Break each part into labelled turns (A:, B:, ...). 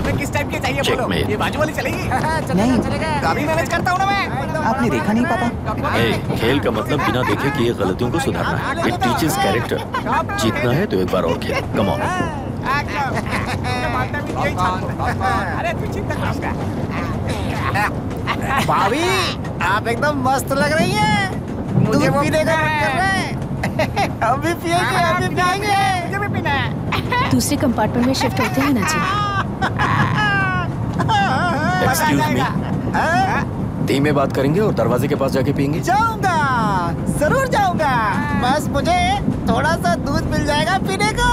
A: तुम्हें किस टाइप की चाहिए बोलो? ये बाजू वाली चलेगी?
B: नहीं
A: कभी मैनेज करता हूँ ना मैं।
B: आपने देखा नहीं पापा?
C: खेल का मतलब बिना देखे किए गलतियों को सुधारना है। It teaches character. जीतना है तो एक बार और खेल। Come on.
A: अरे तू चिंता
D: भाभी आप एकदम मस्त लग रही हैं। मुझे पीने का मन कर रहा है। अभी पिएंगे, अभी पिएंगे।
A: मुझे भी पीना है।
E: दूसरे कंपार्टमेंट में शिफ्ट होते हैं ना जी।
C: एक्सक्यूज मी, धीमे बात करेंगे और दरवाजे के पास जाके पिएंगे।
D: जाऊंगा, जरूर जाऊंगा। बस मुझे थोड़ा सा दूध मिल जाएगा पीने को।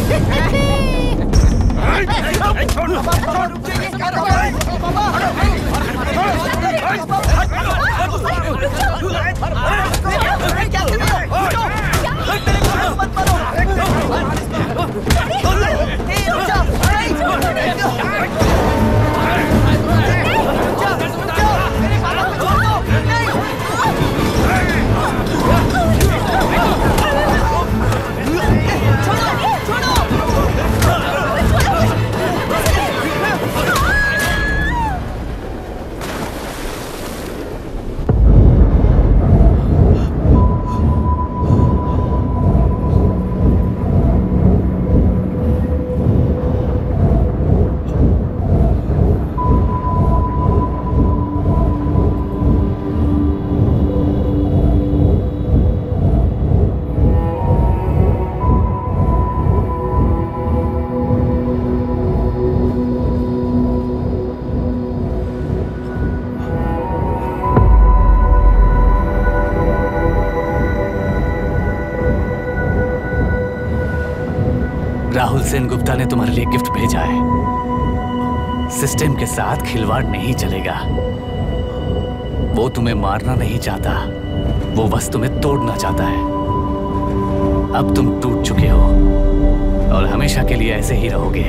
F: राहुल सेनगुप्ता ने तुम्हारे लिए गिफ्ट भेजा है। सिस्टम के साथ खिलवाड़ नहीं चलेगा। वो तुम्हें मारना नहीं चाहता, वो बस तुम्हें तोड़ना चाहता है। अब तुम टूट चुके हो और हमेशा के लिए ऐसे ही रहोगे।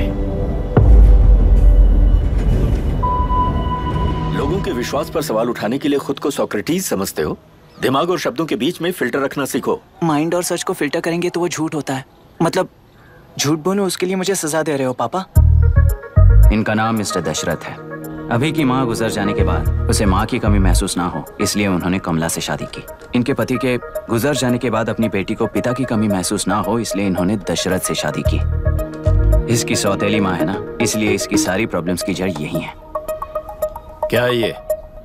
C: लोगों के विश्वास पर सवाल उठाने के लिए खुद को सोक्रेटिस समझते हो? दिमाग और शब्दों के बीच में फिल्टर रखना सीखो।
B: माइंड और सच को फिल्टर करेंगे तो वो झूठ होता है। मतलब झूठ बोलूं उसके लिए मुझे सजा दे रहे हो पापा?
G: इनका नाम मिस्टर दशरथ है। अभी की माँ गुजर जाने के बाद उसे माँ की कमी महसूस ना हो, इसलिए उन्होंने कमला से शादी की। इनके पति के गुजर जाने के बाद अपनी बेटी को पिता की कमी महसूस ना हो, इसलिए इन्होंने दशरथ से शादी की। इसकी सौतेली माँ है ना, इसलिए इसकी सारी प्रॉब्लम्स की जड़ यही है।
C: क्या है ये?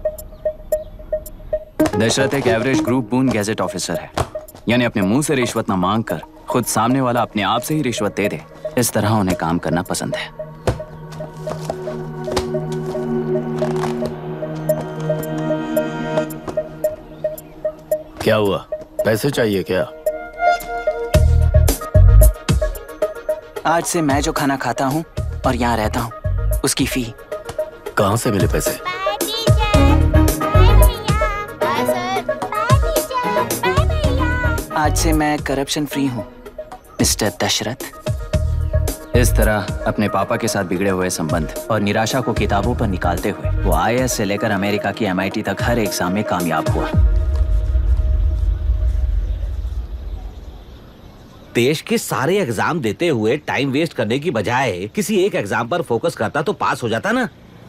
G: दशरथ एक average group B gazetted officer है, यानी अपने मुंह से रिश्वत न मांग कर खुद सामने वाला अपने आप से ही रिश्वत दे दे, इस तरह उन्हें काम करना पसंद है।
C: क्या हुआ? पैसे चाहिए क्या?
B: आज से मैं जो खाना खाता हूँ और यहाँ रहता हूँ, उसकी फी।
C: कहाँ से मिले पैसे?
B: आज से मैं करप्शन फ्री हूँ मिस्टर दशरथ।
G: इस तरह अपने पापा के साथ बिगड़े हुए संबंध और निराशा को किताबों पर निकालते हुए वो IAS से लेकर अमेरिका की MIT तक हर एग्जाम में कामयाब हुआ।
H: देश के सारे एग्जाम देते हुए टाइम वेस्ट करने की बजाय किसी एक एग्जाम पर फोकस करता तो पास हो जाता ना।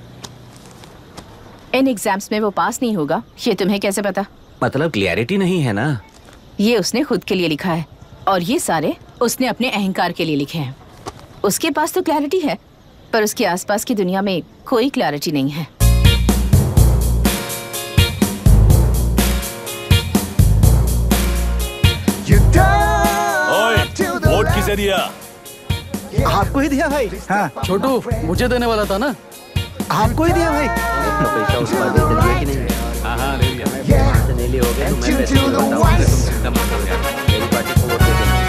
E: इन एग्जाम्स में वो पास नहीं होगा, ये तुम्हें कैसे पता?
H: मतलब क्लियरिटी नहीं है ना।
E: ये उसने खुद के लिए लिखा है और ये सारे उसने अपने अहंकार के लिए लिखे हैं। उसके पास तो क्लैरिटी है, पर उसके आसपास की दुनिया में कोई क्लैरिटी नहीं है।
F: वोट किसे दिया?
D: आपको ही दिया भाई। हाँ
F: छोटू, मुझे देने वाला था ना।
D: आपको ही दिया भाई।
H: पैसा उस पर दे दिया कि नहीं?
F: हाँ ले लिया।
H: ले लिया हो गया तो मैं पैसे बताऊंगा, तुम एकदम मत हो जाना। मेरी पार्टी को वोट दे देना।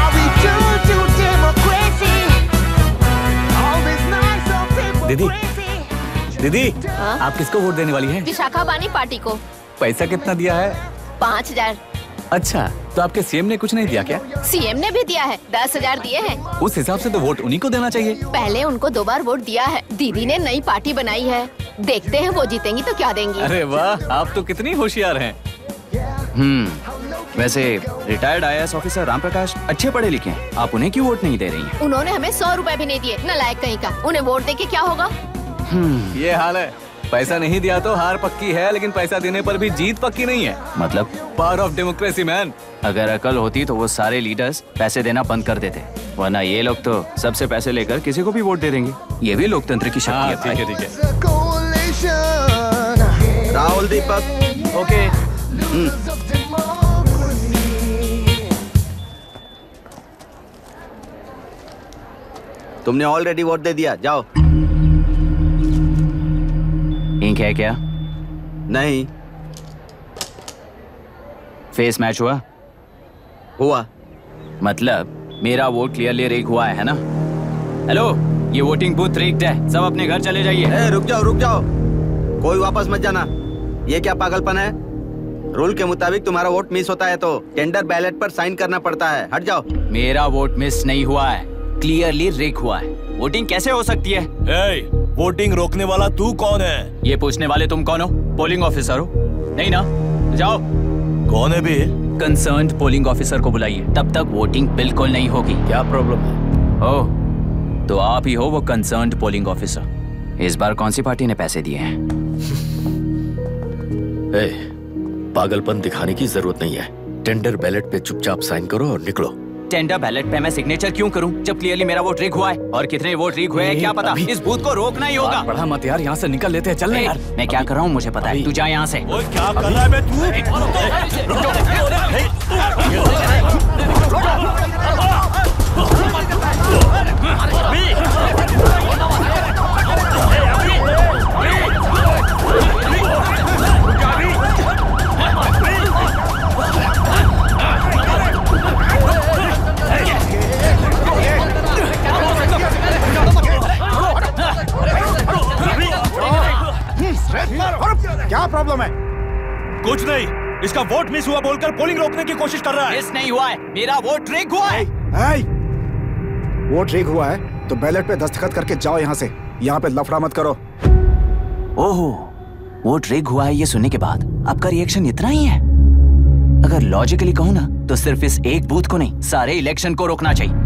F: दीदी, दीदी, आप किसको वोट देने वाली हैं?
E: विशाखा बानी पार्टी को।
F: पैसा कितना दिया है?
E: 5000।
F: अच्छा, तो आपके सीएम ने कुछ नहीं दिया क्या?
E: सीएम ने भी दिया है, 10,000 दिए हैं।
F: उस हिसाब से तो वोट उन्हीं को देना चाहिए।
E: पहले उनको 2 बार वोट दिया है। दीदी ने नई पार्टी बनाई है, देखते हैं वो जीतेंगी तो क्या देंगी।
F: अरे वाह, आप तो कितनी होशियार हैं।
G: वैसे retired IAS officer Ram Prakash अच्छे पढ़े लिखे हैं, आप उन्हें क्यों वोट नहीं दे रही हैं?
I: उन्होंने हमें 100 रुपए भी नहीं दिए, नालायक कहीं का। उन्हें वोट देके क्या होगा?
F: ये हाल है। पैसा नहीं दिया तो हार पक्की है, लेकिन पैसा देने पर भी जीत पक्की नहीं है।
G: मतलब
F: पावर ऑफ डेमोक्रेसी मैन।
G: अगर अकल होती तो वो सारे लीडर्स पैसे देना बंद कर देते, वरना ये लोग तो सबसे पैसे लेकर किसी को भी वोट दे देंगे। ये भी लोकतंत्र की शक्ति है।
F: ठीक है, ठीक है।
H: राहुल दीपक,
F: ओके।
H: तुमने ऑलरेडी वोट दे दिया, जाओ।
G: इंक है क्या?
H: नहीं।
G: फेस मैच हुआ?
H: हुआ।
G: मतलब मेरा वोट क्लियरली रिग हुआ है ना? हेलो, ये वोटिंग बूथ रिग्ड है, सब अपने घर चले जाइए।
H: रुक जाओ, रुक जाओ, कोई वापस मत जाना। ये क्या पागलपन है? रूल के मुताबिक तुम्हारा वोट मिस होता है तो टेंडर बैलेट पर साइन करना पड़ता है। हट जाओ।
G: मेरा वोट मिस नहीं हुआ है, क्लियरली रिग हुआ है। वोटिंग कैसे हो सकती है?
J: वोटिंग रोकने वाला तू कौन है?
G: ये पूछने वाले तुम कौन हो? पोलिंग ऑफिसर हो? नहीं ना? जाओ।
J: कौन है बे?
G: कंसर्न्ड पोलिंग ऑफिसर को बुलाइए, तब तक वोटिंग बिल्कुल नहीं होगी।
C: क्या प्रॉब्लम है?
G: ओह, तो आप ही हो वो कंसर्न्ड पोलिंग ऑफिसर। इस बार कौन सी पार्टी ने पैसे दिए हैं?
C: पागलपन दिखाने की जरूरत नहीं है। टेंडर बैलेट पे चुपचाप साइन करो और निकलो।
G: टेंडर बैलेट पे मैं सिग्नेचर क्यों करूं जब क्लियरली मेरा वोट रिग हुआ है? और कितने वोट रिग हुए हैं क्या पता। इस बूथ को रोकना ही होगा।
F: बढ़ा मत यार, यहाँ से निकल लेते हैं। चल यार।
G: मैं क्या कर रहा हूँ मुझे पता है, तू जा यहाँ से।
J: ओए क्या कर रहा है बे तू?
D: क्या प्रॉब्लम है?
J: कुछ नहीं, इसका वोट मिस हुआ बोलकर पोलिंग रोकने की कोशिश कर रहा है।
G: मिस नहीं हुआ है, मेरा वोट रिग हुआ है।
D: वोट रिग हुआ है तो बैलेट पे दस्तखत करके जाओ यहाँ से। यहाँ पे लफड़ा मत करो।
G: ओहो, वोट रिग हुआ है ये सुनने के बाद आपका रिएक्शन इतना ही है? अगर लॉजिकली कहूँ ना तो सिर्फ इस एक बूथ को नहीं, सारे इलेक्शन को रोकना चाहिए।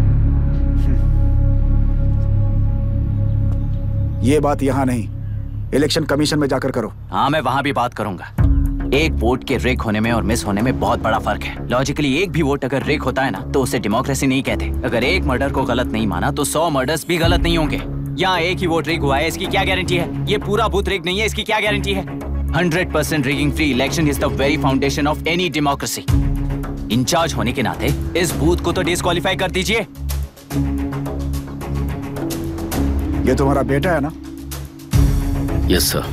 D: ये बात यहाँ नहीं, इलेक्शन कमीशन में जाकर करो।
G: हाँ, मैं वहाँ भी बात करूंगा। एक वोट के रिग होने में और मिस होने में बहुत बड़ा फर्क है। लॉजिकली एक भी वोट अगर रिग होता है ना तो उसे डेमोक्रेसी नहीं कहते। अगर एक मर्डर को गलत नहीं माना तो 100 मर्डर्स भी गलत नहीं होंगे। यहाँ एक ही वोट रिग हुआ है, इसकी क्या गारंटी है? ये पूरा बूथ रिग नहीं है, इसकी क्या गारंटी है? 100% rigging free election is the very foundation of any democracy. In charge होने के नाते इस बूथ को तो डिस्क्वालीफाई कर दीजिए।
D: ये तुम्हारा बेटा है ना?
C: Yes sir.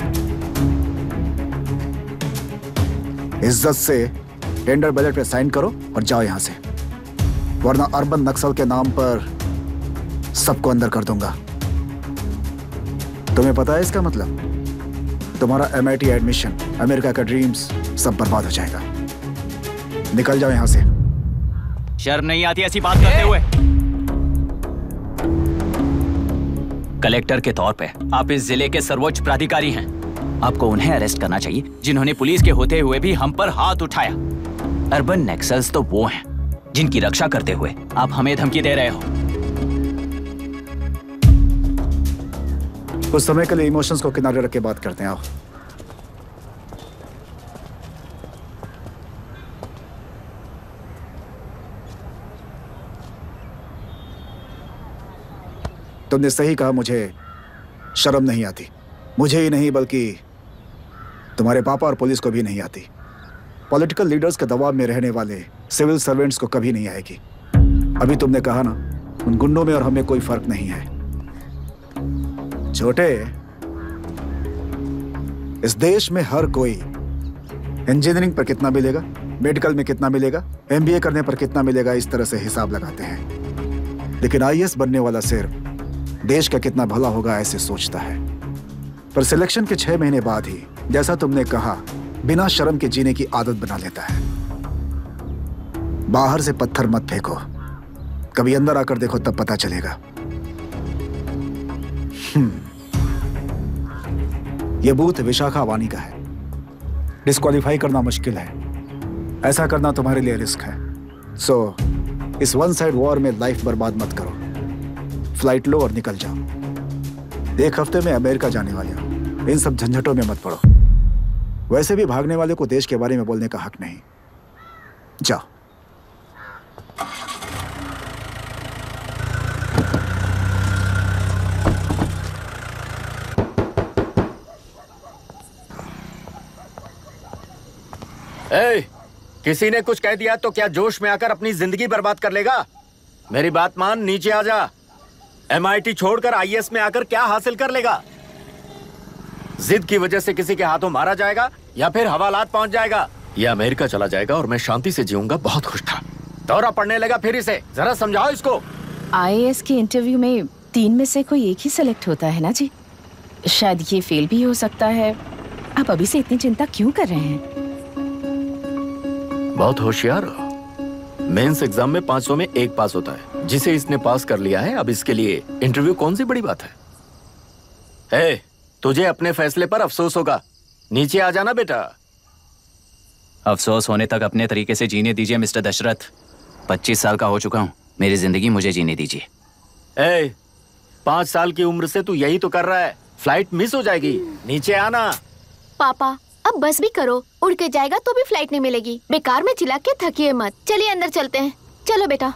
D: इज्जत से टेंडर बैलेट पे साइन करो और जाओ यहाँ से, वरना अर्बन नक्सल के नाम पर सबको अंदर कर दूंगा। तुम्हें पता है इसका मतलब? तुम्हारा MIT एडमिशन, अमेरिका का ड्रीम्स सब बर्बाद हो जाएगा। निकल जाओ यहाँ से।
G: शर्म नहीं आती ऐसी बात करते हुए? कलेक्टर के तौर पे आप इस जिले के सर्वोच्च प्राधिकारी हैं। आपको उन्हें अरेस्ट करना चाहिए जिन्होंने पुलिस के होते हुए भी हम पर हाथ उठाया। अर्बन नक्सल्स तो वो हैं जिनकी रक्षा करते हुए आप हमें धमकी दे रहे हो।
D: कुछ समय के लिए इमोशंस को किनारे रख के बात करते हैं। आओ। तुमने सही कहा, मुझे शर्म नहीं आती। मुझे ही नहीं बल्कि तुम्हारे पापा और पुलिस को भी नहीं आती। पॉलिटिकल लीडर्स के दबाव में रहने वाले सिविल सर्वेंट्स को कभी नहीं आएगी। अभी तुमने कहा ना, उन गुंडों में और हमें कोई फर्क नहीं है। छोटे, इस देश में हर कोई इंजीनियरिंग पर कितना मिलेगा, मेडिकल में कितना मिलेगा, MBA करने पर कितना मिलेगा, इस तरह से हिसाब लगाते हैं। लेकिन IAS बनने वाला सिर्फ देश का कितना भला होगा ऐसे सोचता है। पर सिलेक्शन के 6 महीने बाद ही, जैसा तुमने कहा, बिना शर्म के जीने की आदत बना लेता है। बाहर से पत्थर मत फेंको, कभी अंदर आकर देखो तब पता चलेगा। यह बूथ विशाखा वानी का है। डिस्क्वालीफाई करना मुश्किल है, ऐसा करना तुम्हारे लिए रिस्क है। सो इस वन साइड वॉर में लाइफ बर्बाद मत करो। फ्लाइट लो और निकल जाओ। 1 हफ्ते में अमेरिका जाने वाले हो, इन सब झंझटों में मत पड़ो। वैसे भी भागने वाले को देश के बारे में बोलने का हक नहीं। जाओ।
C: किसी ने कुछ कह दिया तो क्या जोश में आकर अपनी जिंदगी बर्बाद कर लेगा? मेरी बात मान, नीचे आ जा। MIT छोड़कर IAS में आकर क्या हासिल कर लेगा? जिद की वजह से किसी के हाथों मारा जाएगा या फिर हवालात पहुंच जाएगा, या अमेरिका चला जाएगा और मैं शांति से जीऊंगा। बहुत खुश था। दौरा पड़ने लगा फिर इसे। जरा समझाओ इसको।
E: IAS के इंटरव्यू में 3 में से कोई एक ही सेलेक्ट होता है ना जी। शायद ये फेल भी हो सकता है। आप अभी से इतनी चिंता क्यों कर रहे हैं?
C: बहुत होशियार हो। मेंस एग्जाम में 500 में 1 पास होता है, जिसे इसने पास कर लिया है। अब इसके लिए इंटरव्यू कौन सी बड़ी बात है? तुझे अपने फैसले पर अफसोस होगा। नीचे आ जाना बेटा।
G: अफसोस होने तक अपने तरीके से जीने दीजिए मिस्टर दशरथ। 25 साल का हो चुका हूँ, मेरी जिंदगी मुझे जीने दीजिए।
C: 5 साल की उम्र से तू यही तो कर रहा है। फ्लाइट मिस हो जाएगी। नीचे आना।
I: पापा अब बस भी करो, उड़ के जाएगा तो भी फ्लाइट नहीं मिलेगी। बेकार में चिल्ला के थकिए मत। चलिए अंदर चलते हैं। चलो बेटा।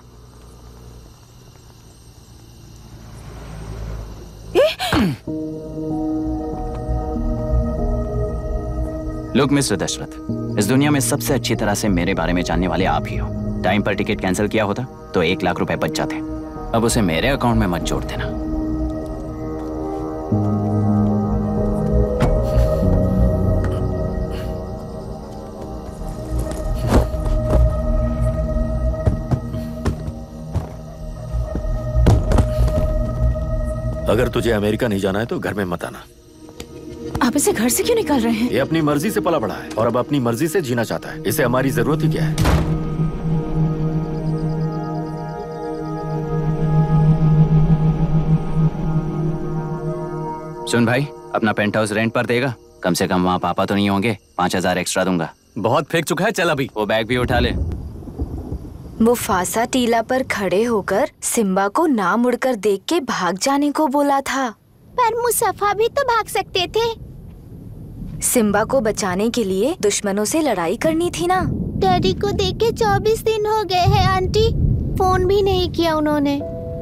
G: लुक मिस्टर दशरथ, इस दुनिया में सबसे अच्छी तरह से मेरे बारे में जानने वाले आप ही हो। टाइम पर टिकट कैंसिल किया होता तो 1 लाख रुपए बच जाते। अब उसे मेरे अकाउंट में मत जोड़ देना।
C: अगर तुझे अमेरिका नहीं जाना है तो घर में मत आना।
E: आप इसे घर से क्यों निकाल रहे हैं?
C: ये अपनी मर्जी से पला बड़ा है और अब अपनी मर्जी से जीना चाहता है। इसे हमारी जरूरत ही क्या है?
G: सुन भाई, अपना पेंट हाउस रेंट पर देगा? कम से कम वहाँ पापा तो नहीं होंगे। 5000 एक्स्ट्रा दूंगा।
F: बहुत फेंक चुका है, चल अभी।
G: वो बैग भी उठा ले।
K: मुफासा टीला पर खड़े होकर सिम्बा को ना मुड़कर देख के भाग जाने को बोला था।
I: पर मुसफा भी तो भाग सकते थे।
K: सिम्बा को बचाने के लिए दुश्मनों से लड़ाई करनी थी ना।
I: डैडी को देखे 24 दिन हो गए हैं आंटी। फोन भी नहीं किया उन्होंने।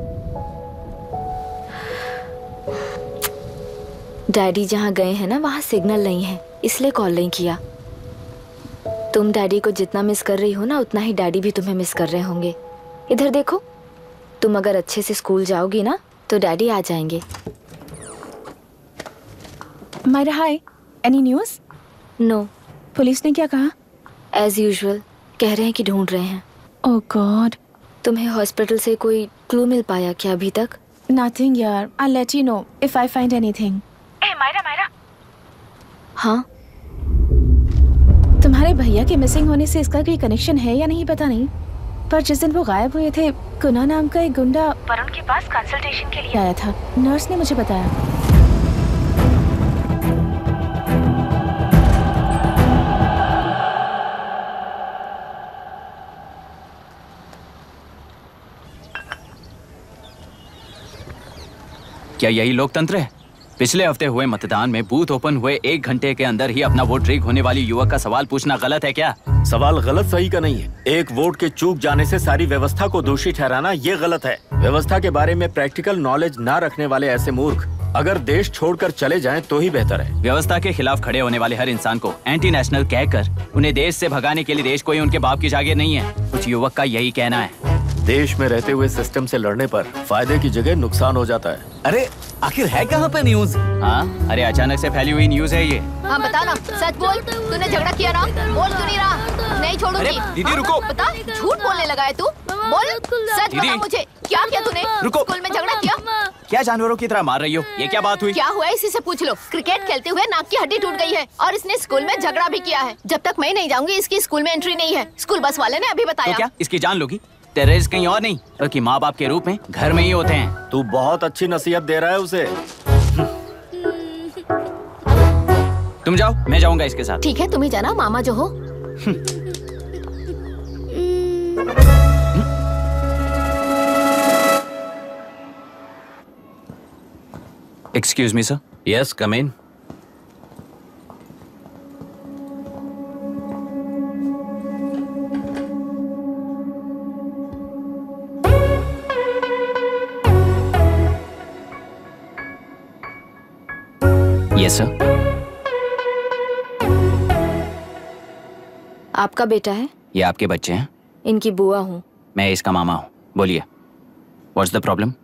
K: डैडी जहाँ गए हैं ना, वहाँ सिग्नल नहीं है, इसलिए कॉल नहीं किया। तुम डैडी को जितना मिस कर रही हो ना, उतना ही डैडी भी तुम्हें मिस कर रहे होंगे। इधर देखो, तुम अगर अच्छे से स्कूल जाओगी ना तो डैडी आ जाएंगे।
E: Myra hi, any news?
K: No.
E: Police ने क्या कहा?
K: एज यूजुअल कह रहे हैं कि ढूंढ रहे हैं।
E: ओह गॉड।
K: तुम्हें हॉस्पिटल से कोई क्लू मिल पाया क्या अभी तक?
E: नथिंग यार, I let you know if I find anything. Myra.
K: हाँ,
E: तुम्हारे भैया के मिसिंग होने से इसका कोई कनेक्शन है या नहीं पता नहीं, पर जिस दिन वो गायब हुए थे, कुना नाम का एक गुंडा वरुण के पास कंसल्टेशन के लिए आया था। नर्स ने मुझे बताया।
G: क्या यही लोकतंत्र है? पिछले हफ्ते हुए मतदान में बूथ ओपन हुए 1 घंटे के अंदर ही अपना वोट रीक होने वाली युवक का सवाल पूछना गलत है क्या?
C: सवाल गलत सही का नहीं है। एक वोट के चूक जाने से सारी व्यवस्था को दोषी ठहराना ये गलत है। व्यवस्था के बारे में प्रैक्टिकल नॉलेज ना रखने वाले ऐसे मूर्ख अगर देश छोड़कर चले जाएं तो ही बेहतर है।
G: व्यवस्था के खिलाफ खड़े होने वाले हर इंसान को एंटी नेशनल कहकर उन्हें देश से भगाने के लिए देश कोई उनके बाप की जागीर नहीं है। कुछ युवक का यही कहना है।
C: देश में रहते हुए सिस्टम से लड़ने पर फायदे की जगह नुकसान हो जाता है।
F: अरे आखिर है कहाँ पे न्यूज?
G: हाँ, अरे अचानक से फैली हुई न्यूज है ये।
I: हाँ बता ना, सच बोल। तूने झगड़ा किया ना? बोल क्यों नहीं रहा? नहीं छोड़ूंगी।
F: दीदी रुको।
I: बता, झूठ बोलने लगा है तू? बोल, सच बता मुझे, क्या किया तूने?
F: रुको।
I: स्कूल में झगड़ा किया?
G: क्या जानवरों की तरह मार रही हो? ये क्या बात हुई?
I: क्या हुआ है इसी से पूछ लो। क्रिकेट खेलते हुए नाक की हड्डी टूट गई है और इसने स्कूल में झगड़ा भी किया है। जब तक मैं नहीं जाऊंगी इसकी स्कूल में एंट्री नहीं है। स्कूल बस वाले ने अभी बताया।
G: तो क्या इसकी जान लोगी? टेररिस्ट कहीं और नहीं बल्कि माँ बाप के रूप में घर में ही होते हैं।
C: तू बहुत अच्छी नसीहत दे रहा है उसे।
G: तुम जाओ, मैं जाऊंगा इसके साथ।
I: ठीक है, तुम ही जाना, मामा जो हो।
G: Excuse me sir.
C: Yes, come in.
G: Yes sir.
K: आपका बेटा है?
G: ये आपके बच्चे हैं?
K: इनकी बुआ हूँ।
G: मैं इसका मामा हूँ। बोलिए, what's the problem?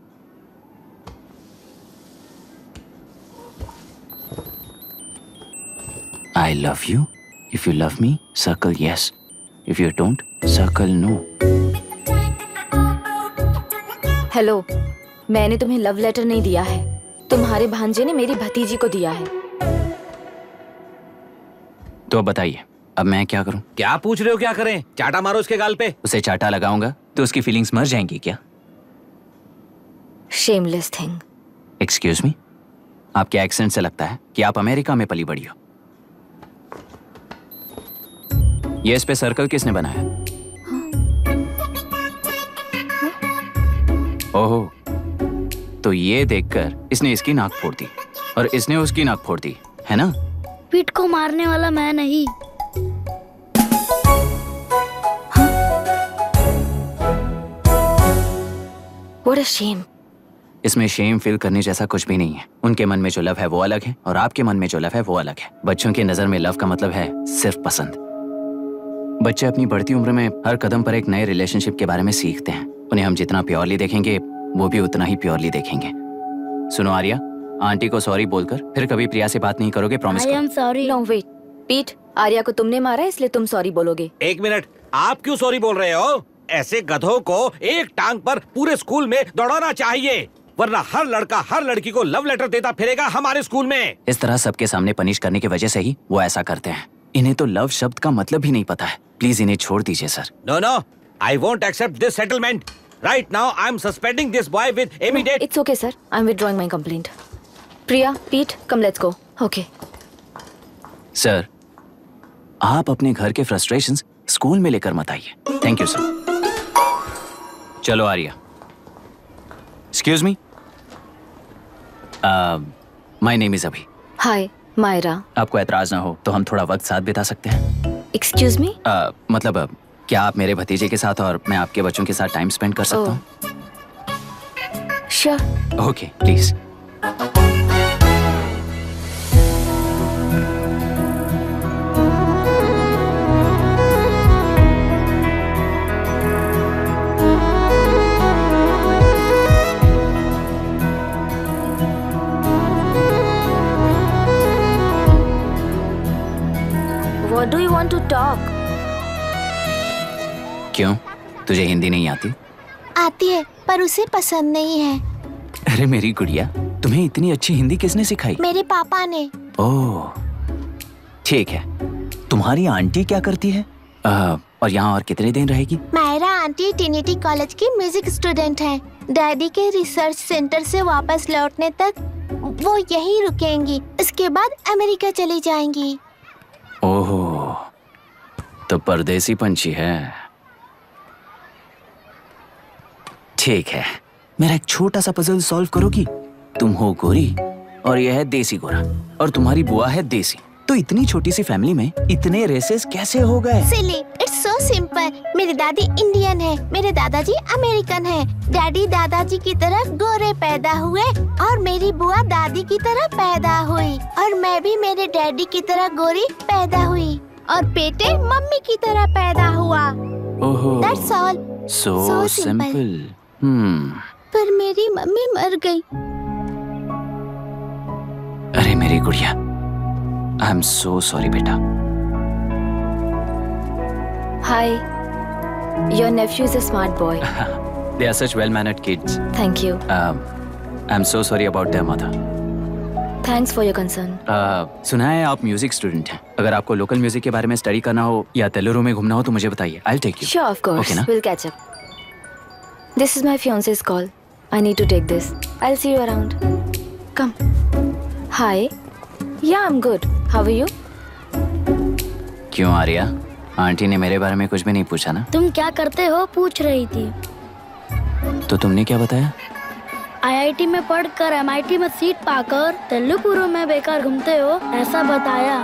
G: I love you. If you love me, circle yes. If you don't, circle no.
K: Hello, मैंने तुम्हें लव लेटर नहीं दिया है। तुम्हारे भांजे ने मेरी भतीजी को दिया है।
G: तो अब बताइए, अब मैं क्या करूं?
C: क्या पूछ रहे हो? क्या करें? चाटा मारो उसके गाल पे।
G: उसे चाटा लगाऊंगा तो उसकी फीलिंग्स मर जाएंगी क्या?
K: Shameless thing.
G: एक्सक्यूज मी, आपके एक्सेंट से लगता है कि आप अमेरिका में पली बड़ी हो। ये इस पे सर्कल किसने बनाया? ओहो, तो ये देखकर इसने इसकी नाक फोड़ दी और इसने उसकी नाक फोड़ दी, है ना?
L: पीठ को मारने वाला मैं नहीं।
K: What a shame.
G: इसमें शेम फील करने जैसा कुछ भी नहीं है। उनके मन में जो लव है वो अलग है और आपके मन में जो लव है वो अलग है। बच्चों की नजर में लव का मतलब है सिर्फ पसंद। बच्चे अपनी बढ़ती उम्र में हर कदम पर एक नए रिलेशनशिप के बारे में सीखते हैं। उन्हें हम जितना प्योरली देखेंगे वो भी उतना ही प्योरली देखेंगे। सुनो आर्या, आंटी को सॉरी बोलकर फिर कभी प्रिया से बात नहीं करोगे, प्रॉमिस करो।
K: I am sorry. No wait. पीट, आर्या को तुमने मारा इसलिए तुम सॉरी बोलोगे।
C: एक मिनट, आप क्यों सॉरी बोल रहे हो? ऐसे गधों को एक टांग पर पूरे स्कूल में दौड़ाना चाहिए, वरना हर लड़का हर लड़की को लव लेटर देता फिरेगा हमारे स्कूल में।
G: इस तरह सबके सामने पनिश करने की वजह से ही वो ऐसा करते हैं। इन्हें तो लव शब्द का मतलब भी नहीं पता है। प्लीज इन्हें छोड़ दीजिए sir.
C: No no, I won't accept this settlement. Right now I am suspending this boy with immediate.
K: It's okay sir, I am withdrawing my complaint. Priya, Pete, come let's go. Okay
G: sir, आप अपने घर के frustrations school में लेकर मत आइए। Thank you sir. चलो Arya. Excuse me, my name is Abhi.
K: Hi Myra.
G: आपको एतराज ना हो तो हम थोड़ा वक्त साथ बिता सकते हैं?
K: एक्सक्यूज मी,
G: मतलब क्या आप मेरे भतीजे के साथ और मैं आपके बच्चों के साथ टाइम स्पेंड कर सकता हूँ?
K: Sure.
G: Okay, please.
K: What do you want to talk?
G: क्यों, तुझे हिंदी नहीं आती?
I: आती है पर उसे पसंद नहीं है।
G: अरे मेरी गुड़िया, तुम्हें इतनी अच्छी हिंदी किसने सिखाई?
I: मेरे पापा ने।
G: ओह, ठीक है। तुम्हारी आंटी क्या करती है? और यहाँ और कितने दिन रहेगी?
I: मायरा आंटी ट्रिनिटी कॉलेज की म्यूजिक स्टूडेंट हैं। डैडी के रिसर्च सेंटर से वापस लौटने तक वो यहीं रुकेंगी। इसके बाद अमेरिका चली जाएंगी।
G: ओह, तो परदेसी पंछी है। ठीक है, मेरा एक छोटा सा पजल सॉल्व करोगी? तुम हो गोरी और यह है देसी गोरा और तुम्हारी बुआ है देसी। तो इतनी छोटी सी फैमिली में इतने रेसेस कैसे हो गए?
I: Silly, it's so simple. मेरी दादी इंडियन है, मेरे दादाजी अमेरिकन है। डैडी दादाजी की तरह गोरे पैदा हुए और मेरी बुआ दादी की तरह पैदा हुई और मैं भी मेरे डैडी की तरह गोरी पैदा हुई और बेटे मम्मी की तरह पैदा हुआ।
G: ओहो,
I: That's all.
G: So simple.
I: पर मेरी मम्मी मर गई।
G: अरे मेरी गुड़िया, आई एम सो सॉरी बेटा।
K: Hi, your nephew is a smart boy.
G: They are such well-mannered kids.
K: Thank you.
G: I'm so sorry about their mother.
K: Thanks for your concern.
G: सुना है आप म्यूजिक स्टूडेंट हैं। अगर आपको लोकल म्यूजिक के बारे में स्टडी करना हो या तेलुरु में घूमना हो तो मुझे बताइए। I'll take you.
K: Sure, of course.
G: Okay, ना?
K: We'll catch up. This is my fiance's call. I need to take this. I'll see you around. Come. Hi. Yeah, I'm good. How are you?
G: क्यों Arya, aunty ने मेरे बारे में कुछ भी नहीं पूछा ना?
L: तुम क्या करते हो पूछ रही थी।
G: तो तुमने क्या बताया?
L: आईआईटी में पढ़कर एमआईटी में सीट पाकर तेलुपुरु में बेकार घूमते हो, ऐसा बताया।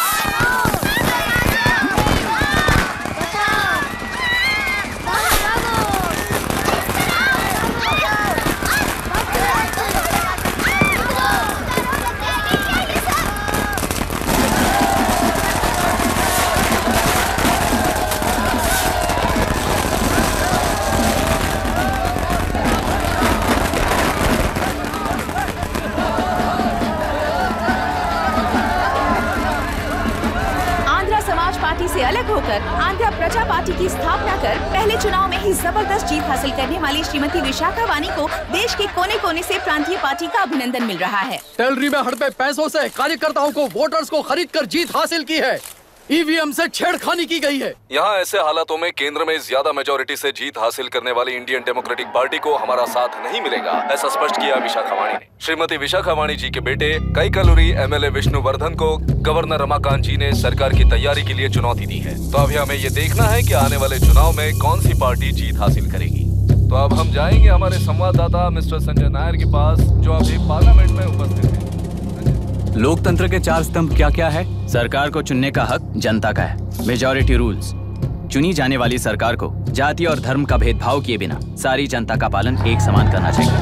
E: से अलग होकर आंध्र प्रजा पार्टी की स्थापना कर पहले चुनाव में ही जबरदस्त जीत हासिल करने वाली श्रीमती विशाखा वानी को देश के कोने कोने से प्रांतीय पार्टी का अभिनंदन मिल रहा है।
M: टेलरी में हड़पे पैसों से कार्यकर्ताओं को वोटर्स को खरीद कर जीत हासिल की है। ईवीएम से छेड़खानी की गई है।
N: यहाँ ऐसे हालातों में केंद्र में ज्यादा मेजोरिटी से जीत हासिल करने वाली इंडियन डेमोक्रेटिक पार्टी को हमारा साथ नहीं मिलेगा, ऐसा स्पष्ट किया विशाखा वाणी ने। श्रीमती विशाखा वाणी जी के बेटे कैकलुरी एमएलए विष्णुवर्धन को गवर्नर रमाकांत जी ने सरकार की तैयारी के लिए चुनौती दी है। तो अभी हमें ये देखना है कि आने वाले चुनाव में कौन सी पार्टी जीत हासिल करेगी। तो अब हम जाएंगे हमारे संवाददाता मिस्टर संजय नायर के पास, जो अभी पार्लियामेंट में उपस्थित है।
G: लोकतंत्र के 4 स्तंभ क्या क्या है? सरकार को चुनने का हक जनता का है। Majority rules. चुनी जाने वाली सरकार को जाति और धर्म का भेदभाव किए बिना सारी जनता का पालन एक समान करना चाहिए।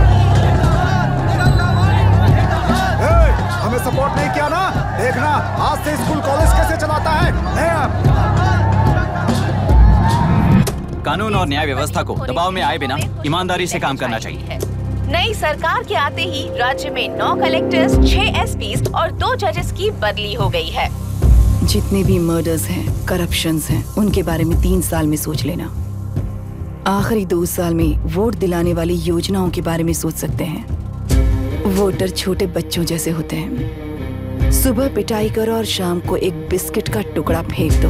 D: हमें सपोर्ट नहीं किया ना, देखना आज से स्कूल कॉलेज कैसे चलाता है।
G: कानून और न्याय व्यवस्था को दबाव में आए बिना ईमानदारी से काम करना चाहिए।
E: नई सरकार के आते ही राज्य में 9 कलेक्टर्स, 6 एसपीज और 2 जजेस की बदली हो गई है।
O: जितने भी मर्डर्स हैं, करप्शंस हैं, उनके बारे में 3 साल में सोच लेना। आखिरी 2 साल में वोट दिलाने वाली योजनाओं के बारे में सोच सकते हैं। वोटर छोटे बच्चों जैसे होते हैं। सुबह पिटाई करो और शाम को एक बिस्किट का टुकड़ा फेंक दो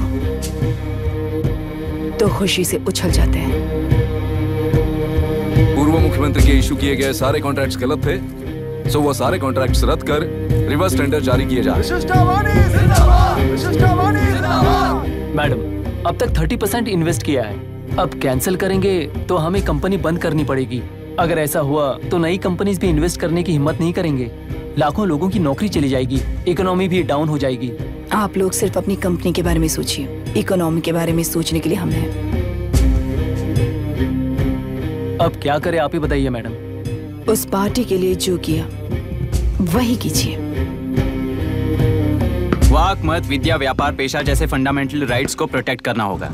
O: तो खुशी से उछल जाते हैं।
N: पूर्व मुख्यमंत्री के इशू किए गए सारे कॉन्ट्रैक्ट्स गलत थे, सो वो सारे कॉन्ट्रैक्ट्स रद्द कर रिवर्स टेंडर जारी किए जा रहे हैं।
F: मैडम, अब तक 30% इन्वेस्ट किया है, अब कैंसिल करेंगे तो हमें कंपनी बंद करनी पड़ेगी। अगर ऐसा हुआ तो नई कंपनीज भी इन्वेस्ट करने की हिम्मत नहीं करेंगे। लाखों लोगों की नौकरी चली जाएगी, इकोनॉमी भी डाउन हो जाएगी।
O: आप लोग सिर्फ अपनी कंपनी के बारे में सोचिए, इकोनॉमी के बारे में सोचने के लिए हम हैं।
F: अब क्या करें आप ही बताइए मैडम।
O: उस पार्टी के लिए जो किया वही कीजिए।
G: वाक, मत, विद्या, व्यापार, पेशा जैसे फंडामेंटल राइट्स को प्रोटेक्ट करना होगा।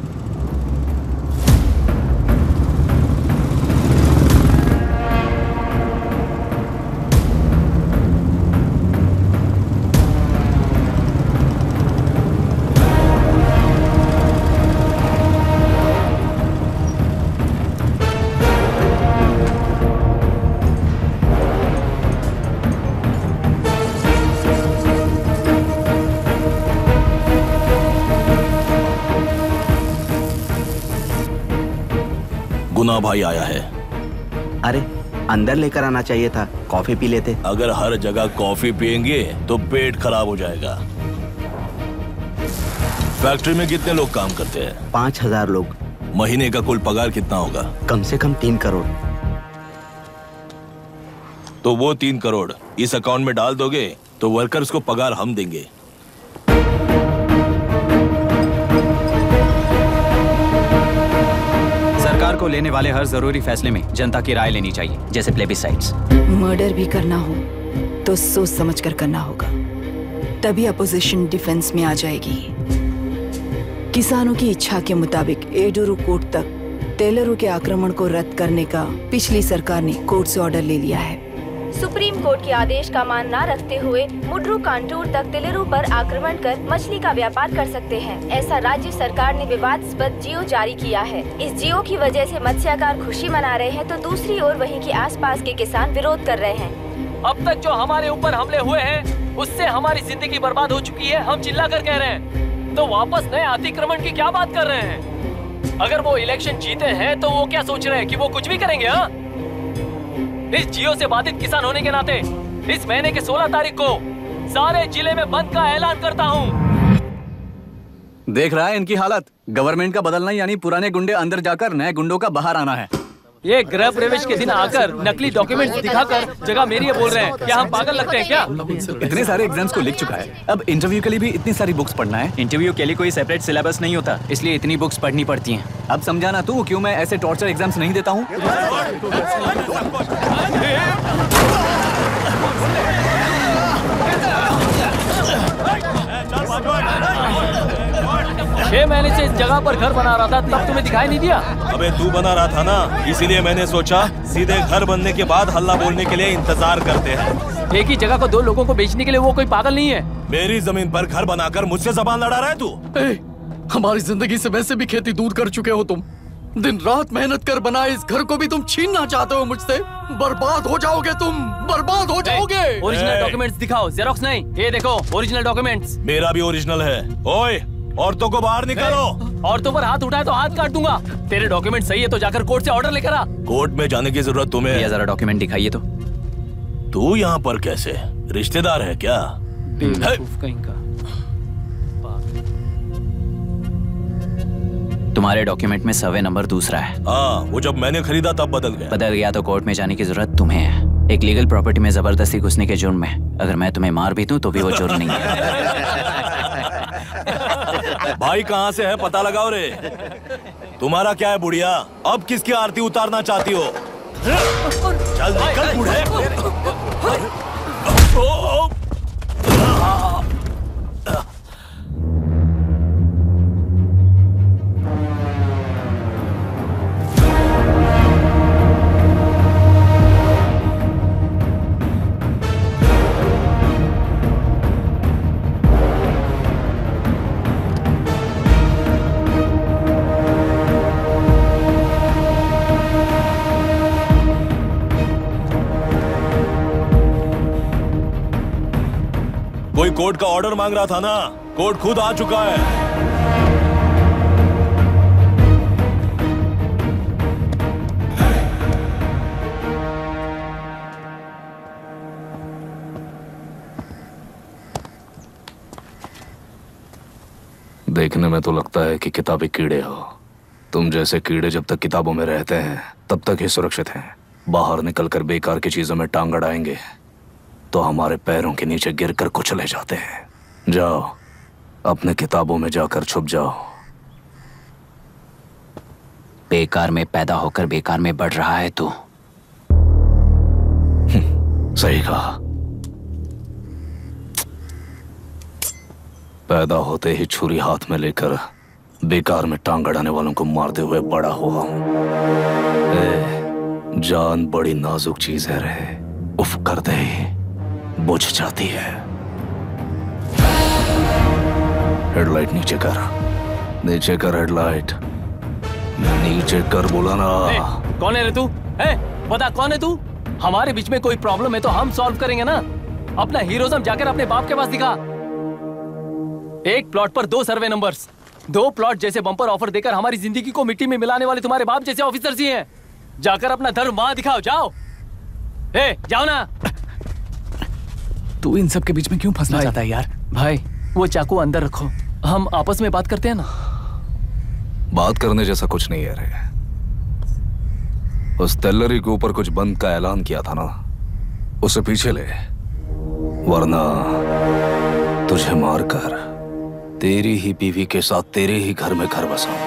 J: गुना भाई आया है।
H: अरे अंदर लेकर आना चाहिए था, कॉफी पी लेते।
J: अगर हर जगह कॉफी पियेंगे तो पेट खराब हो जाएगा। फैक्ट्री में कितने लोग काम करते हैं?
H: 5000 लोग।
J: महीने का कुल पगार कितना होगा?
H: कम से कम 3 करोड़।
J: तो वो 3 करोड़ इस अकाउंट में डाल दोगे तो वर्कर्स को पगार हम देंगे।
G: सरकार को लेने वाले हर जरूरी फैसले में जनता की राय लेनी चाहिए, जैसे प्लेबिसाइट्स।
O: मर्डर भी करना हो तो सोच समझ कर करना होगा, तभी अपोजिशन डिफेंस में आ जाएगी। किसानों की इच्छा के मुताबिक एडुरु कोर्ट तक टेलरों के आक्रमण को रद्द करने का पिछली सरकार ने कोर्ट से ऑर्डर ले लिया है।
K: सुप्रीम कोर्ट के आदेश का मान न रखते हुए मुड्रू कांटूर तक टेलरों पर आक्रमण कर मछली का व्यापार कर सकते हैं, ऐसा राज्य सरकार ने विवादास्पद जियो जारी किया है। इस जियो की वजह से मत्स्यकार खुशी मना रहे हैं तो दूसरी ओर वहीं के आसपास के किसान विरोध कर रहे हैं।
F: अब तक जो हमारे ऊपर हमले हुए हैं उससे हमारी जिंदगी बर्बाद हो चुकी है, हम चिल्ला कर कह रहे हैं, तो वापस नए अतिक्रमण की क्या बात कर रहे हैं? अगर वो इलेक्शन जीते हैं तो वो क्या सोच रहे हैं कि वो कुछ भी करेंगे? हाँ, इस जियो से बाधित किसान होने के नाते इस महीने के 16 तारीख को सारे जिले में बंद का ऐलान करता हूँ।
G: देख रहा है इनकी हालत। गवर्नमेंट का बदलना यानी पुराने गुंडे अंदर जाकर नए गुंडों का बाहर आना है।
P: ये गृह प्रवेश के दिन आकर नकली डॉक्यूमेंट्स दिखाकर जगह मेरी है बोल रहे हैं। क्या हम पागल लगते हैं क्या?
B: इतने सारे एग्जाम्स को लिख चुका है, अब इंटरव्यू के लिए भी इतनी सारी बुक्स पढ़ना है। इंटरव्यू के लिए कोई सेपरेट सिलेबस नहीं होता, इसलिए इतनी बुक्स पढ़नी पड़ती हैं। अब समझाना तू क्यों मैं ऐसे टॉर्चर एग्जाम्स नहीं देता हूँ।
P: 6 महीने से इस जगह पर घर बना रहा था, तब तुम्हें दिखाई नहीं दिया?
J: अबे तू बना रहा था ना, इसीलिए मैंने सोचा सीधे घर बनने के बाद हल्ला बोलने के लिए इंतजार करते हैं।
P: एक ही जगह को 2 लोगों को बेचने के लिए वो कोई पागल नहीं है।
J: मेरी जमीन पर घर बनाकर मुझसे जबान लड़ा रहा है तू।
M: हमारी जिंदगी से वैसे भी खेती दूर कर चुके हो तुम। दिन रात मेहनत कर बनाए इस घर को भी तुम छीनना चाहते हो मुझसे। बर्बाद हो जाओगे तुम, बर्बाद हो जाओगे।
P: ओरिजिनल डॉक्यूमेंट्स दिखाओ, जेरोक्स नहीं। ये देखो ओरिजिनल डॉक्यूमेंट्स।
J: मेरा भी ओरिजिनल है। ओए, औरतों को बाहर निकालो।
P: औरतों पर हाथ उठाए तो हाथ काट दूंगा। तेरे डॉक्यूमेंट सही है तो जाकर कोर्ट से ऑर्डर लेकर आ।
J: कोर्ट में जाने की जरूरत तुम्हें है।
G: जरा डॉक्यूमेंट दिखाइए तो।
J: तू यहाँ पर कैसे? रिश्तेदार है क्या?
G: तुम्हारे डॉक्यूमेंट में सर्वे नंबर दूसरा है।
J: हाँ, वो जब मैंने खरीदा तब बदल गया
G: तो कोर्ट में जाने की जरूरत तुम्हें है। एक लीगल प्रॉपर्टी में जबरदस्ती घुसने के जुर्म में अगर मैं तुम्हें मार भी दूं तो भी वो जुर्म नहीं है।
J: भाई कहाँ से है पता लगाओ रे। तुम्हारा क्या है बुढ़िया? अब किसकी आरती उतारना चाहती हो? चल निकल बूढ़े। कोई कोर्ट का ऑर्डर मांग रहा था ना, कोर्ट खुद आ चुका है।
N: देखने में तो लगता है कि किताबी कीड़े हो। तुम जैसे कीड़े जब तक किताबों में रहते हैं तब तक ही सुरक्षित हैं। बाहर निकलकर बेकार की चीजों में टांग अड़ाएंगे तो हमारे पैरों के नीचे गिरकर कुचले जाते हैं। जाओ, अपने किताबों में जाकर छुप जाओ।
G: बेकार में पैदा होकर बेकार में बढ़ रहा है तू।
N: सही कहा। पैदा होते ही छुरी हाथ में लेकर बेकार में टांग अड़ाने वालों को मारते हुए बड़ा हुआ हूं। जान बड़ी नाजुक चीज है रे, उफ करते ही बुझ जाती है। हेडलाइट नीचे कर, नीचे कर हेडलाइट, नीचे कर बोला ना।
P: कौन है रे तू? बता कौन है तू? हमारे बीच में कोई प्रॉब्लम है तो हम सॉल्व करेंगे ना। अपना हीरोइज्म जाकर अपने बाप के पास दिखा। एक प्लॉट पर 2 सर्वे नंबर्स, 2 प्लॉट जैसे बम्पर ऑफर देकर हमारी जिंदगी को मिट्टी में मिलाने वाले तुम्हारे बाप जैसे ऑफिसर्स ही हैं। जाकर अपना धर्म वहां दिखाओ, जाओ। जाओ ना।
B: तू इन सब के बीच में क्यों फंसना चाहता है यार?
P: भाई वो चाकू अंदर रखो, हम आपस में बात करते हैं ना।
N: बात करने जैसा कुछ नहीं है रे। उस तेलरी के ऊपर कुछ बंद का ऐलान किया था ना, उसे पीछे ले, वरना तुझे मारकर तेरी ही बीवी के साथ तेरे ही घर में घर बसाऊंगा।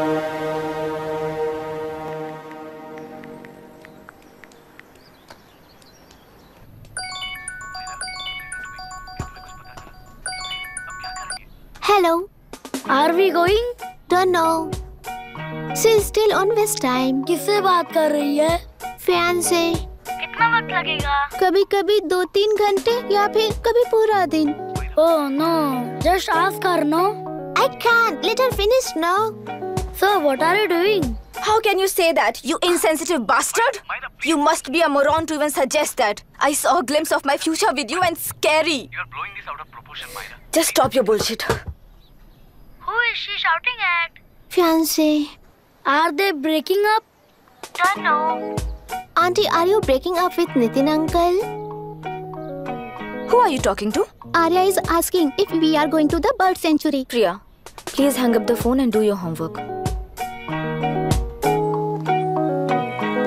I: Hello.
L: Are we going?
I: Don't know. She's still on West time.
L: किससे बात कर रही है?
I: Fiance.
L: कितना वक्त लगेगा?
I: कभी-कभी 2-3 घंटे या फिर कभी पूरा दिन।
L: Oh no, just ask her, no?
I: I can't. Let her finish, no?
L: So what are you doing?
K: How can you say that, you insensitive bastard? You must be a moron to even suggest that. I saw a glimpse of my future with you and scary.
F: You're blowing this out of proportion, Myra.
K: Just stop your bullshit.
L: Who is she shouting at?
I: Fiance.
L: Are they breaking up? Don't know.
I: Auntie, are you breaking up with Nitin uncle?
K: Who are you talking to?
I: Arya is asking if we are going to the bird sanctuary.
K: Priya, please hang up the phone and do your homework.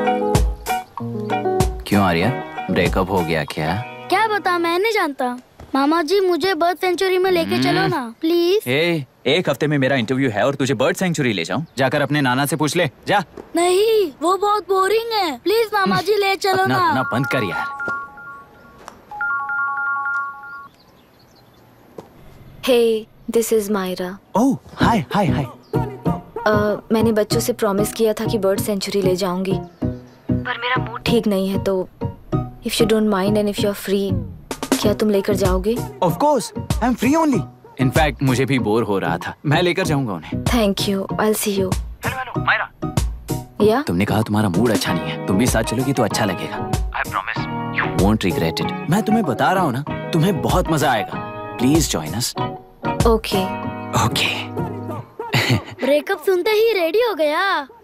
G: क्यों Arya, breakup हो गया क्या?
L: क्या बता, मैं नहीं जानता। मामा जी मुझे बर्ड सेंचुरी में लेके चलो ना प्लीज।
G: एक हफ्ते में मेरा इंटरव्यू है और तुझे बर्ड सेंचुरी ले जाऊं? जाकर अपने नाना से पूछ ले, जा।
L: नहीं, वो बहुत बोरिंग है, प्लीज मामा जी ले चलो ना।
G: अपना बंद कर यार।
K: Hey, this is Myra.
G: Oh, hi hi hi.
K: मैंने बच्चों से प्रॉमिस किया था कि बर्ड सेंचुरी ले जाऊंगी, पर मेरा मूड ठीक नहीं है, तो if you don't mind and if you are free, क्या तुम लेकर जाओगे?
G: Of course, I'm free only. In fact, मुझे भी बोर हो रहा था, मैं लेकर जाऊंगा उन्हें।
K: Thank you, I'll see you.
G: Hello Myra.
K: Yeah?
G: तुमने कहा तुम्हारा मूड अच्छा नहीं है, तुम भी साथ चलोगी तो अच्छा लगेगा। I promise, you won't regret it. मैं तुम्हें बता रहा हूँ ना, तुम्हें बहुत मजा आएगा। Please join us.
K: Okay.
G: Okay.
L: Breakup सुनते ही रेडी हो गया।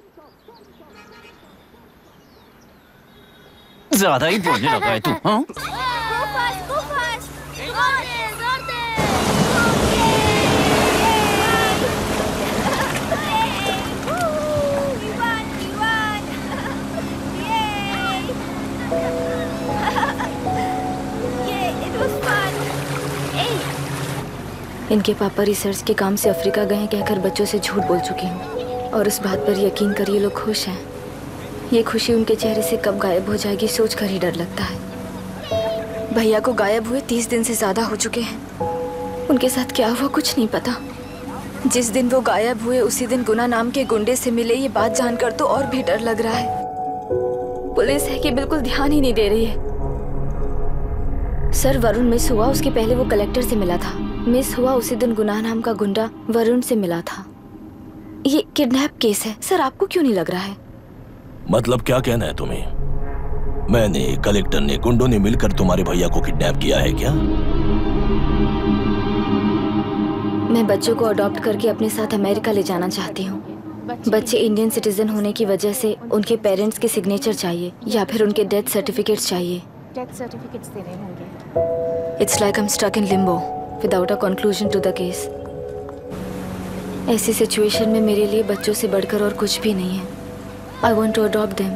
G: ज्यादा ही बोलने लगा है तू, हाँ?
K: इनके पापा रिसर्च के काम से अफ्रीका गए हैं कहकर बच्चों से झूठ बोल चुकी हूँ, और उस बात पर यकीन कर ये लोग खुश हैं। ये खुशी उनके चेहरे से कब गायब हो जाएगी सोचकर ही डर लगता है। भैया को गायब हुए 30 दिन से ज्यादा हो चुके हैं। उनके साथ क्या हुआ कुछ नहीं पता। जिस दिन वो गायब हुए उसी दिन गुना नाम के गुंडे से मिले, ये बात जानकर तो और भी डर लग रहा है। पुलिस है कि बिल्कुल ध्यान ही नहीं दे रही है। सर, वरुण मिस हुआ, उसके पहले वो कलेक्टर से मिला था। मिस हुआ उसी दिन गुनाह नाम का गुंडा वरुण से मिला था। ये किडनैप केस है सर, आपको क्यों नहीं लग रहा है?
J: मतलब क्या कहना है तुम्हें? मैंने, कलेक्टर ने, गुंडों ने मिलकर तुम्हारे भैया को किडनैप किया है क्या?
K: मैं बच्चों को अडॉप्ट करके अपने साथ अमेरिका ले जाना चाहती हूँ। बच्चे इंडियन सिटीजन होने की वजह से उनके पेरेंट्स के सिग्नेचर चाहिए या फिर उनके डेथ सर्टिफिकेट्स चाहिए।
E: डेथ सर्टिफिकेट्स देने होंगे।
K: It's like I am stuck in limbo without a conclusion to the case. ऐसी सिचुएशन में मेरे लिए बच्चों से बढ़कर और कुछ भी नहीं है। I want to adopt them,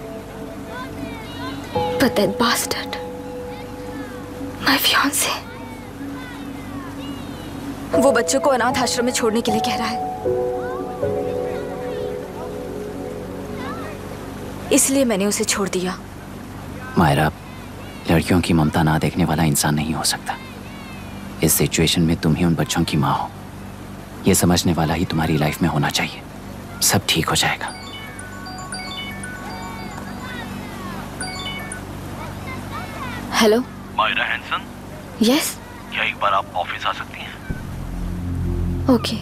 K: but that bastard, my fiancé, वो बच्चों को अनाथ आश्रम में छोड़ने के लिए कह रहा है। इसलिए मैंने उसे छोड़ दिया।
G: मायरा, लड़कियों की ममता ना देखने वाला इंसान नहीं हो सकता। इस सिचुएशन में तुम ही उन बच्चों की माँ हो, ये समझने वाला ही तुम्हारी लाइफ में होना चाहिए। सब ठीक हो जाएगा।
K: Hello
J: Myra Hanson?
K: यस।
J: क्या एक बार आप ऑफिस आ सकती हैं?
K: ओके।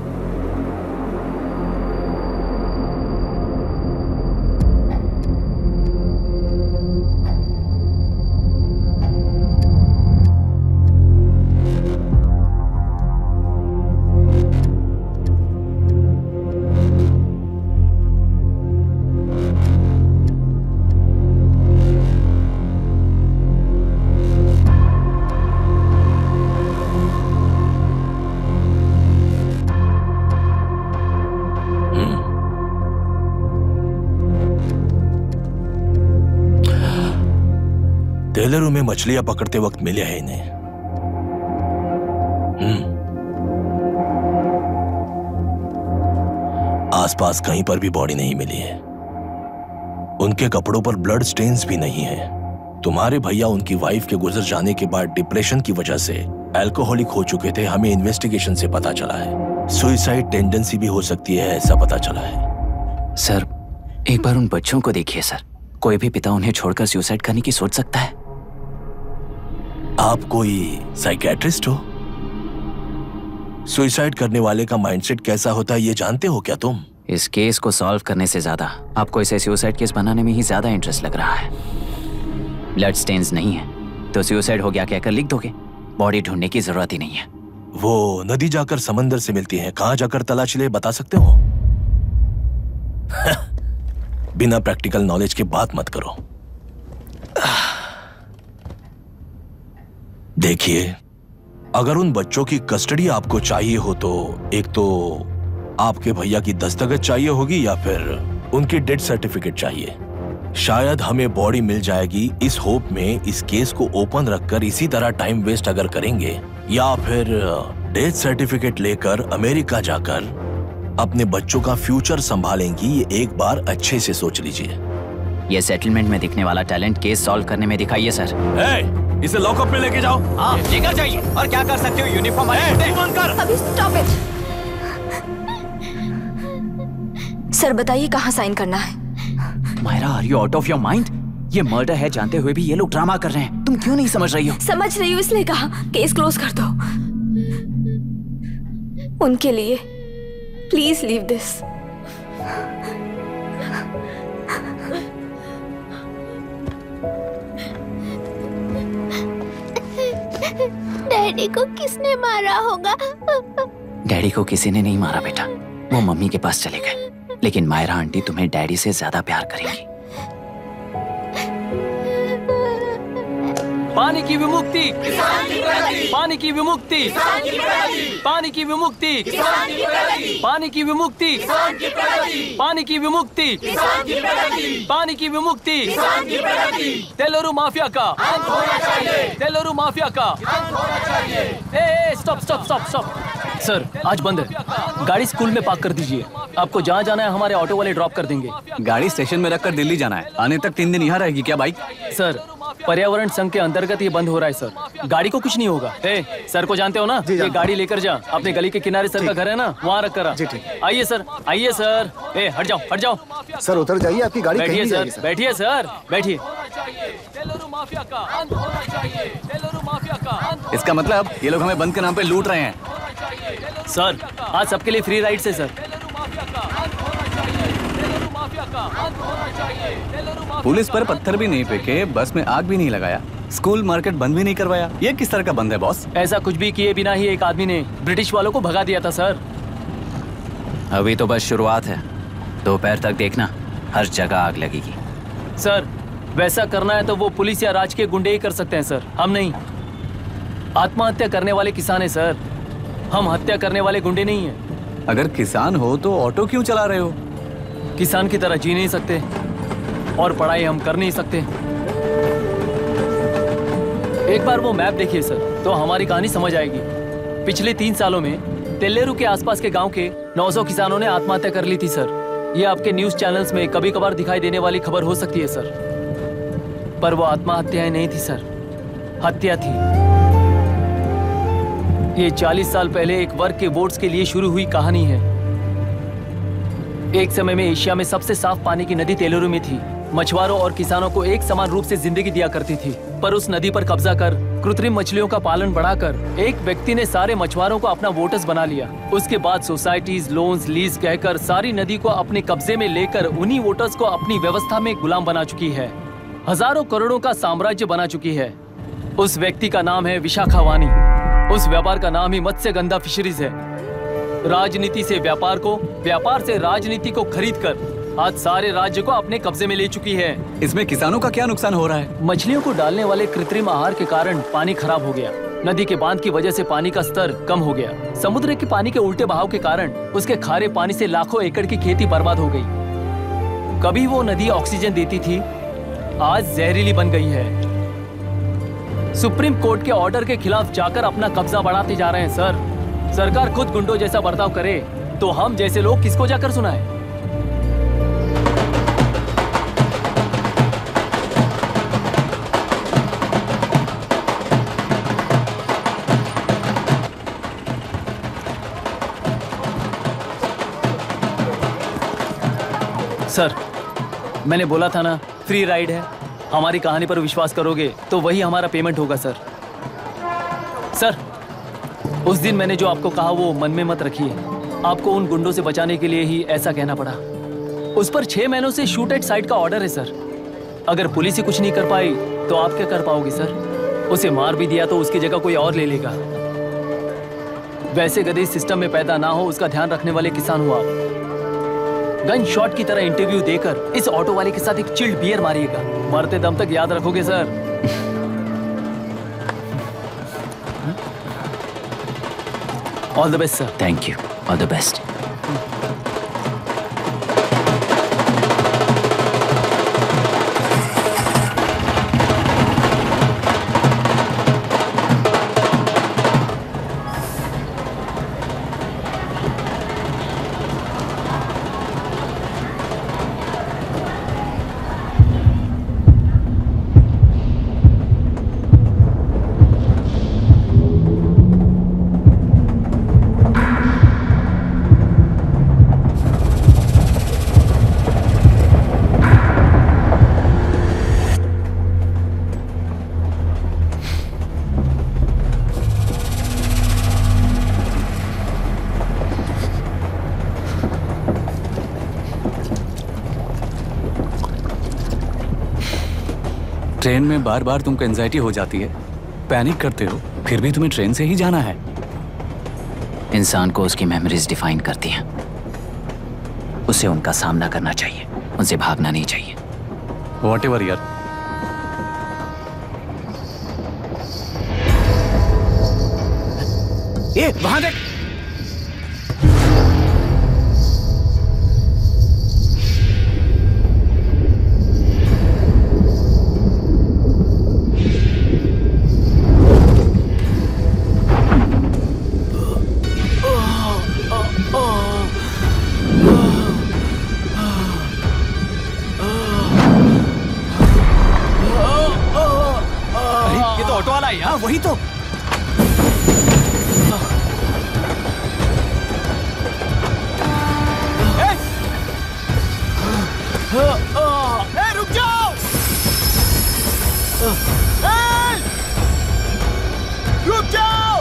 J: टेलरों में मछलियां पकड़ते वक्त मिले हैं इन्हें। आसपास कहीं पर भी बॉडी नहीं मिली है। उनके कपड़ों पर ब्लड स्टेन्स भी नहीं है। तुम्हारे भैया उनकी वाइफ के गुजर जाने के बाद डिप्रेशन की वजह से अल्कोहलिक हो चुके थे। हमें इन्वेस्टिगेशन से पता चला है सुसाइड टेंडेंसी भी हो सकती है, ऐसा पता चला है।
G: सर, एक बार उन बच्चों को देखिए सर। कोई भी पिता उन्हें छोड़कर सुसाइड करने की सोच सकता है?
J: आप कोई साइकियाट्रिस्ट हो? सुसाइड करने वाले का माइंडसेट कैसा होता है ये जानते हो क्या तुम?
G: इस केस को सॉल्व करने से ज्यादा आपको इसे सुसाइड केस बनाने में ही ज्यादा इंटरेस्ट लग रहा है। ब्लड स्टेन्स नहीं है तो सुसाइड हो गया कहकर लिख दोगे। बॉडी ढूंढने की जरूरत ही नहीं है।
J: वो नदी जाकर समंदर से मिलती है, कहां जाकर तलाश ले बता सकते हो? बिना प्रैक्टिकल नॉलेज के बात मत करो। देखिए, अगर उन बच्चों की कस्टडी आपको चाहिए हो तो एक तो आपके भैया की दस्तखत चाहिए होगी या फिर उनकी डेथ सर्टिफिकेट चाहिए। शायद हमें बॉडी मिल जाएगी इस होप में इस केस को ओपन रखकर इसी तरह टाइम वेस्ट अगर करेंगे, या फिर डेथ सर्टिफिकेट लेकर अमेरिका जाकर अपने बच्चों का फ्यूचर संभालेंगी, ये एक बार अच्छे से सोच लीजिए।
G: ये सेटलमेंट में दिखने वाला टैलेंट केस सॉल्व करने में दिखाइए सर।
J: इसे लॉकअप में लेके जाओ।
B: हाँ, लेकर जाइए। और क्या कर सकते हो, यूनिफॉर्म कर।
K: अभी स्टॉप इट। सर बताइए कहाँ साइन करना है?
G: Myra, are you out of your mind? ये मर्डर है जानते हुए भी ये लोग ड्रामा कर रहे हैं। तुम क्यों नहीं समझ रही हो?
K: समझ रही हूँ, इसलिए कहा केस क्लोज कर दो। उनके लिए प्लीज लीव दिस।
I: डैडी को किसने मारा होगा?
G: डैडी को किसी ने नहीं मारा बेटा, वो मम्मी के पास चले गए। लेकिन मायरा आंटी तुम्हें डैडी से ज्यादा प्यार करेंगी।
P: पानी की विमुक्ति, पानी की विमुक्ति, पानी की विमुक्ति, पानी की विमुक्ति, पानी की विमुक्ति, पानी की विमुक्ति, तेलुरु माफिया का, तेलुरु माफिया का। Stop stop stop stop. Sir आज बंद है, गाड़ी स्कूल में पार्क कर दीजिए। आपको जहाँ जाना है हमारे ऑटो वाले ड्रॉप कर देंगे।
B: गाड़ी स्टेशन में रखकर दिल्ली जाना है। आने तक 3 दिन यहाँ रहेगी क्या बाइक?
P: सर पर्यावरण संघ के अंतर्गत ये बंद हो रहा है सर। गाड़ी को कुछ नहीं होगा। सर को जानते हो ना, ये गाड़ी लेकर जा। अपने गली के किनारे सर का घर है ना, वहाँ रख कर। आइए सर, आइए सर। हट जाओ, हट जाओ।
D: सर उतर जाइए, आपकी गाड़ी कहीं नहीं जाएगी
P: सर। बैठिए सर, बैठिए।
B: इसका मतलब ये लोग हमें बंद के नाम पे लूट रहे हैं।
P: सर आज सबके लिए फ्री राइड है सर।
B: पुलिस पर पत्थर भी नहीं फेंके, बस में आग भी नहीं लगाया, स्कूल मार्केट बंद भी नहीं करवाया। ये किस तरह का बंद है बॉस?
P: ऐसा कुछ भी किए बिना ही एक आदमी ने ब्रिटिश वालों को भगा दिया था सर।
G: अभी तो बस शुरुआत है, दोपहर तक देखना हर जगह आग लगेगी।
P: सर वैसा करना है तो वो पुलिस या राज के गुंडे ही कर सकते हैं सर, हम नहीं। आत्महत्या करने वाले किसान है सर, हम हत्या करने वाले गुंडे नहीं हैं।
B: अगर किसान हो तो ऑटो क्यों चला रहे हो?
P: किसान की तरह जी नहीं सकते और पढ़ाई हम कर नहीं सकते। एक बार वो मैप देखिए सर, तो हमारी कहानी समझ आएगी। पिछले 3 सालों में तेल्लेरू के आसपास के गांव के 900 किसानों ने आत्महत्या कर ली थी सर। ये आपके न्यूज चैनल्स में कभी कभार दिखाई देने वाली खबर हो सकती है सर, पर वो आत्महत्याएं नहीं थी सर, हत्या थी। ये 40 साल पहले एक वर्ग के वोट्स के लिए शुरू हुई कहानी है। एक समय में एशिया में सबसे साफ पानी की नदी तेलुरु में थी। मछुआरों और किसानों को एक समान रूप से जिंदगी दिया करती थी, पर उस नदी पर कब्जा कर कृत्रिम मछलियों का पालन बढ़ाकर एक व्यक्ति ने सारे मछुआरों को अपना वोटर्स बना लिया। उसके बाद सोसाइटीज, लोन्स, लीज कहकर सारी नदी को अपने कब्जे में लेकर उन्हीं वोटर्स को अपनी व्यवस्था में गुलाम बना चुकी है। हजारों करोड़ों का साम्राज्य बना चुकी है। उस व्यक्ति का नाम है विशाखावाणी। उस व्यापार का नाम ही मत्स्यगंधा फिशरीज है। राजनीति से व्यापार को, व्यापार से राजनीति को खरीदकर आज सारे राज्य को अपने कब्जे में ले चुकी है।
B: इसमें किसानों का क्या नुकसान हो रहा है?
P: मछलियों को डालने वाले कृत्रिम आहार के कारण पानी खराब हो गया। नदी के बांध की वजह से पानी का स्तर कम हो गया। समुद्र के पानी के उल्टे बहाव के कारण उसके खारे पानी से लाखों एकड़ की खेती बर्बाद हो गई। कभी वो नदी ऑक्सीजन देती थी, आज जहरीली बन गई है। सुप्रीम कोर्ट के ऑर्डर के खिलाफ जाकर अपना कब्जा बढ़ाते जा रहे हैं सर। सरकार खुद गुंडों जैसा बर्ताव करे तो हम जैसे लोग किसको जाकर सुनाए? सर मैंने बोला था ना, फ्री राइड है। हमारी कहानी पर विश्वास करोगे तो वही हमारा पेमेंट होगा सर। सर उस दिन मैंने जो आपको कहा वो मन में मत रखिए। आपको उन गुंडों से बचाने के लिए ही ऐसा कहना पड़ा। उस पर 6 महीनों से शूट एट साइट का ऑर्डर है सर। अगर पुलिस ही कुछ नहीं कर पाई तो आप क्या कर पाओगे सर? उसे मार भी दिया तो उसकी जगह कोई और ले लेगा। वैसे गधे सिस्टम में पैदा ना हो उसका ध्यान रखने वाले किसान हो आप। गन शॉट की तरह इंटरव्यू देकर इस ऑटो वाले के साथ एक चिल्ड बियर मारिएगा। मरते दम तक याद रखोगे sir. All the best sir.
G: Thank you, all the best.
B: Train में बार बार तुमको एंजाइटी हो जाती है, पैनिक करते हो, फिर भी तुम्हें ट्रेन से ही जाना है।
G: इंसान को उसकी मेमोरीज डिफाइन करती हैं। उसे उनका सामना करना चाहिए, उनसे भागना नहीं चाहिए।
B: व्हाटएवर यार।
A: ये वहां देख।
B: ऑटो वाला है। हाँ वही तो।
A: रुक जाओ। रुक जाओ।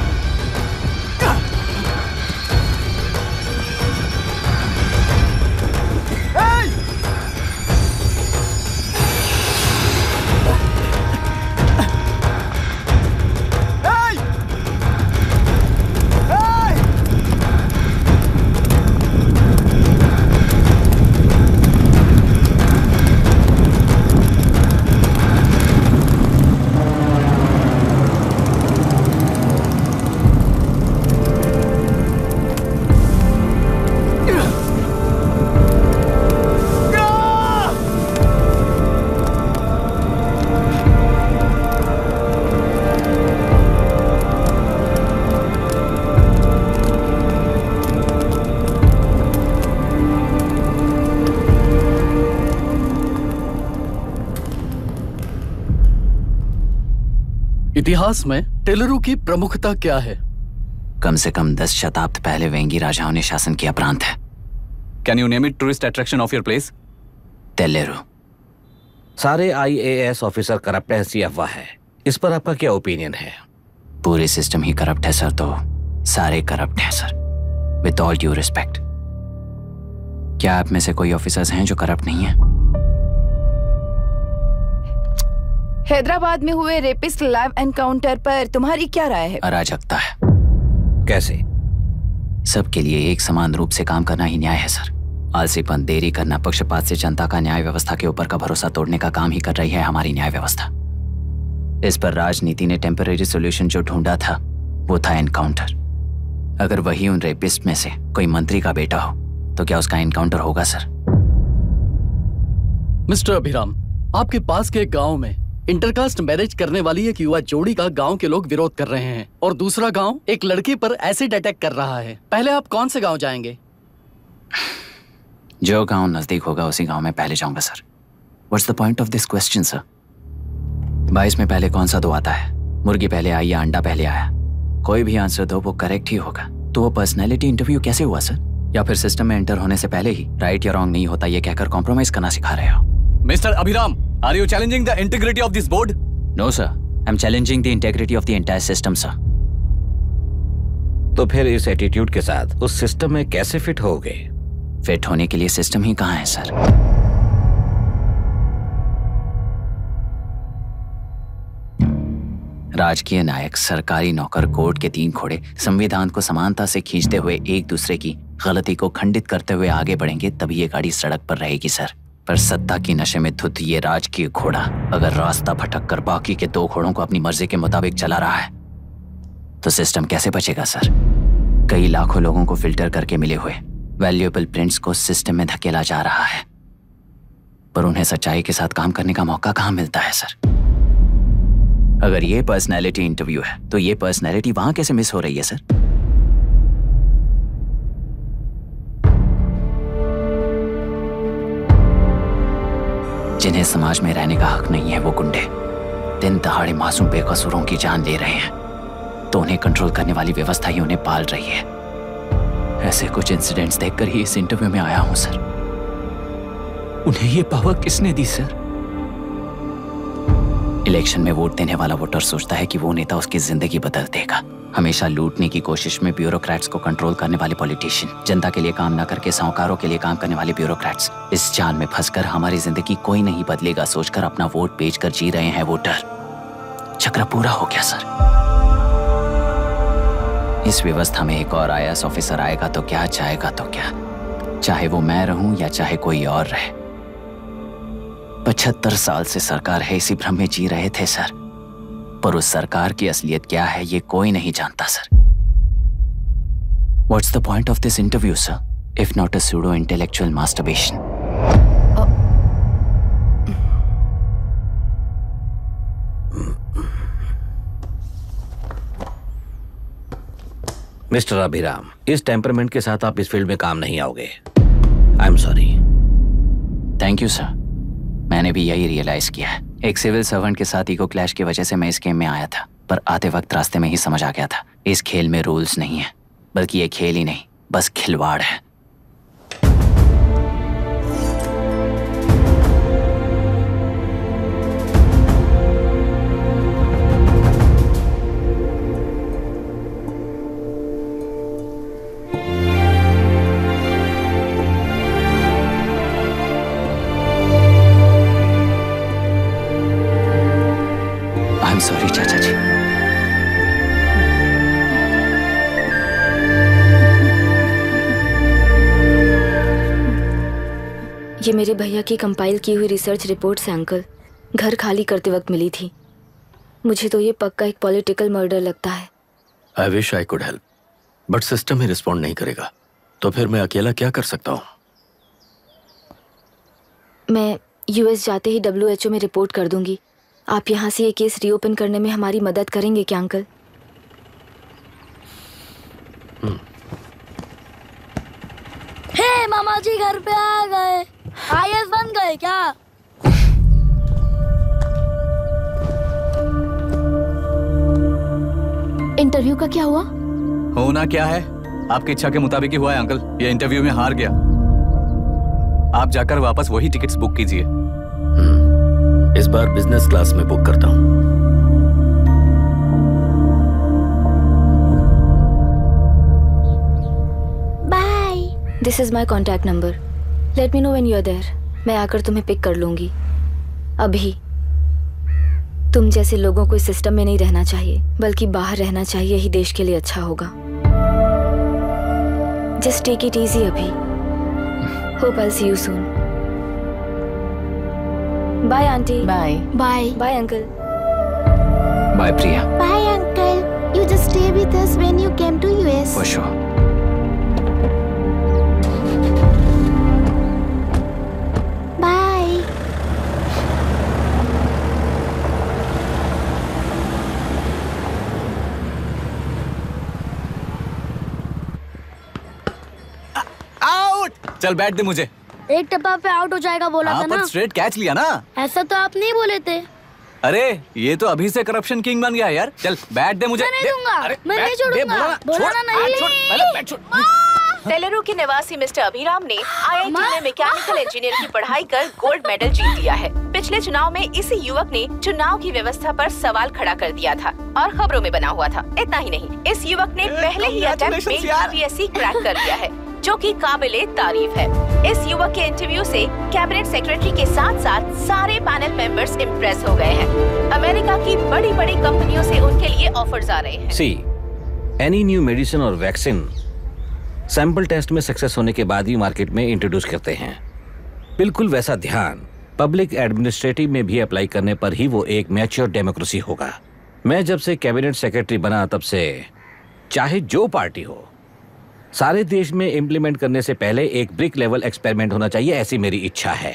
M: इतिहास में टेलरू की प्रमुखता क्या है?
G: कम से कम 10 शताब्द पहले वेंगी राजाओं ने शासन किया प्रांत है।
B: Can you name it tourist attraction of your place?
G: Teluru.
Q: सारे IAS ऑफिसर करप्ट है, ऐसी अफवाह है। इस पर आपका क्या ओपिनियन है?
G: पूरे सिस्टम ही करप्ट है सर, तो सारे करप्ट हैं sir. With all due respect, क्या आप में से कोई ऑफिसर्स हैं जो करप्ट नहीं है?
O: हैदराबाद में हुए रेपिस्ट लाइव एनकाउंटर पर तुम्हारी क्या राय है?
G: अराजकता है।
Q: कैसे?
G: सबके लिए एक समान रूप से काम करना ही न्याय है सर। आलसीपन, देरी करना, पक्षपात से जनता का न्याय व्यवस्था के ऊपर का भरोसा तोड़ने का काम ही कर रही है हमारी न्याय व्यवस्था। इस पर राजनीति ने टेम्परेरी सोल्यूशन जो ढूंढा था वो था एनकाउंटर। अगर वही उन रेपिस्ट में से कोई मंत्री का बेटा हो तो क्या उसका एनकाउंटर होगा सर?
M: मिस्टर अभिराम, आपके पास के गांव में इंटरकास्ट मैरिज करने वाली एक युवा जोड़ी का गांव के लोग विरोध कर रहे हैं और दूसरा गांव एक लड़की पर एसिड अटैक कर रहा है। पहले आप कौन से गांव जाएंगे?
G: जो गांव नजदीक होगा उसी गांव में पहले जाऊंगा sir. What's the point of this question sir? 22 में पहले कौन सा दो आता है? मुर्गी पहले आई या अंडा पहले आया? कोई भी आंसर दो वो करेक्ट ही होगा। तो वो पर्सनैलिटी इंटरव्यू कैसे हुआ सर? या फिर सिस्टम में एंटर होने से पहले ही राइट या रॉन्ग नहीं होता ये कहकर कॉम्प्रोमाइज करना सिखा रहे हो?
B: Mister Abhiram, are you challenging the integrity of this board?
G: No sir, I'm challenging the integrity of the entire system sir.
Q: तो फिर इस एटीट्यूड के साथ उस सिस्टम में कैसे फिट होगे?
G: फिट होने के लिए सिस्टम ही कहाँ है सर? राजकीय नायक, सरकारी नौकर, कोर्ट के 3 घोड़े संविधान को समानता से खींचते हुए एक दूसरे की गलती को खंडित करते हुए आगे बढ़ेंगे तभी ये गाड़ी सड़क पर रहेगी सर। पर सत्ता की नशे में धुत ये राजकीय घोड़ा अगर रास्ता भटक कर बाकी के 2 घोड़ों को अपनी मर्जी के मुताबिक चला रहा है तो सिस्टम कैसे बचेगा सर? कई लाखों लोगों को फिल्टर करके मिले हुए वैल्यूएबल प्रिंट्स को सिस्टम में धकेला जा रहा है, पर उन्हें सच्चाई के साथ काम करने का मौका कहाँ मिलता है सर? अगर ये पर्सनैलिटी इंटरव्यू है तो ये पर्सनैलिटी वहां कैसे मिस हो रही है सर? जिन्हें समाज में रहने का हक नहीं है वो गुंडे दिन दहाड़े मासूम बेकसूरों की जान ले रहे हैं, तो उन्हें कंट्रोल करने वाली व्यवस्था ही उन्हें पाल रही है। ऐसे कुछ इंसिडेंट्स देखकर ही इस इंटरव्यू में आया हूं सर। उन्हें ये पावर किसने दी सर? इलेक्शन में वोट देने वाला वोटर सोचता है कि वो नेता उसकी जिंदगी बदल देगा। हमेशा लूटने की कोशिश में ब्यूरोक्रेट्स को कंट्रोल करने वाले पॉलिटिशियन, जनता के लिए काम न करके साहूकारों के लिए काम करने वाले ब्यूरोक्रेट्स, इस जाल में फंसकर हमारी जिंदगी कोई नहीं बदलेगा सोचकर अपना वोट बेचकर जी रहे हैं वोटर। चक्र पूरा हो गया सर। इस व्यवस्था में एक और IAS ऑफिसर आएगा तो क्या, जाएगा तो क्या, चाहे वो मैं रहूं या चाहे कोई और रहे। 75 साल से सरकार है, इसी भ्रम में जी रहे थे सर, पर उस सरकार की असलियत क्या है ये कोई नहीं जानता sir. What's the point of this interview, sir, if not a pseudo-intellectual masturbation?
Q: Mister Abhiram, इस टेम्परमेंट के साथ आप इस फील्ड में काम नहीं आओगे। I am sorry.
G: Thank you sir, मैंने भी यही रियलाइज किया है। एक सिविल सर्वेंट के साथ ईगो क्लैश की वजह से मैं इस गेम में आया था, पर आते वक्त रास्ते में ही समझ आ गया था इस खेल में रूल्स नहीं है, बल्कि ये खेल ही नहीं बस खिलवाड़ है। सॉरी चाचा जी।
K: ये मेरे भैया की कंपाइल की हुई रिसर्च रिपोर्ट से अंकल, घर खाली करते वक्त मिली थी। मुझे तो ये पक्का एक पॉलिटिकल मर्डर लगता है।
C: I wish I could help, but system ही रिस्पॉन्ड नहीं करेगा, तो फिर मैं अकेला क्या कर सकता हूँ?
K: मैं US जाते ही WHO में रिपोर्ट कर दूंगी। आप यहाँ से ये केस रीओपन करने में हमारी मदद करेंगे क्या अंकल?
L: हे मामा जी घर पे आ गए। IAS बन गए क्या?
E: इंटरव्यू का क्या हुआ?
B: होना क्या है, आपकी इच्छा के मुताबिक ही हुआ है अंकल। ये इंटरव्यू में हार गया। आप जाकर वापस वही टिकट्स बुक कीजिए।
C: इस बार बिजनेस क्लास में बुक करता हूँ।
K: Bye. This is my contact number. Let me know when you are there. मैं आकर तुम्हें पिक कर लूंगी। अभी तुम जैसे लोगों को इस सिस्टम में नहीं रहना चाहिए, बल्कि बाहर रहना चाहिए, ही देश के लिए अच्छा होगा। जस्ट टेक इट इजी अभी। Hope I see you soon. Bye aunty.
E: Bye
I: bye
K: bye uncle.
G: Bye Priya.
I: Bye uncle. You just stay with us when you came to US.
G: For sure.
I: Bye.
B: Out. चल बैठ दे मुझे।
L: एक टप्पा पे out हो जाएगा बोला था ना।
B: स्ट्रेट कैच लिया ना।
L: ऐसा तो आप नहीं बोले थे।
B: अरे ये तो अभी से करप्शन किंग बन गया है यार। चल बैठ दे मुझे।
L: मैं नहीं दूंगा। मैं नहीं छोड़ूंगा। बोला ना नहीं।
E: टेलरू के निवासी मिस्टर अभिराम ने IIT में मैकेनिकल इंजीनियर की पढ़ाई कर गोल्ड मेडल जीत लिया है। पिछले चुनाव में इसी युवक ने चुनाव की व्यवस्था पर सवाल खड़ा कर दिया था और खबरों में बना हुआ था। इतना ही नहीं, इस युवक ने पहले ही अटेम्प्ट में UPSC क्रैक कर लिया है, जो कि काबिले तारीफ है। इस युवक के इंटरव्यू से कैबिनेट सेक्रेटरी के साथ साथ सारे पैनल मेंबर्स इम्प्रेस हो गए हैं। अमेरिका की बड़ी बड़ी कंपनियों से उनके लिए ऑफर्स आ रहे हैं।
Q: सी, एनी न्यू मेडिसिन और वैक्सीन सैंपल टेस्ट में सक्सेस होने के बाद ही मार्केट में इंट्रोड्यूस करते हैं। बिल्कुल वैसा ध्यान पब्लिक एडमिनिस्ट्रेटिव में भी अप्लाई करने पर ही वो एक मैच्योर डेमोक्रेसी होगा। मैं जब से कैबिनेट सेक्रेटरी बना तब से चाहे जो पार्टी हो, सारे देश में इम्प्लीमेंट करने से पहले एक ब्रिक लेवल एक्सपेरिमेंट होना चाहिए, ऐसी मेरी इच्छा है।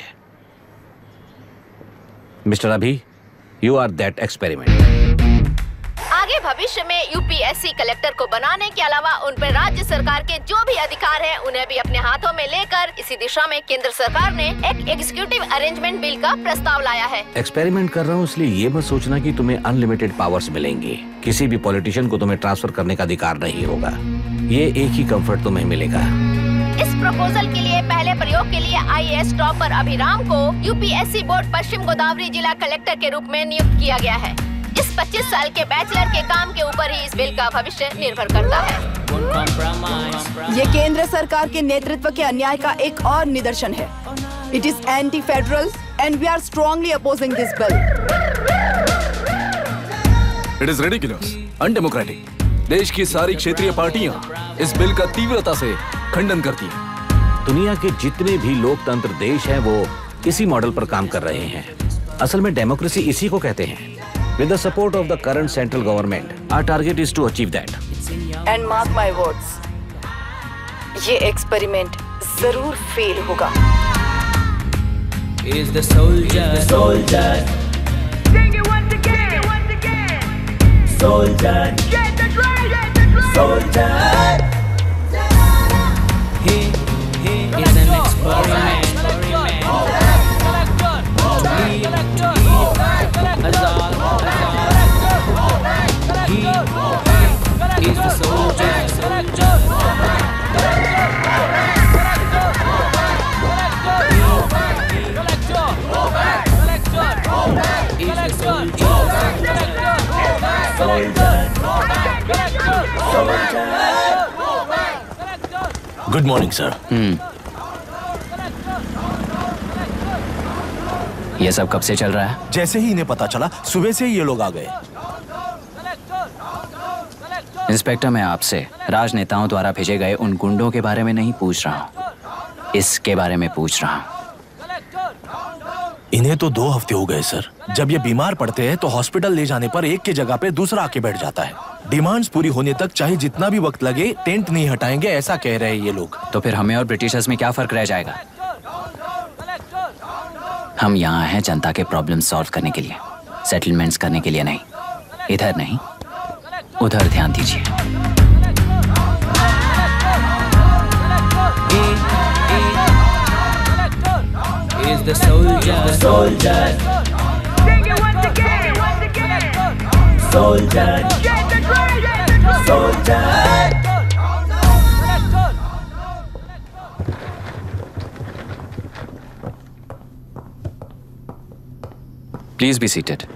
Q: मिस्टर अभी, यू आर दैट एक्सपेरिमेंट।
E: आगे भविष्य में UPSC कलेक्टर को बनाने के अलावा उन पर राज्य सरकार के जो भी अधिकार हैं, उन्हें भी अपने हाथों में लेकर इसी दिशा में केंद्र सरकार ने एक एग्जीक्यूटिव अरेंजमेंट बिल का प्रस्ताव लाया है।
Q: एक्सपेरिमेंट कर रहा हूँ इसलिए ये मत सोचना कि तुम्हें अनलिमिटेड पावर्स मिलेंगे। किसी भी पॉलिटिशियन को तुम्हें ट्रांसफर करने का अधिकार नहीं होगा। ये एक ही कंफर्ट तुम्हें मिलेगा,
I: इस प्रपोजल के लिए पहले प्रयोग के लिए IAS टॉपर अभिराम को UPSC बोर्ड पश्चिम गोदावरी जिला कलेक्टर के रूप में नियुक्त किया गया है। इस 25 साल के बैचलर के काम के ऊपर ही इस बिल का भविष्य निर्भर करता है।
O: ये केंद्र सरकार के नेतृत्व के अन्याय का एक और निदर्शन है। It is anti federal and we are strongly opposing this bill.
N: It is ridiculous, undemocratic. देश की सारी क्षेत्रीय पार्टियां इस बिल का तीव्रता से खंडन करती हैं।
Q: दुनिया के जितने भी लोकतंत्र देश हैं वो इसी मॉडल पर काम कर रहे हैं। असल में डेमोक्रेसी इसी को कहते हैं। With the support of the current central government, our target is to achieve that.
O: And mark my words, ये एक्सपेरिमेंट जरूर फेल होगा।
R: Is the soldier, Sing it once again, soldier, get the drum, soldier. He is an experiment. He is the soldier.
J: Good morning sir.
B: ये सब कब से चल रहा है?
J: जैसे ही इन्हें पता चला सुबह से ही ये लोग आ गए।
B: इंस्पेक्टर, मैं आपसे राजनेताओं द्वारा भेजे गए उन गुंडों के बारे में नहीं पूछ रहा हूँ, इसके बारे में पूछ रहा हूँ।
J: इन्हें तो 2 हफ्ते हो गए सर। जब ये बीमार पड़ते हैं तो हॉस्पिटल ले जाने पर एक की जगह पे दूसरा आके बैठ जाता है। डिमांड्स पूरी होने तक चाहे जितना भी वक्त लगे टेंट नहीं हटाएंगे, ऐसा कह रहे हैं ये लोग।
B: तो फिर हमें और ब्रिटिशर्स में क्या फर्क रह जाएगा? हम यहाँ हैं जनता के प्रॉब्लम सॉल्व करने के लिए, सेटलमेंट्स करने के लिए नहीं। इधर नहीं, उधर ध्यान दीजिए।
R: Is the soldier, Sing it once again, soldier, get the drum, soldier.
B: Please be seated.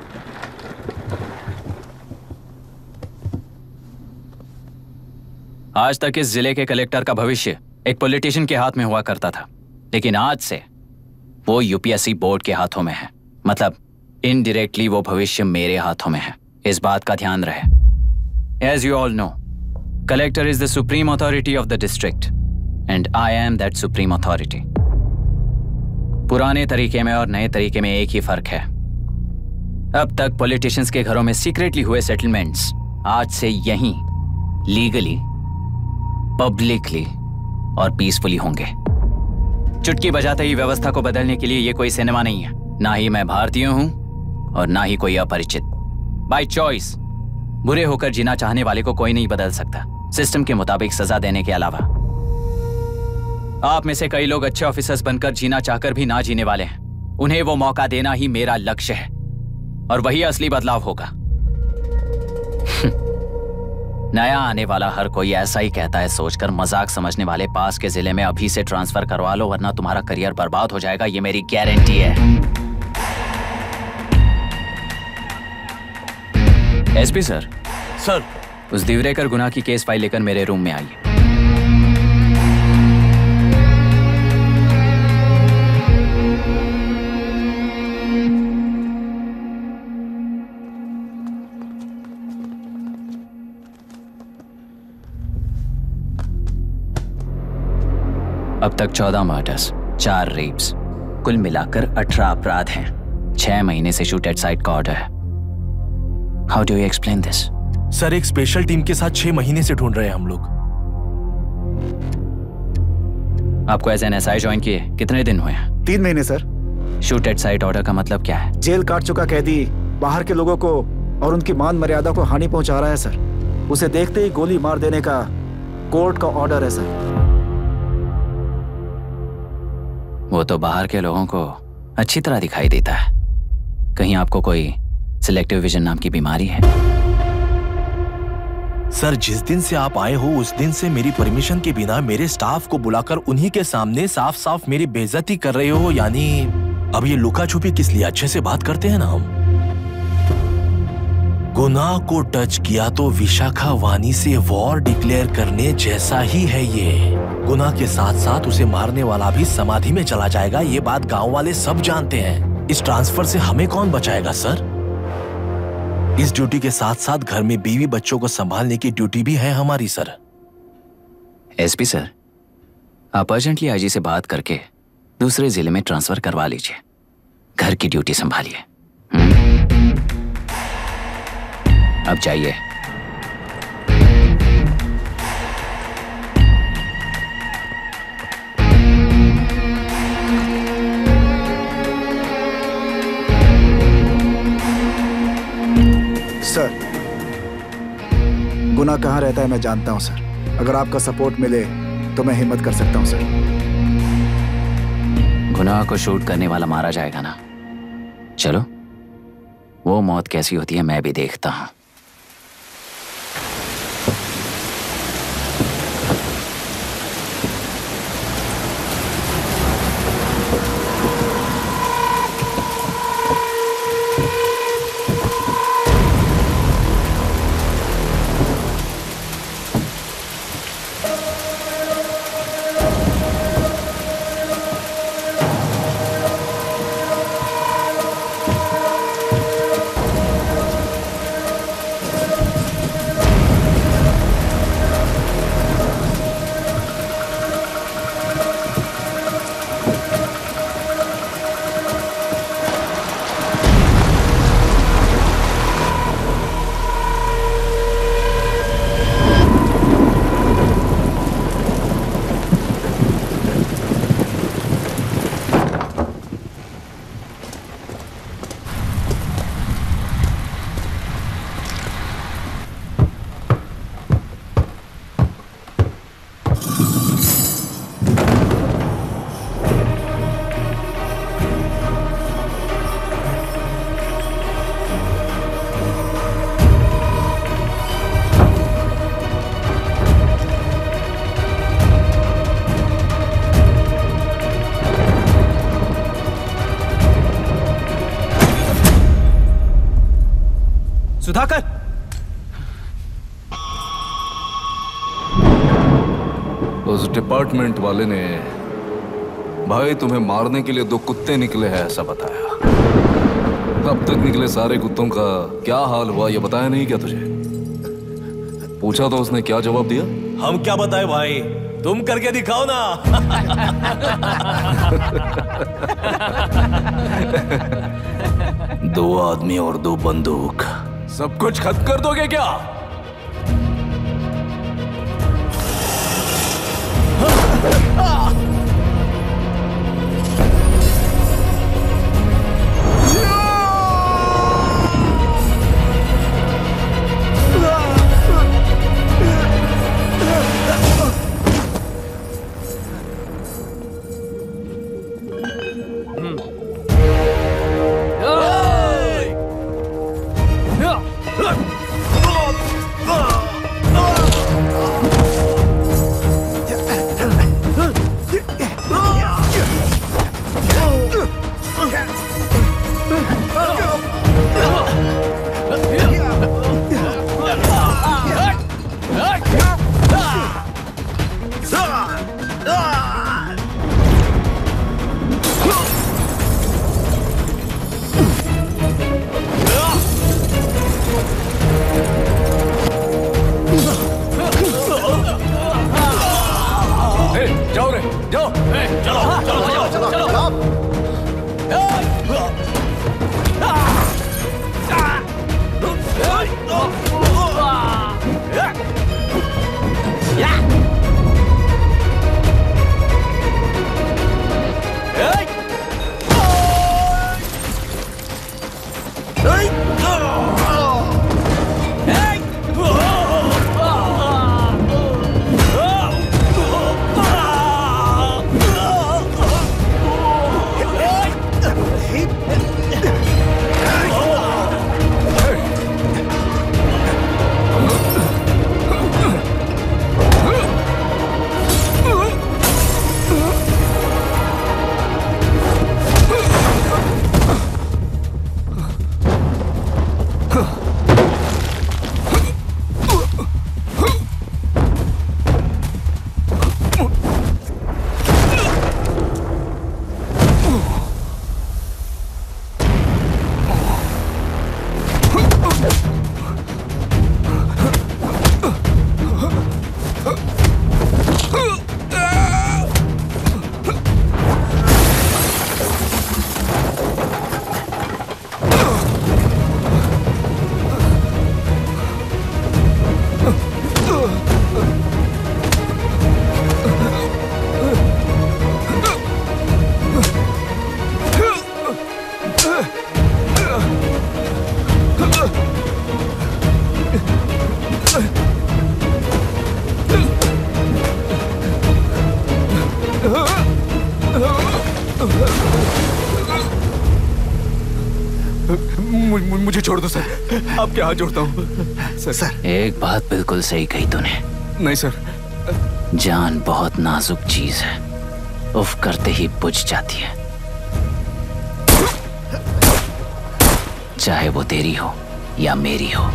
B: आज तक इस जिले के कलेक्टर का भविष्य एक पॉलिटिशियन के हाथ में हुआ करता था, लेकिन आज से वो यूपीएससी बोर्ड के हाथों में है। मतलब इनडायरेक्टली वो भविष्य मेरे हाथों में है। इस बात का ध्यान रहे। As you all know, collector is the supreme authority of the district and I am that supreme authority. पुराने तरीके में और नए तरीके में एक ही फर्क है। अब तक पॉलिटिशियंस के घरों में सीक्रेटली हुए सेटलमेंट्स आज से यहीं लीगली, पब्लिकली और पीसफुली होंगे। चुटकी बजाते ही व्यवस्था को बदलने के लिए ये कोई सिनेमा नहीं है। ना ही मैं भारतीय हूं और ना ही कोई अपरिचित। बाय चॉइस बुरे होकर जीना चाहने वाले को कोई नहीं बदल सकता, सिस्टम के मुताबिक सजा देने के अलावा। आप में से कई लोग अच्छे ऑफिसर्स बनकर जीना चाहकर भी ना जीने वाले हैं। उन्हें वो मौका देना ही मेरा लक्ष्य है और वही असली बदलाव होगा। नया आने वाला हर कोई ऐसा ही कहता है सोचकर मजाक समझने वाले पास के जिले में अभी से ट्रांसफर करवा लो, वरना तुम्हारा करियर बर्बाद हो जाएगा। ये मेरी गारंटी है। SP sir.
J: सर।
B: उस दिवरेकर गुनाह की केस फाइल लेकर मेरे रूम में आइए। अब तक 14 मर्डर्स, 4 रेप्स, कुल मिलाकर 18 अपराध हैं। 6 महीने से शूट एट साइट का ऑर्डर है। How do you explain this?
J: Sir, एक स्पेशल टीम के साथ 6 महीने से ढूंढ रहे हैं हम लोग।
B: आपको एज एन एसआई ज्वाइन किए कितने दिन हुए हैं?
D: 3 महीने sir.
B: Shoot at sight order का मतलब क्या है?
D: जेल काट चुका कैदी बाहर के लोगों को और उनकी मान मर्यादा को हानि पहुंचा रहा है सर। उसे देखते ही गोली मार देने का कोर्ट का ऑर्डर है सर।
B: वो तो बाहर के लोगों को अच्छी तरह दिखाई देता है। कहीं आपको कोई सिलेक्टिव विजन नाम की बीमारी है?
J: सर, जिस दिन से आप आए हो उस दिन से मेरी परमिशन के बिना मेरे स्टाफ को बुलाकर उन्हीं के सामने साफ साफ मेरी बेइज्जती कर रहे हो। यानी अब ये लुका छुपी किस लिए? अच्छे से बात करते हैं ना हम। गुनाह को टच किया तो विशाखा वानी से वॉर डिक्लेयर करने जैसा ही है ये। गुनाह के साथ साथ उसे मारने वाला भी समाधि में चला जाएगा। ये बात गांव वाले सब जानते हैं। इस ट्रांसफर से हमें कौन बचाएगा सर? इस ड्यूटी के साथ साथ घर में बीवी बच्चों को संभालने की ड्यूटी भी है हमारी सर।
B: एसपी सर, आप अर्जेंटली आईजी से बात करके दूसरे जिले में ट्रांसफर करवा लीजिए। घर की ड्यूटी संभालिए। अब जाइए।
D: सर, गुनाह कहाँ रहता है मैं जानता हूँ सर। अगर आपका सपोर्ट मिले तो मैं हिम्मत कर सकता हूँ सर।
B: गुनाह को शूट करने वाला मारा जाएगा ना? चलो, वो मौत कैसी होती है मैं भी देखता हूँ।
A: सुधाकर,
N: उस डिपार्टमेंट वाले ने भाई तुम्हें मारने के लिए 2 कुत्ते निकले हैं ऐसा बताया। अब तक निकले सारे कुत्तों का क्या हाल हुआ ये बताया नहीं क्या तुझे? पूछा तो उसने क्या जवाब दिया?
J: हम क्या बताए भाई, तुम करके दिखाओ ना।
N: 2 आदमी और 2 बंदूक, सब कुछ खत्म कर दोगे क्या?
A: मुझे छोड़ दो सर, आपके हाथ जोड़ता हूँ सर।
B: एक बात बिल्कुल सही कही तूने।
A: नहीं सर।
B: जान बहुत नाजुक चीज है, उफ करते ही बुझ जाती है, चाहे वो तेरी हो या मेरी हो।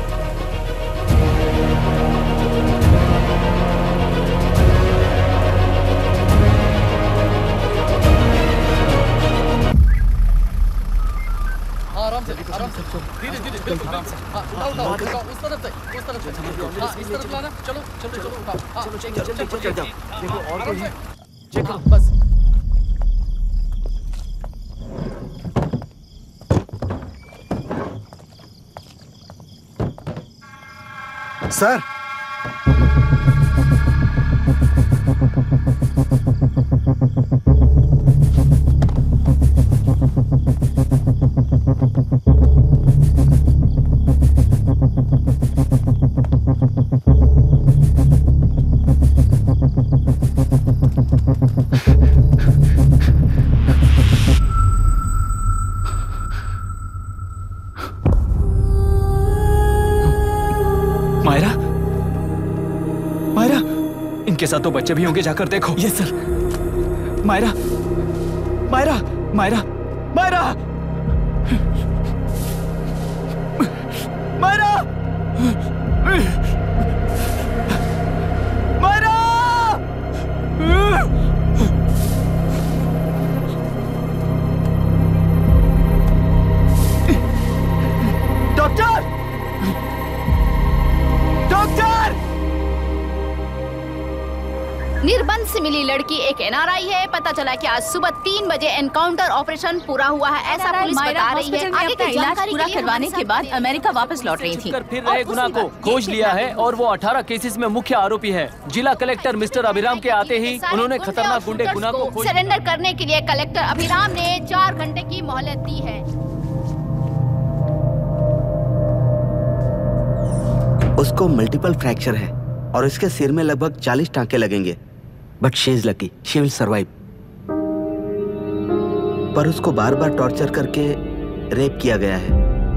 M: आराम से धीरे धीरे बिल्कुल आराम से। उठाओ उस तरफ से इस तरफ लाना। चलो चलो चलो उठाओ। चलो चल जाओ। देखो और कोई चेक करो बस।
D: सर
B: के साथ तो बच्चे भी होंगे, जाकर देखो।
A: Yes sir.
B: Myra, Myra, Myra, Myra, Myra, Myra, doctor, doctor.
S: निर्बंध से मिली लड़की एक एनआरआई है। पता चला कि आज सुबह 3 बजे एनकाउंटर ऑपरेशन पूरा हुआ है, ऐसा पुलिस बता रही है। आगे की
E: इलाज
S: जानकारी
E: पूरा
S: के लिए
E: करवाने के बाद अमेरिका वापस लौट रही थी।
P: फिर रहे गुना को खोज लिया है और वो 18 केसेस में मुख्य आरोपी है। जिला कलेक्टर मिस्टर अभिराम के आते ही उन्होंने खतरनाक गुंडे गुना को
S: सरेंडर करने के लिए कलेक्टर अभिराम ने 4 घंटे की मोहलत दी है।
H: उसको मल्टीपल फ्रैक्चर है और इसके सिर में लगभग 40 टांके लगेंगे, but she is lucky, she will survive. पर उसको बार बार टॉर्चर करके रेप किया गया है।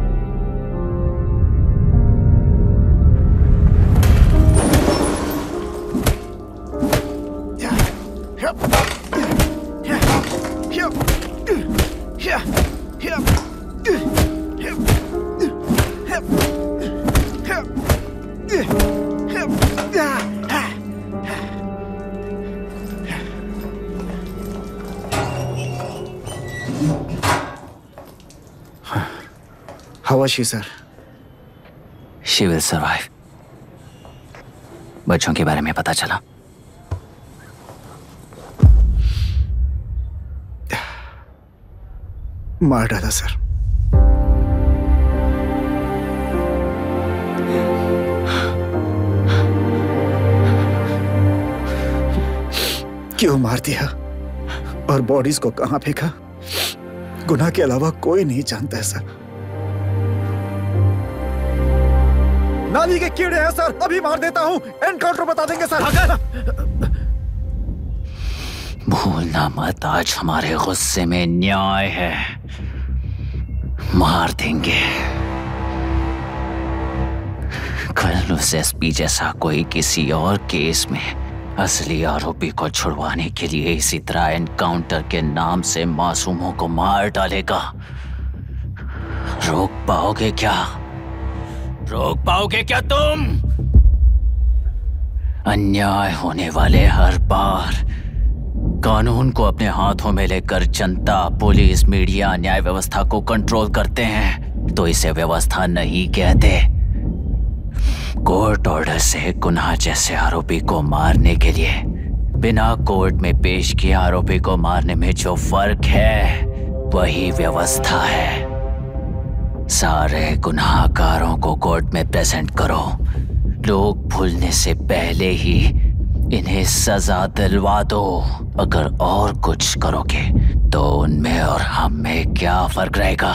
D: How was she, sir?
B: She will survive. बच्चों के बारे में पता चला?
D: मार डाला सर। क्यों मार दिया और बॉडीज को कहां फेंका, गुनाह के अलावा कोई नहीं जानता है सर। नाली के कीड़े हैं सर, अभी मार देता हूं, एनकाउंटर बता देंगे सर।
B: भूलना मत, आज हमारे गुस्से में न्याय है, मार देंगे। कल उस एसपी जैसा कोई किसी और केस में असली आरोपी को छुड़वाने के लिए इसी तरह एनकाउंटर के नाम से मासूमों को मार डालेगा। रोक पाओगे क्या? रोक पाओगे क्या तुम? अन्याय होने वाले हर बार कानून को अपने हाथों में लेकर जनता, पुलिस, मीडिया, न्याय व्यवस्था को कंट्रोल करते हैं, तो इसे व्यवस्था नहीं कहते। कोर्ट ऑर्डर से गुनाह जैसे आरोपी को मारने के लिए बिना कोर्ट में पेश किए आरोपी को मारने में जो फर्क है वही व्यवस्था है। सारे गुनाहगारों को कोर्ट में प्रेजेंट करो, लोग भूलने से पहले ही इन्हें सजा दिलवा दो। अगर और कुछ करोगे तो उनमें और हम में क्या फर्क रहेगा?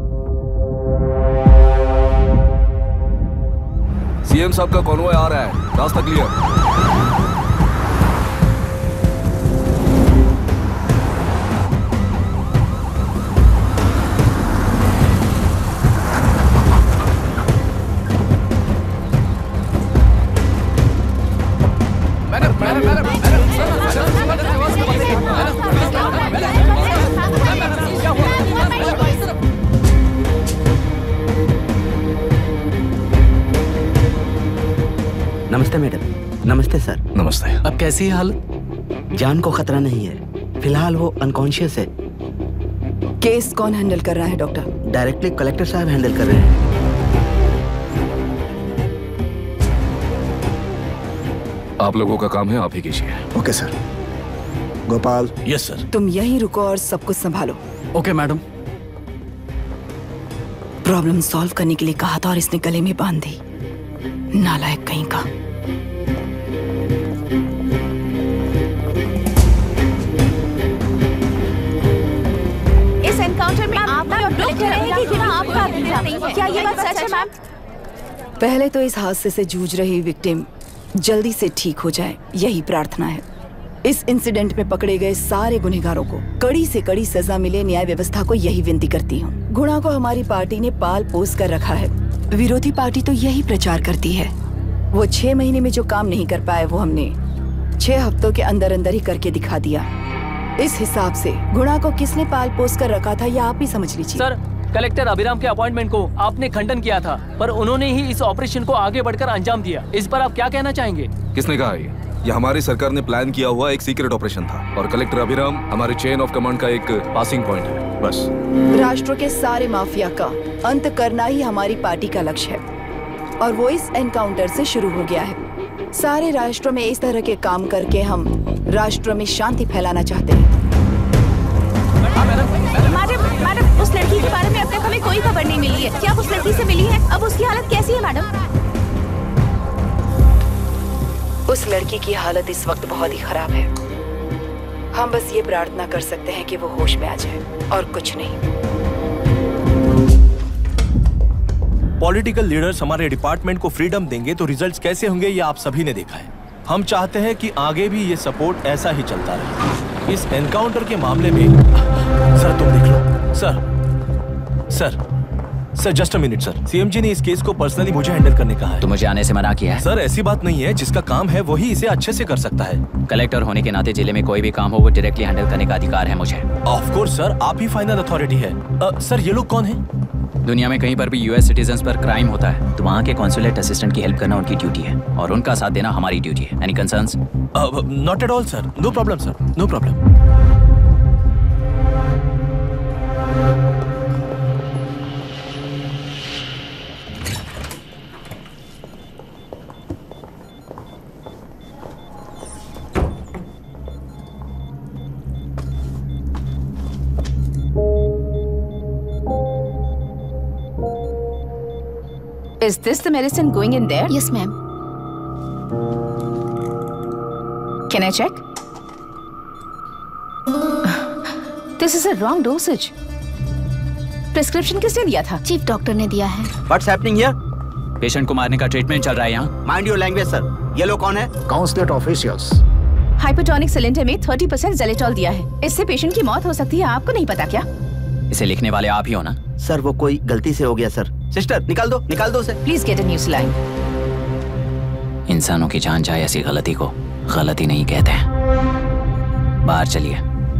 N: सीएम साहब का कॉन्वॉय आ रहा है, रास्ता क्लियर।
H: नमस्ते मैडम। नमस्ते सर।
N: नमस्ते।
M: अब कैसी है हालत?
H: जान को खतरा नहीं है, फिलहाल वो अनकॉन्शियस है।
O: केस कौन हैंडल कर रहा है डॉक्टर?
H: डायरेक्टली कलेक्टर साहब हैंडल कर रहे हैं।
N: आप लोगों का काम है, आप ही कीजिए।
D: Okay sir. Gopal.
J: Yes sir.
O: तुम यहीं रुको और सब कुछ संभालो।
M: Okay madam.
O: प्रॉब्लम सॉल्व करने के लिए कहा था और इसने गले में बांध दी। नालायक कहीं का।
E: इस एनकाउंटर में आपका और कलेक्टर रहेगी कि आपका नहीं है? क्या ये बात सच है मैम?
O: पहले तो इस हादसे से जूझ रही विक्टिम जल्दी से ठीक हो जाए, यही प्रार्थना है। इस इंसिडेंट में पकड़े गए सारे गुनहगारों को कड़ी से कड़ी सजा मिले, न्याय व्यवस्था को यही विनती करती हूँ। गुणा को हमारी पार्टी ने पाल पोस कर रखा है। विरोधी पार्टी तो यही प्रचार करती है। वो 6 महीने में जो काम नहीं कर पाए वो हमने 6 हफ्तों के अंदर अंदर ही करके दिखा दिया। इस हिसाब से गुणा को किसने पाल पोस कर रखा था, यह आप ही समझ लीजिए।
P: सर, कलेक्टर अभिराम के अपॉइंटमेंट को आपने खंडन किया था, पर उन्होंने ही इस ऑपरेशन को आगे बढ़कर अंजाम दिया। इस पर आप क्या कहना चाहेंगे?
N: किसने कहा ये हमारी सरकार ने प्लान किया हुआ एक सीक्रेट ऑपरेशन था और कलेक्टर अभिराम हमारे चेन ऑफ कमांड का एक पासिंग पॉइंट है, बस।
O: राष्ट्र के सारे माफिया का अंत करना ही हमारी पार्टी का लक्ष्य है और वो इस एनकाउंटर से शुरू हो गया है। सारे राष्ट्रों में इस तरह के काम करके हम राष्ट्र में शांति फैलाना चाहते हैं।
E: मैडम, उस लड़की के बारे में अब तक हमें कोई खबर नहीं मिली है। क्या आप उस लड़की से मिली है? अब उसकी हालत कैसी है मैडम?
O: उस लड़की की हालत इस वक्त बहुत ही खराब है। हम बस ये प्रार्थना कर सकते हैं कि वो होश में आ जाए और कुछ नहीं।
J: पॉलिटिकल लीडर्स हमारे डिपार्टमेंट को फ्रीडम देंगे तो रिजल्ट्स कैसे होंगे ये आप सभी ने देखा है। हम चाहते हैं कि आगे भी ये सपोर्ट ऐसा ही चलता रहे। इस एनकाउंटर के मामले में सर तुम देख लो। Sir just a minute sir. CM ji ने इस केस को पर्सनली मुझे हैंडल करने कहा है।
B: तो मुझे आने से मना किया है?
J: सर ऐसी बात नहीं है, जिसका काम है वही इसे अच्छे से कर सकता है।
B: कलेक्टर होने के नाते जिले में कोई भी काम हो वो डायरेक्टली हैंडल करने का अधिकार है मुझे।
J: ऑफ कोर्स सर, आप ही फाइनल अथॉरिटी है। सर ये लोग कौन है?
B: दुनिया में कहीं पर भी यूएस सिटीजन्स पर क्राइम होता है तो वहाँ के कॉन्सुलेट असिस्टेंट की हेल्प करना उनकी ड्यूटी है और उनका साथ देना हमारी ड्यूटी है। Any concerns?
J: Not at all sir, no problem sir, no problem.
E: Is this the medicine going in there?
I: Yes, ma'am.
E: Can I check? This is a wrong dosage. Prescription किसने दिया था?
I: चीफ डॉक्टर ने दिया है।
H: What's happening here?
B: Patient को मारने का treatment चल रहा है यहाँ।
H: Mind your language, sir. ये लोग कौन है?
D: Consulate officials.
E: हाइपोटोनिक सिलेंडर में 30% जेलेटॉल दिया है। इससे पेशेंट की मौत हो सकती है, आपको नहीं पता क्या?
B: इसे लिखने वाले आप ही हो ना?
H: सर वो कोई गलती से हो गया सर। सिस्टर निकाल दो उसे।
E: Please get a new saline.
B: इंसानों की जान जाए ऐसी गलती को गलती नहीं कहते हैं। बाहर चलिए।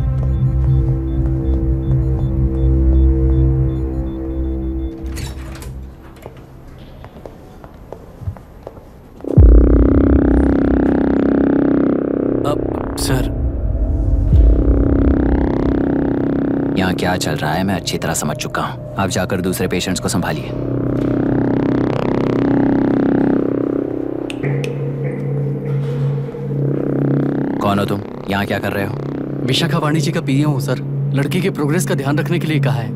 J: सर
B: यहाँ क्या चल रहा है मैं अच्छी तरह समझ चुका हूँ। आप जाकर दूसरे पेशेंट्स को संभालिए। कौन हो तुम? यहाँ क्या कर रहे हो?
M: विशाखा वाणी जी का पीए हूँ सर। लड़की के प्रोग्रेस का ध्यान रखने के लिए कहा है।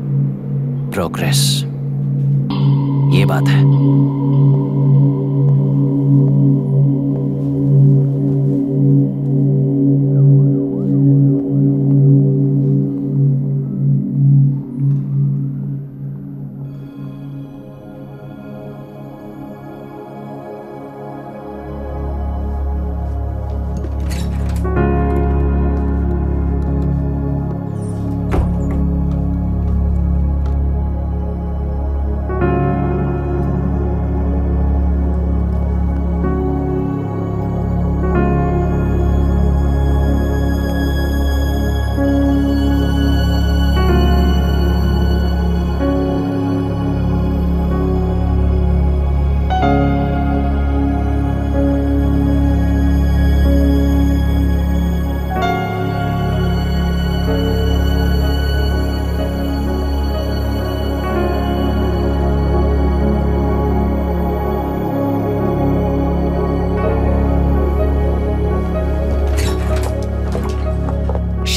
B: प्रोग्रेस, ये बात है।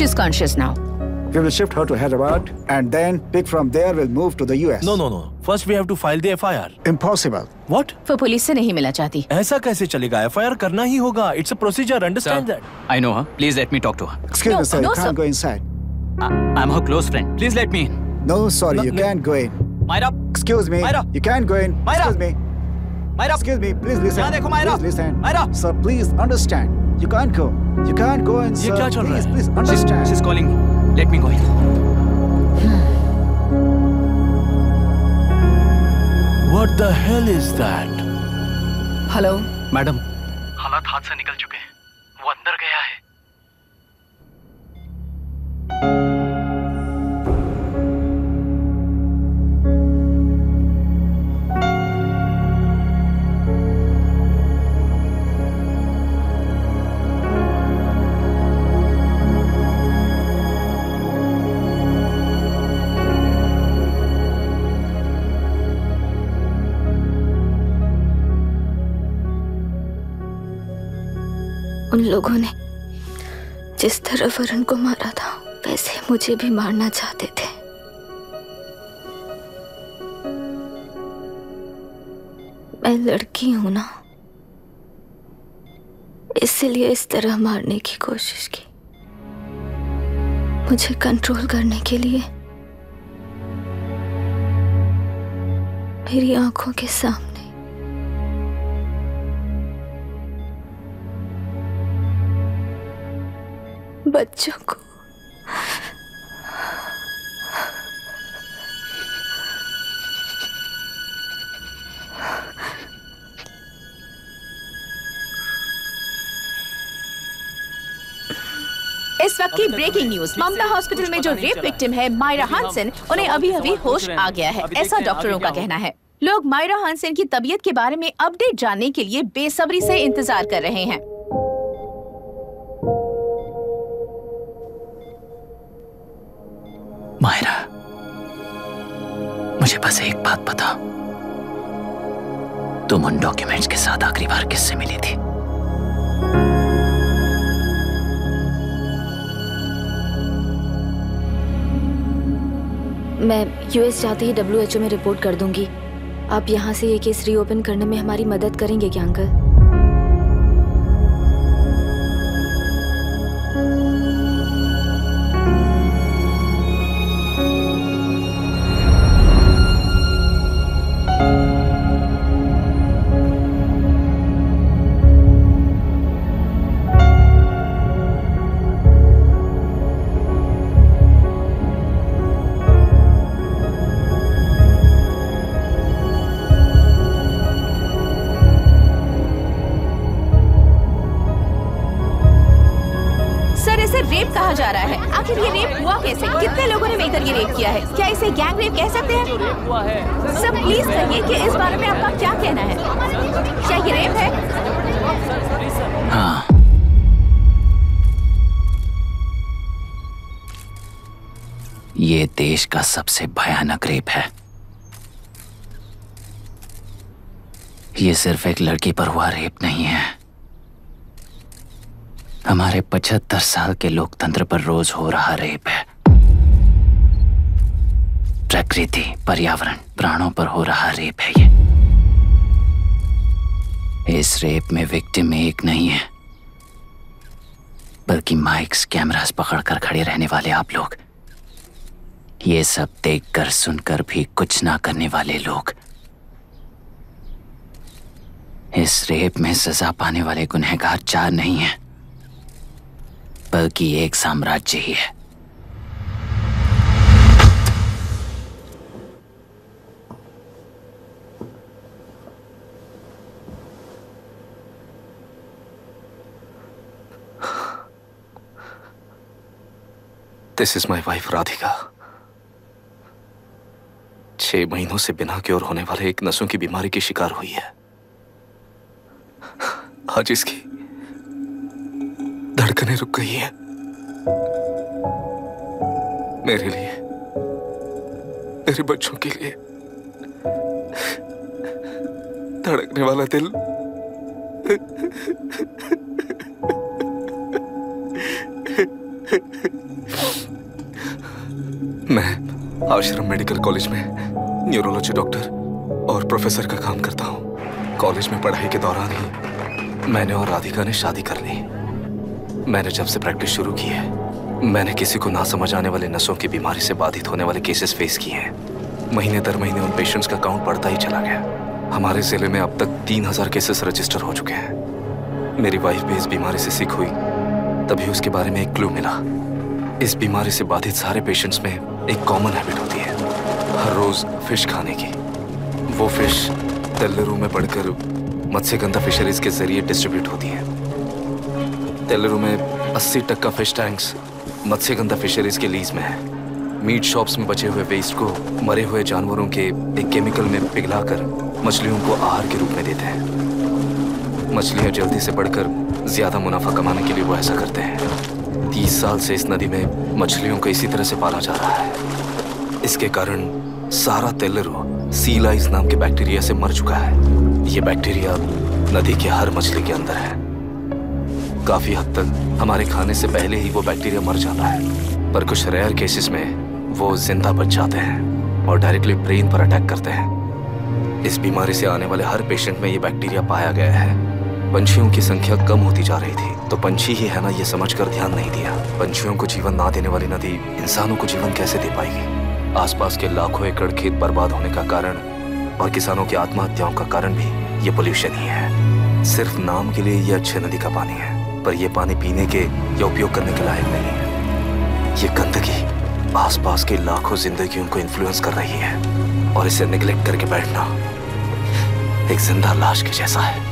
E: She's conscious now.
D: We will shift her to Hyderabad and then pick from there. We'll move to the US.
J: No. First we have to file the FIR.
D: Impossible.
J: What?
E: वो पुलिस से नहीं मिला चाहती।
J: ऐसा कैसे चलेगा? FIR करना ही होगा. It's a procedure. Understand that?
B: I know her. Please let me talk to her.
D: Excuse me, sir. You can't go inside.
B: I'm her close friend. Please let me in.
D: No, sorry, you can't go in.
B: Myra.
D: Excuse me.
B: Myra.
D: You can't go in.
B: Myra.
D: Excuse me.
B: Myra.
D: Excuse me. Please listen.
B: यहाँ देखो Myra.
D: Please listen.
B: Myra.
D: Sir, please understand. You can't go. You can't go in, sir.
B: ये क्या चल रहा है?
D: Please understand.
B: She's calling me. Let me go in.
J: What the hell is that?
O: Hello
M: madam, हालात हाथ से निकल चुके हैं। वो अंदर गया है।
K: उन लोगों ने जिस तरह वरुण को मारा था वैसे मुझे भी मारना चाहते थे। मैं लड़की हूं ना, इसलिए इस तरह मारने की कोशिश की। मुझे कंट्रोल करने के लिए मेरी आंखों के सामने बच्चों को
E: इस वक्त की ब्रेकिंग न्यूज। ममता हॉस्पिटल में जो रेप विक्टिम है मायरा हानसन, उन्हें अभी अभी होश आ गया है, ऐसा डॉक्टरों का कहना है। लोग मायरा हानसन की तबीयत के बारे में अपडेट जानने के लिए बेसब्री से इंतजार कर रहे हैं।
B: मायरा, मुझे बस एक बात बता, तुम उन डॉक्यूमेंट्स के साथ आखिरी बार किससे मिली थी?
K: मैं यूएस जाते ही WHO में रिपोर्ट कर दूंगी। आप यहाँ से ये केस रीओपन करने में हमारी मदद करेंगे क्या अंकल?
E: कहा जा रहा है, आखिर ये रेप हुआ कैसे? कितने लोगों ने मिलकर ये रेप किया है? क्या इसे गैंग रेप कह सकते हैं? सब प्लीज कहिए कि इस बारे में आपका क्या कहना है? क्या ये रेप है?
B: हाँ, ये देश का सबसे भयानक रेप है। ये सिर्फ एक लड़की पर हुआ रेप नहीं है, हमारे 75 साल के लोकतंत्र पर रोज हो रहा रेप है। प्रकृति, पर्यावरण, प्राणों पर हो रहा रेप है ये। इस रेप में विक्टिम एक नहीं है, बल्कि माइक्स, कैमरास पकड़कर खड़े रहने वाले आप लोग, ये सब देखकर सुनकर भी कुछ ना करने वाले लोग। इस रेप में सजा पाने वाले गुनहगार 4 नहीं हैं, बल्कि एक साम्राज्य ही है।
N: This is my wife Radhika. 6 महीनों से बिना क्योर होने वाले एक नसों की बीमारी की शिकार हुई है। आज इसकी धड़कनें रुक गई हैं। मेरे लिए, मेरे बच्चों के लिए धड़कने वाला दिल आश्रम मेडिकल कॉलेज में न्यूरोलॉजी डॉक्टर और प्रोफेसर का काम करता हूँ। कॉलेज में पढ़ाई के दौरान ही मैंने और राधिका ने शादी कर ली। मैंने जब से प्रैक्टिस शुरू की है, मैंने किसी को ना समझ आने वाले नसों की बीमारी से बाधित होने वाले केसेस फेस किए हैं। महीने दर महीने उन पेशेंट्स का काउंट बढ़ता ही चला गया। हमारे जिले में अब तक 3000 केसेस रजिस्टर हो चुके हैं। मेरी वाइफ भी इस बीमारी से सिक हुई, तभी उसके बारे में एक क्लू मिला। इस बीमारी से बाधित सारे पेशेंट्स में एक कॉमन हैबिट होती है, हर रोज फिश खाने की। वो फिश तेल्लुरु में बढ़कर मत्स्यगंधा फिशरीज के जरिए डिस्ट्रीब्यूट होती है। तेल्लुरु में 80% फिश टैंक्स मत्स्यगंधा फिशरीज के लीज में है। मीट शॉप्स में बचे हुए वेस्ट को मरे हुए जानवरों के एक केमिकल में पिघलाकर मछलियों को आहार के रूप में देते हैं। मछलियां जल्दी से बढ़कर ज्यादा मुनाफा कमाने के लिए वो ऐसा करते हैं। 30 साल से इस नदी में मछलियों को इसी तरह से पाला जा रहा है। इसके कारण सारा तेल्लुरु सी लाइस नाम के बैक्टीरिया से मर चुका है। ये बैक्टीरिया नदी के हर मछली के अंदर है। काफी हद तक हमारे खाने से पहले ही वो बैक्टीरिया मर जाता है, पर कुछ रेयर केसेस में वो जिंदा बच जाते हैं और डायरेक्टली ब्रेन पर अटैक करते हैं। इस बीमारी से आने वाले हर पेशेंट में ये बैक्टीरिया पाया गया है। पंछियों की संख्या कम होती जा रही थी, तो पंछी ही है ना ये समझकर ध्यान नहीं दिया। पंछियों को जीवन ना देने वाली नदी इंसानों को जीवन कैसे दे पाएगी? आसपास के लाखों एकड़ खेत बर्बाद होने का कारण और किसानों की आत्महत्याओं का कारण भी ये पोल्यूशन ही है। सिर्फ नाम के लिए ये अच्छे नदी का पानी है, पर यह पानी पीने के या उपयोग करने के लायक नहीं है। ये गंदगी आसपास के लाखों जिंदगियों को इन्फ्लुएंस कर रही है और इसे निगलेक्ट करके बैठना एक जिंदा लाश के जैसा है।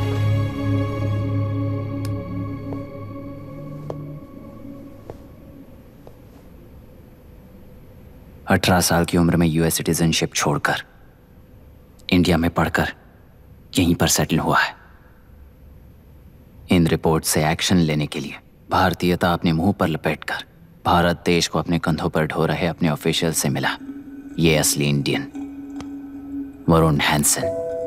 B: अठारह साल की उम्र में यूएस सिटीजनशिप छोड़कर इंडिया में पढ़कर यहीं पर सेटल हुआ है। इन रिपोर्ट से एक्शन लेने के लिए भारतीयता अपने मुंह पर लपेटकर भारत देश को अपने कंधों पर ढो रहे अपने ऑफिशियल से मिला ये असली इंडियन वरुण हैंसन।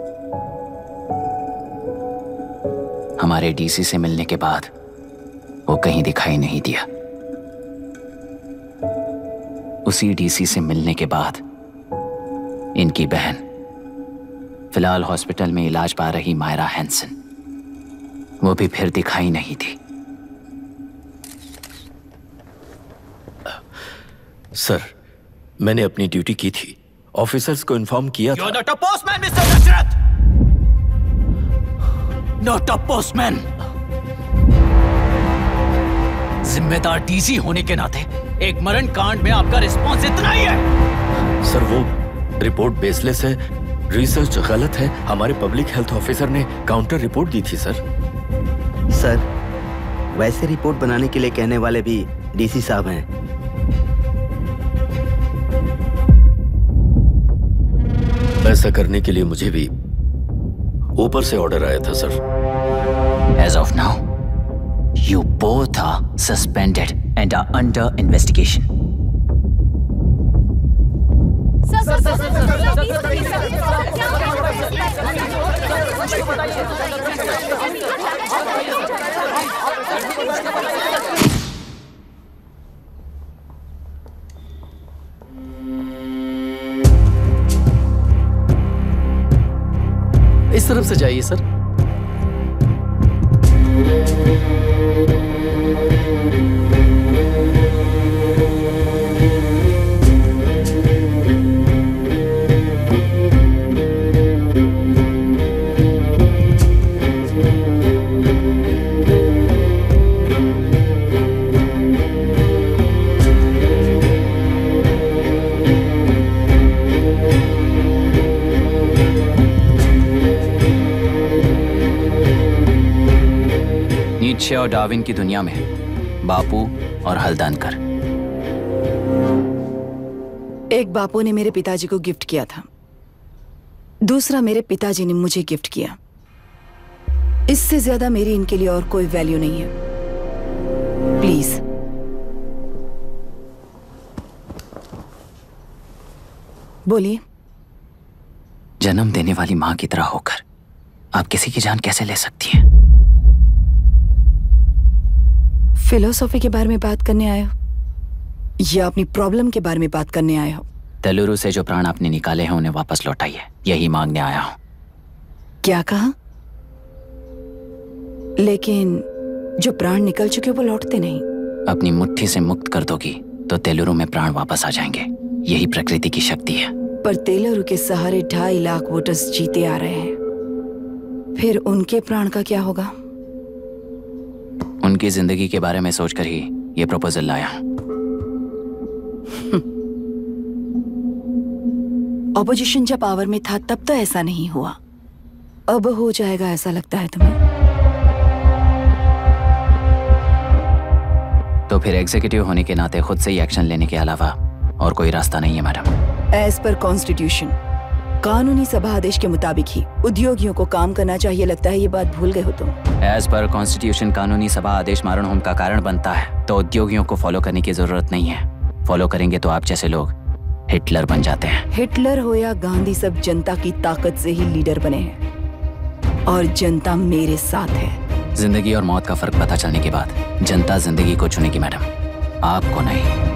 B: हमारे डीसी से मिलने के बाद वो कहीं दिखाई नहीं दिया। उसी डीसी से मिलने के बाद इनकी बहन, फिलहाल हॉस्पिटल में इलाज पा रही मायरा हैंसन, वो भी फिर दिखाई नहीं दी।
C: सर, मैंने अपनी ड्यूटी की थी। ऑफिसर्स को इन्फॉर्म किया था।
B: You're not a postman, Mr. Dasharath! Not a postman! जिम्मेदार डीसी होने के नाते एक मरण कांड में आपका रिस्पॉन्स इतना ही है।
C: सर, वो रिपोर्ट बेसलेस है, रिसर्च गलत है। हमारे पब्लिक हेल्थ ऑफिसर ने काउंटर रिपोर्ट दी थी सर।
H: सर, वैसे रिपोर्ट बनाने के लिए कहने वाले भी डीसी साहब हैं।
C: ऐसा करने के लिए मुझे भी ऊपर से ऑर्डर आया था sir.
B: As of now, you both are suspended and are under investigation.
M: इस तरफ से जाइए सर।
B: नीत्शे और डार्विन की दुनिया में बापू और हल्दानकर।
O: एक बापू ने मेरे पिताजी को गिफ्ट किया था, दूसरा मेरे पिताजी ने मुझे गिफ्ट किया। इससे ज्यादा मेरी इनके लिए और कोई वैल्यू नहीं है। प्लीज बोलिए।
B: जन्म देने वाली मां की तरह होकर आप किसी की जान कैसे ले सकती हैं?
O: फिलोसॉफी के बारे में बात करने आए हो या अपनी प्रॉब्लम के बारे में बात करने आए हो?
B: तेलुरु से जो प्राण आपने निकाले हैं उन्हें वापस लौटाइए, यही मांगने आया हूं।
O: क्या कहा? लेकिन जो प्राण निकल चुके वो लौटते नहीं।
B: अपनी मुट्ठी से मुक्त कर दोगी तो तेलुरु में प्राण वापस आ जाएंगे, यही प्रकृति की शक्ति है।
O: पर तेलुरु के सहारे 2.5 लाख वोटर्स जीते आ रहे हैं, फिर उनके प्राण का क्या होगा?
B: उनकी जिंदगी के बारे में सोचकर ही ये प्रपोजल लाया हूं।
O: ऑपोजिशन जब पावर में था तब तो ऐसा नहीं हुआ, अब हो जाएगा ऐसा लगता है तुम्हें?
B: तो फिर एग्जीक्यूटिव होने के नाते खुद से ही एक्शन लेने के अलावा और कोई रास्ता नहीं है मैडम।
O: एज पर कॉन्स्टिट्यूशन, कानूनी सभा आदेश के मुताबिक ही उद्योगियों को काम करना चाहिए। लगता है ये बात भूल गए हो तुम।
B: एज पर कॉन्स्टिट्यूशन कानूनी सभा आदेश मारण होम का कारण बनता है, तो उद्योगियों को फॉलो करने की जरूरत नहीं है। फॉलो करेंगे तो आप जैसे लोग हिटलर बन जाते हैं।
O: हिटलर हो या गांधी, सब जनता की ताकत से ही लीडर बने हैं और जनता मेरे साथ है।
B: जिंदगी और मौत का फर्क पता चलने के बाद जनता जिंदगी को चुनेगी मैडम, आपको नहीं।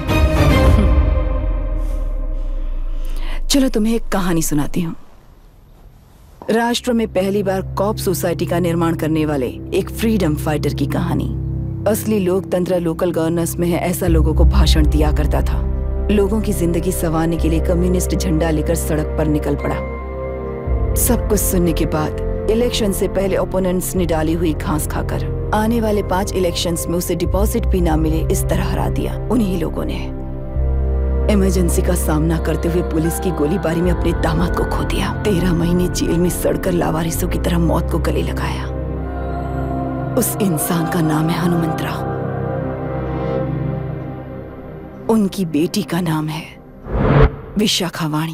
O: चलो तुम्हें एक कहानी सुनाती हूँ। राष्ट्र में पहली बार कॉप सोसाइटी का निर्माण करने वाले एक फ्रीडम फाइटर की कहानी। असली लोकतंत्र लोकल गवर्नेंस में है, ऐसा लोगों को भाषण दिया करता था। लोगों की जिंदगी संवारने के लिए कम्युनिस्ट झंडा लेकर सड़क पर निकल पड़ा। सब कुछ सुनने के बाद इलेक्शन से पहले ओपोनेंट्स ने डाली हुई घास खाकर आने वाले 5 इलेक्शंस में उसे डिपॉजिट भी ना मिले, इस तरह हरा दिया। उन्हीं लोगों ने इमरजेंसी का सामना करते हुए पुलिस की गोलीबारी में अपने दामाद को खो दिया। 13 महीने जेल में सड़कर लावारिसों की तरह मौत को गले लगाया। उस इंसान का नाम है हनुमंतराव। उनकी बेटी का नाम है विशाखावाणी।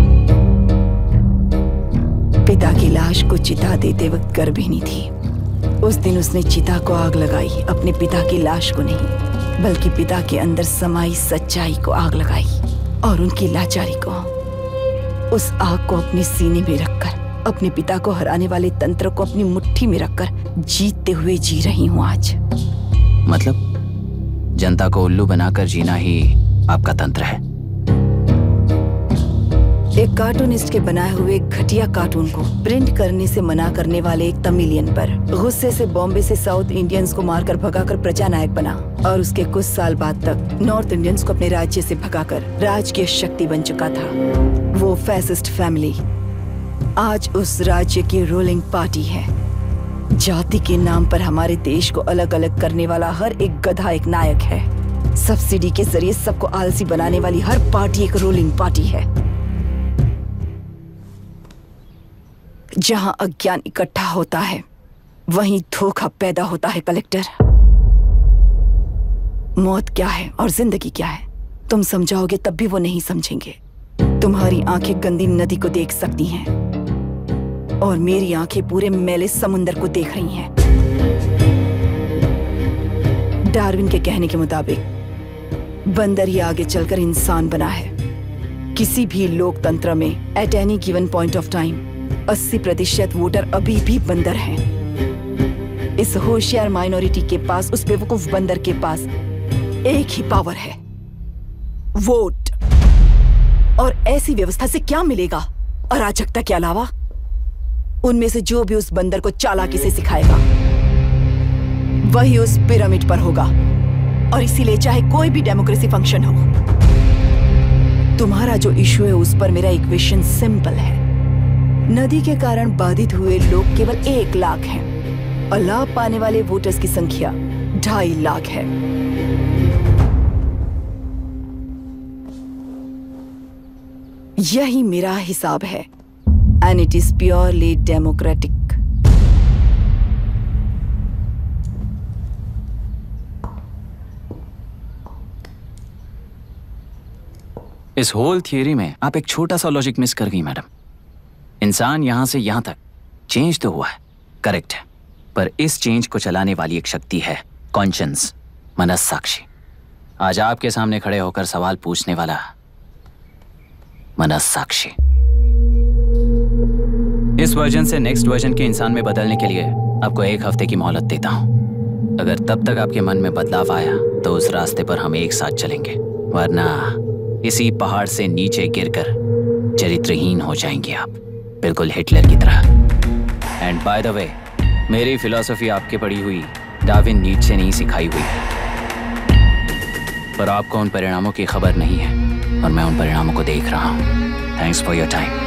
O: पिता की लाश को चिता देते वक्त गर्भिणी थी। उस दिन उसने चिता को आग लगाई, अपने पिता की लाश को नहीं, बल्कि पिता के अंदर समाई सच्चाई को आग लगाई और उनकी लाचारी को। उस आग को अपने सीने में रखकर, अपने पिता को हराने वाले तंत्र को अपनी मुट्ठी में रखकर जीतते हुए जी रही हूँ आज।
B: मतलब जनता को उल्लू बनाकर जीना ही आपका तंत्र है?
O: एक कार्टूनिस्ट के बनाए हुए घटिया कार्टून को प्रिंट करने से मना करने वाले एक तमिलियन पर गुस्से से बॉम्बे से साउथ इंडियंस को मारकर भगाकर प्रजा नायक बना और उसके कुछ साल बाद तक नॉर्थ इंडियंस को अपने राज्य से भगाकर राजकीय शक्ति बन चुका था। वो फैसिस्ट फैमिली आज उस राज्य की रूलिंग पार्टी है। जाति के नाम पर हमारे देश को अलग अलग करने वाला हर एक गधा एक नायक है। सब्सिडी के जरिए सबको आलसी बनाने वाली हर पार्टी एक रूलिंग पार्टी है। जहां अज्ञान इकट्ठा होता है वहीं धोखा पैदा होता है। कलेक्टर, मौत क्या है और जिंदगी क्या है तुम समझाओगे तब भी वो नहीं समझेंगे। तुम्हारी आंखें गंदी नदी को देख सकती हैं और मेरी आंखें पूरे मैले समुंदर को देख रही हैं। डार्विन के कहने के मुताबिक बंदर ही आगे चलकर इंसान बना है। किसी भी लोकतंत्र में at any given point of time 80% voter अभी भी बंदर हैं। इस होशियार माइनॉरिटी के पास, उस बेवकूफ बंदर के पास एक ही पावर है, वोट। और ऐसी व्यवस्था से क्या मिलेगा अराजकता के अलावा? उनमें से जो भी उस बंदर को चालाकी से सिखाएगा वही उस पिरामिड पर होगा। और इसीलिए चाहे कोई भी डेमोक्रेसी फंक्शन हो, तुम्हारा जो इशू है उस पर मेरा इक्वेशन सिंपल है। नदी के कारण बाधित हुए लोग केवल 1 लाख हैं और लाभ पाने वाले वोटर्स की संख्या 2.5 लाख है। यही मेरा हिसाब है and it is purely democratic.
B: इस होल थियरी में आप एक छोटा सा लॉजिक मिस कर गई मैडम। इंसान यहां से यहां तक चेंज तो हुआ है, करेक्ट है, पर इस चेंज को चलाने वाली एक शक्ति है, कॉन्शियंस, मनस्साक्षी। आज आपके सामने खड़े होकर सवाल पूछने वाला मनस्साक्षी। इस वर्जन से नेक्स्ट वर्जन के इंसान में बदलने के लिए आपको 1 हफ्ते की मोहलत देता हूं। अगर तब तक आपके मन में बदलाव आया तो उस रास्ते पर हम एक साथ चलेंगे, वरना इसी पहाड़ से नीचे गिरकर चरित्रहीन हो जाएंगे आप, बिल्कुल हिटलर की तरह। एंड बाय द वे, मेरी फिलॉसफी आपके पढ़ी हुई डार्विन नीचे नहीं सिखाई हुई है, पर आपको उन परिणामों की खबर नहीं है और मैं उन परिणामों को देख रहा हूं। Thanks for your time.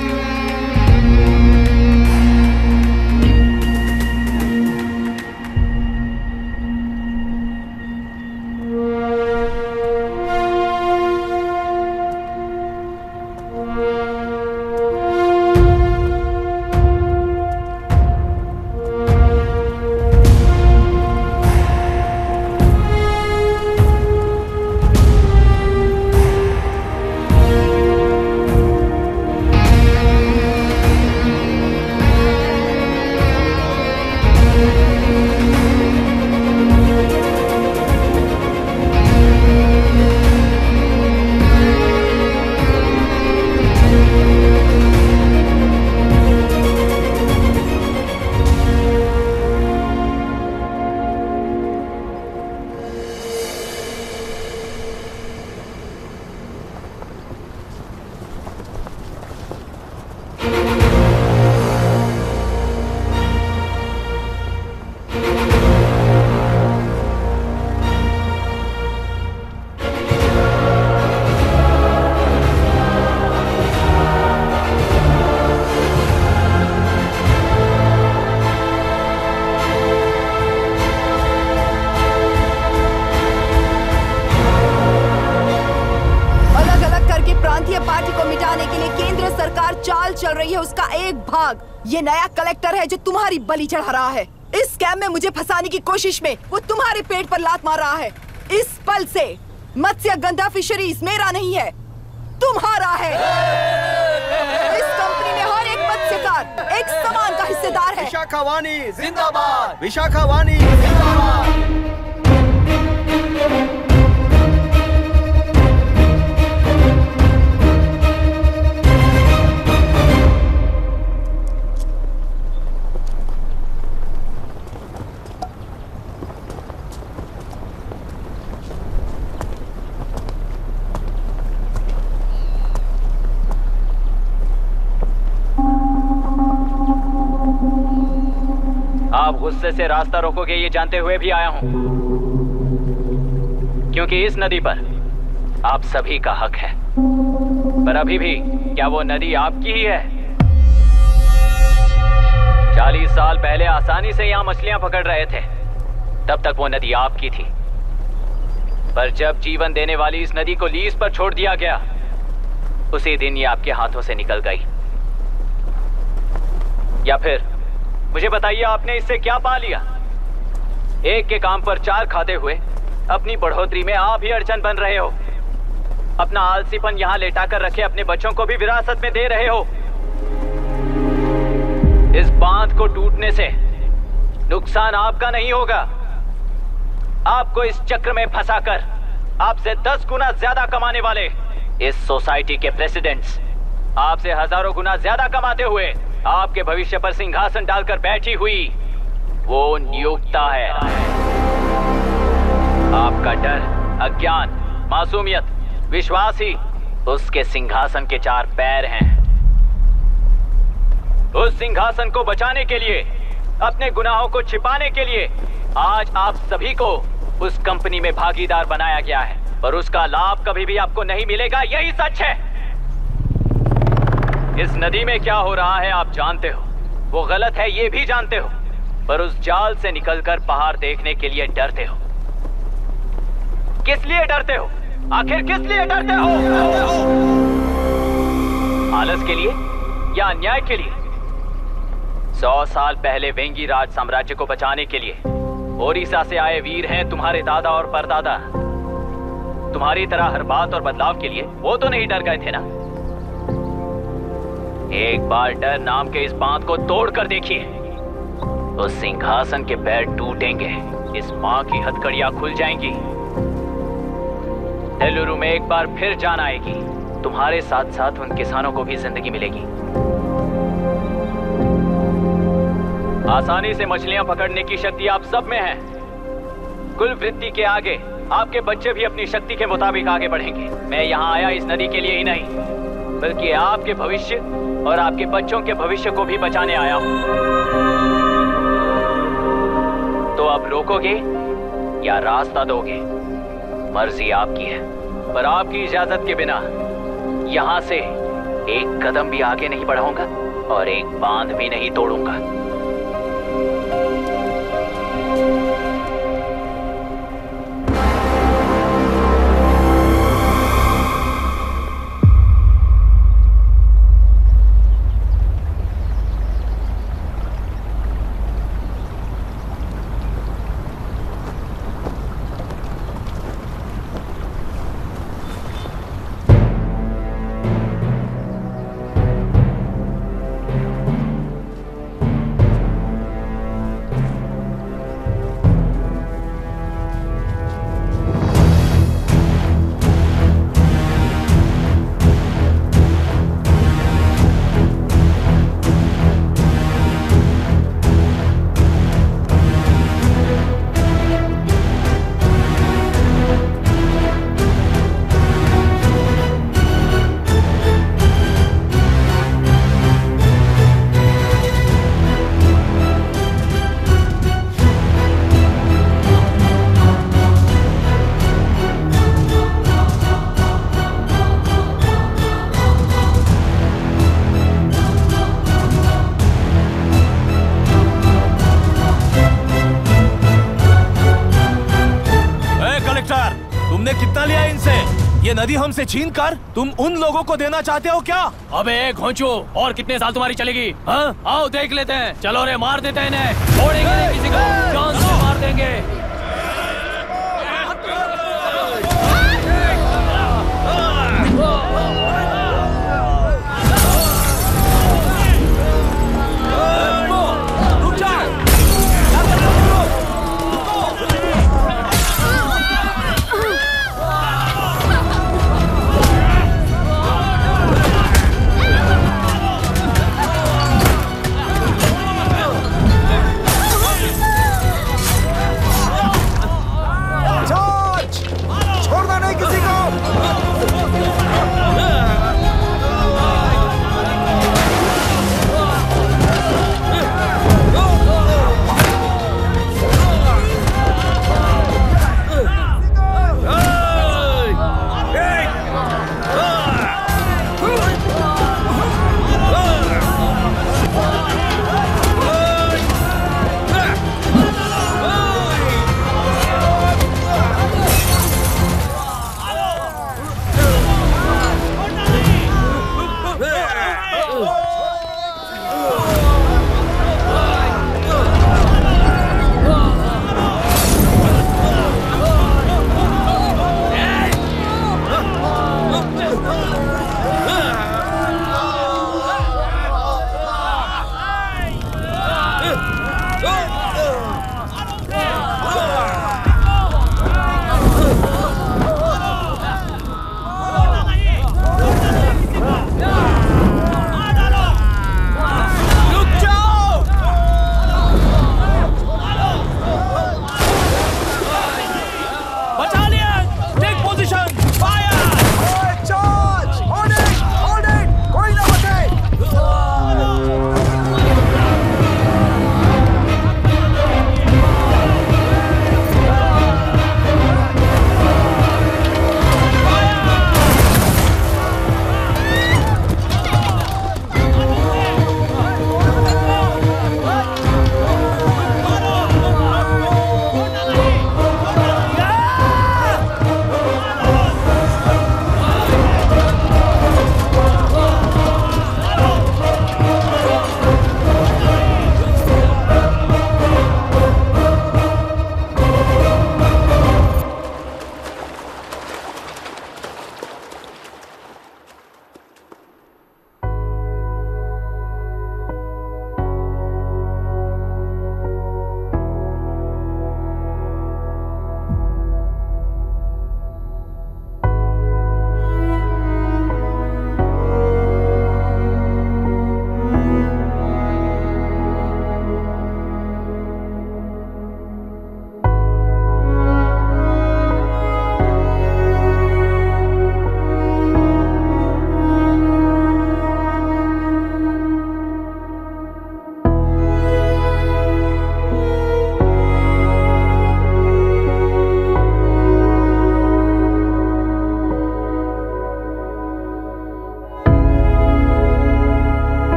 O: ये नया कलेक्टर है जो तुम्हारी बलि चढ़ा रहा है। इस स्कैम में मुझे फंसाने की कोशिश में वो तुम्हारे पेट पर लात मार रहा है। इस पल से मत्स्य गंधा फिशरीज मेरा नहीं है, तुम्हारा है। इस कंपनी में हर एक मत्स्यकार एक समान का हिस्सेदार है।
H: विशाखावाणी जिंदाबाद, विशाखावाणी जिंदाबाद।
B: आप गुस्से से रास्ता रोकोगे ये जानते हुए भी आया हूं, क्योंकि इस नदी पर आप सभी का हक है। पर अभी भी क्या वो नदी आपकी ही है? 40 साल पहले आसानी से यहां मछलियां पकड़ रहे थे, तब तक वो नदी आपकी थी। पर जब जीवन देने वाली इस नदी को लीज पर छोड़ दिया गया, उसी दिन ये आपके हाथों से निकल गई। या फिर मुझे बताइए, आपने इससे क्या पा लिया? एक के काम पर चार खाते हुए अपनी बढ़ोतरी में आप ही अड़चन बन रहे हो। अपना आलसीपन यहाँ लेटा कर रखे अपने बच्चों को भी विरासत में दे रहे हो। इस बांध को टूटने से नुकसान आपका नहीं होगा, आपको इस चक्र में फंसाकर आपसे 10 गुना ज्यादा कमाने वाले इस सोसाइटी के प्रेसिडेंट्स आपसे हजारों गुना ज्यादा कमाते हुए आपके भविष्य पर सिंहासन डालकर बैठी हुई वो नियोक्ता है। आपका डर, अज्ञान, मासूमियत, विश्वास ही उसके सिंहासन के 4 पैर हैं। उस सिंहासन को बचाने के लिए, अपने गुनाहों को छिपाने के लिए आज आप सभी को उस कंपनी में भागीदार बनाया गया है, पर उसका लाभ कभी भी आपको नहीं मिलेगा, यही सच है। इस नदी में क्या हो रहा है आप जानते हो, वो गलत है ये भी जानते हो, पर उस जाल से निकलकर पहाड़ देखने के लिए डरते हो। किस लिए डरते हो? आखिर किस लिए डरते हो? आलस के लिए या अन्याय के लिए? 100 साल पहले वेंगी राज साम्राज्य को बचाने के लिए ओडिशा से आए वीर हैं तुम्हारे दादा और परदादा। तुम्हारी तरह हर बात और बदलाव के लिए वो तो नहीं डर गए थे ना। एक बार डर नाम के इस बांध को तोड़ कर देखिए, तो सिंहासन के पैर टूटेंगे, इस मां की हथकड़ियां खुल जाएंगी। नेल्लूरू में एक बार फिर जान आएगी, तुम्हारे साथ साथ उन किसानों को भी जिंदगी मिलेगी। आसानी से मछलियां पकड़ने की शक्ति आप सब में है। कुल वृत्ति के आगे आपके बच्चे भी अपनी शक्ति के मुताबिक आगे बढ़ेंगे। मैं यहाँ आया इस नदी के लिए ही नहीं, बल्कि आपके भविष्य और आपके बच्चों के भविष्य को भी बचाने आया हूँ। तो आप रोकोगे या रास्ता दोगे, मर्जी आपकी है, पर आपकी इजाजत के बिना यहाँ से एक कदम भी आगे नहीं बढ़ाऊंगा और एक बांध भी नहीं तोड़ूंगा।
J: ये नदी हमसे छीन कर तुम उन लोगों को देना चाहते हो क्या?
P: अबे घोंचो, और कितने साल तुम्हारी चलेगी? हाँ, आओ देख लेते हैं। चलो रे, मार देते हैं इन्हें, छोड़ेंगे नहीं किसी को, जान से मार देंगे।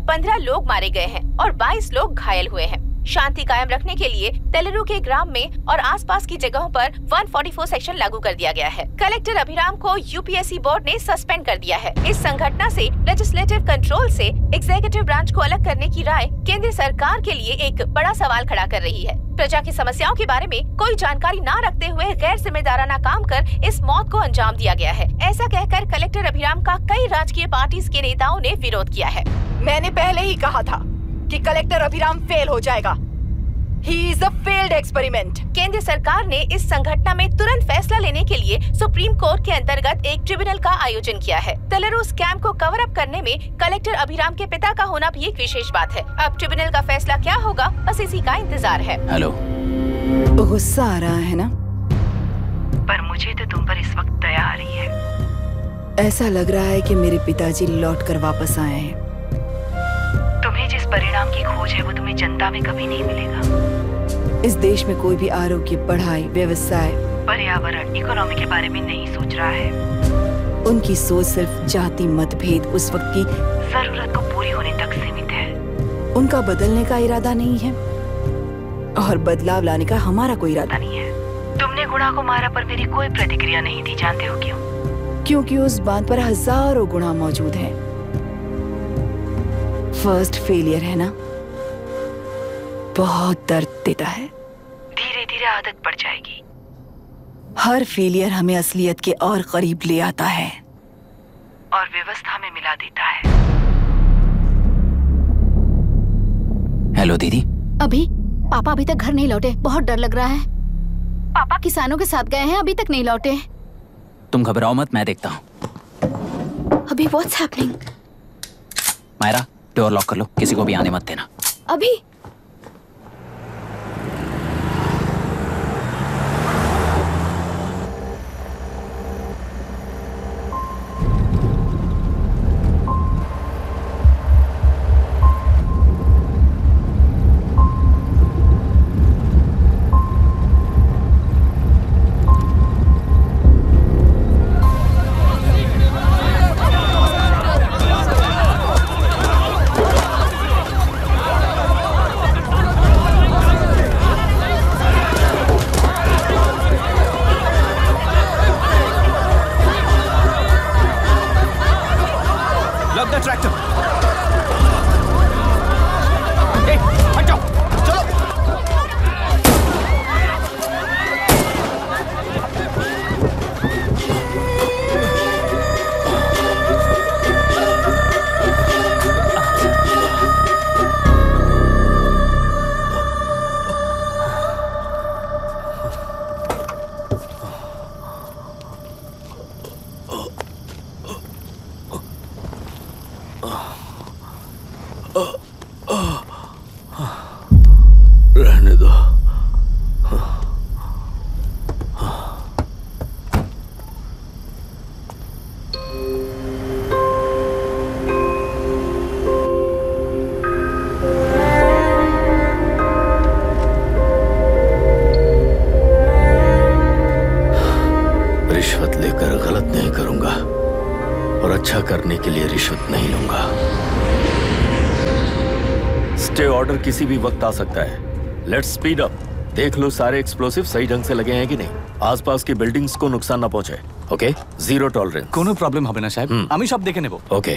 E: 15 लोग मारे गए हैं और 22 लोग घायल हुए हैं। शांति कायम रखने के लिए तेलुरु के ग्राम में और आसपास की जगहों पर 144 सेक्शन लागू कर दिया गया है। कलेक्टर अभिराम को यूपीएससी बोर्ड ने सस्पेंड कर दिया है। इस संघटना से लेजिस्लेटिव कंट्रोल से एग्जीक्यूटिव ब्रांच को अलग करने की राय केंद्र सरकार के लिए एक बड़ा सवाल खड़ा कर रही है। प्रजा की समस्याओं के बारे में कोई जानकारी न रखते हुए गैर जिम्मेदाराना काम कर इस मौत को अंजाम दिया गया है। ऐसा कहकर कलेक्टर अभिराम का कई राजकीय पार्टी के नेताओं ने विरोध किया है।
O: मैंने पहले ही कहा था कि कलेक्टर अभिराम फेल हो जाएगा। He is a failed experiment.
E: केंद्र सरकार ने इस संघटना में तुरंत फैसला लेने के लिए सुप्रीम कोर्ट के अंतर्गत एक ट्रिब्यूनल का आयोजन किया है। तेलुरु स्कैम को कवर अप करने में कलेक्टर अभिराम के पिता का होना भी एक विशेष बात है। अब ट्रिब्यूनल का फैसला क्या होगा, बस इसी का इंतजार है।
B: हेलो,
O: गुस्सा आ रहा है ना?
T: पर मुझे तो तुम पर इस वक्त दया आ रही है।
O: ऐसा लग रहा है कि मेरे पिताजी लौट कर वापस आए हैं।
T: तुम्हें जिस परिणाम की खोज है वो तुम्हें जनता में कभी नहीं मिलेगा।
O: इस देश में कोई भी आरोग्य, पढ़ाई, व्यवसाय,
T: पर्यावरण, इकोनॉमी के बारे में नहीं सोच रहा है।
O: उनकी सोच सिर्फ जाति मतभेद उस वक्त की
T: जरूरत को पूरी होने तक सीमित है।
O: उनका बदलने का इरादा नहीं है और बदलाव लाने का हमारा कोई इरादा नहीं है।
T: तुमने गुणा को मारा पर मेरी कोई प्रतिक्रिया नहीं दी, जानते हो क्यों?
O: क्योंकि उस बात पर हजारों गुणा मौजूद है। फर्स्ट फेलियर है ना, बहुत दर्द देता है।
T: धीरे धीरे आदत पड़ जाएगी।
O: हर फेलियर हमें असलियत के और करीब ले आता है
T: और व्यवस्था में मिला देता है।
B: हेलो दीदी।
S: अभी पापा अभी तक घर नहीं लौटे, बहुत डर लग रहा है। पापा किसानों के साथ गए हैं, अभी तक नहीं लौटे।
B: तुम घबराओ मत, मैं देखता हूँ।
K: अभी what's happening?
B: Myra, door lock कर लो, किसी को भी आने मत देना।
K: अभी
J: रहने दो। रिश्वत लेकर गलत नहीं करूंगा और अच्छा करने के लिए रिश्वत नहीं लूंगा।
C: स्टे ऑर्डर किसी भी वक्त आ सकता है। Let's speed up. देख लो सारे एक्सप्लोसिव सही ढंग से लगे हैं कि नहीं। आसपास की बिल्डिंग्स को नुकसान ना पहुंचे। Okay, zero tolerance.
F: कोनो प्रॉब्लम হবে না সাহেব, আমি সব দেখে নেব।
C: ओके।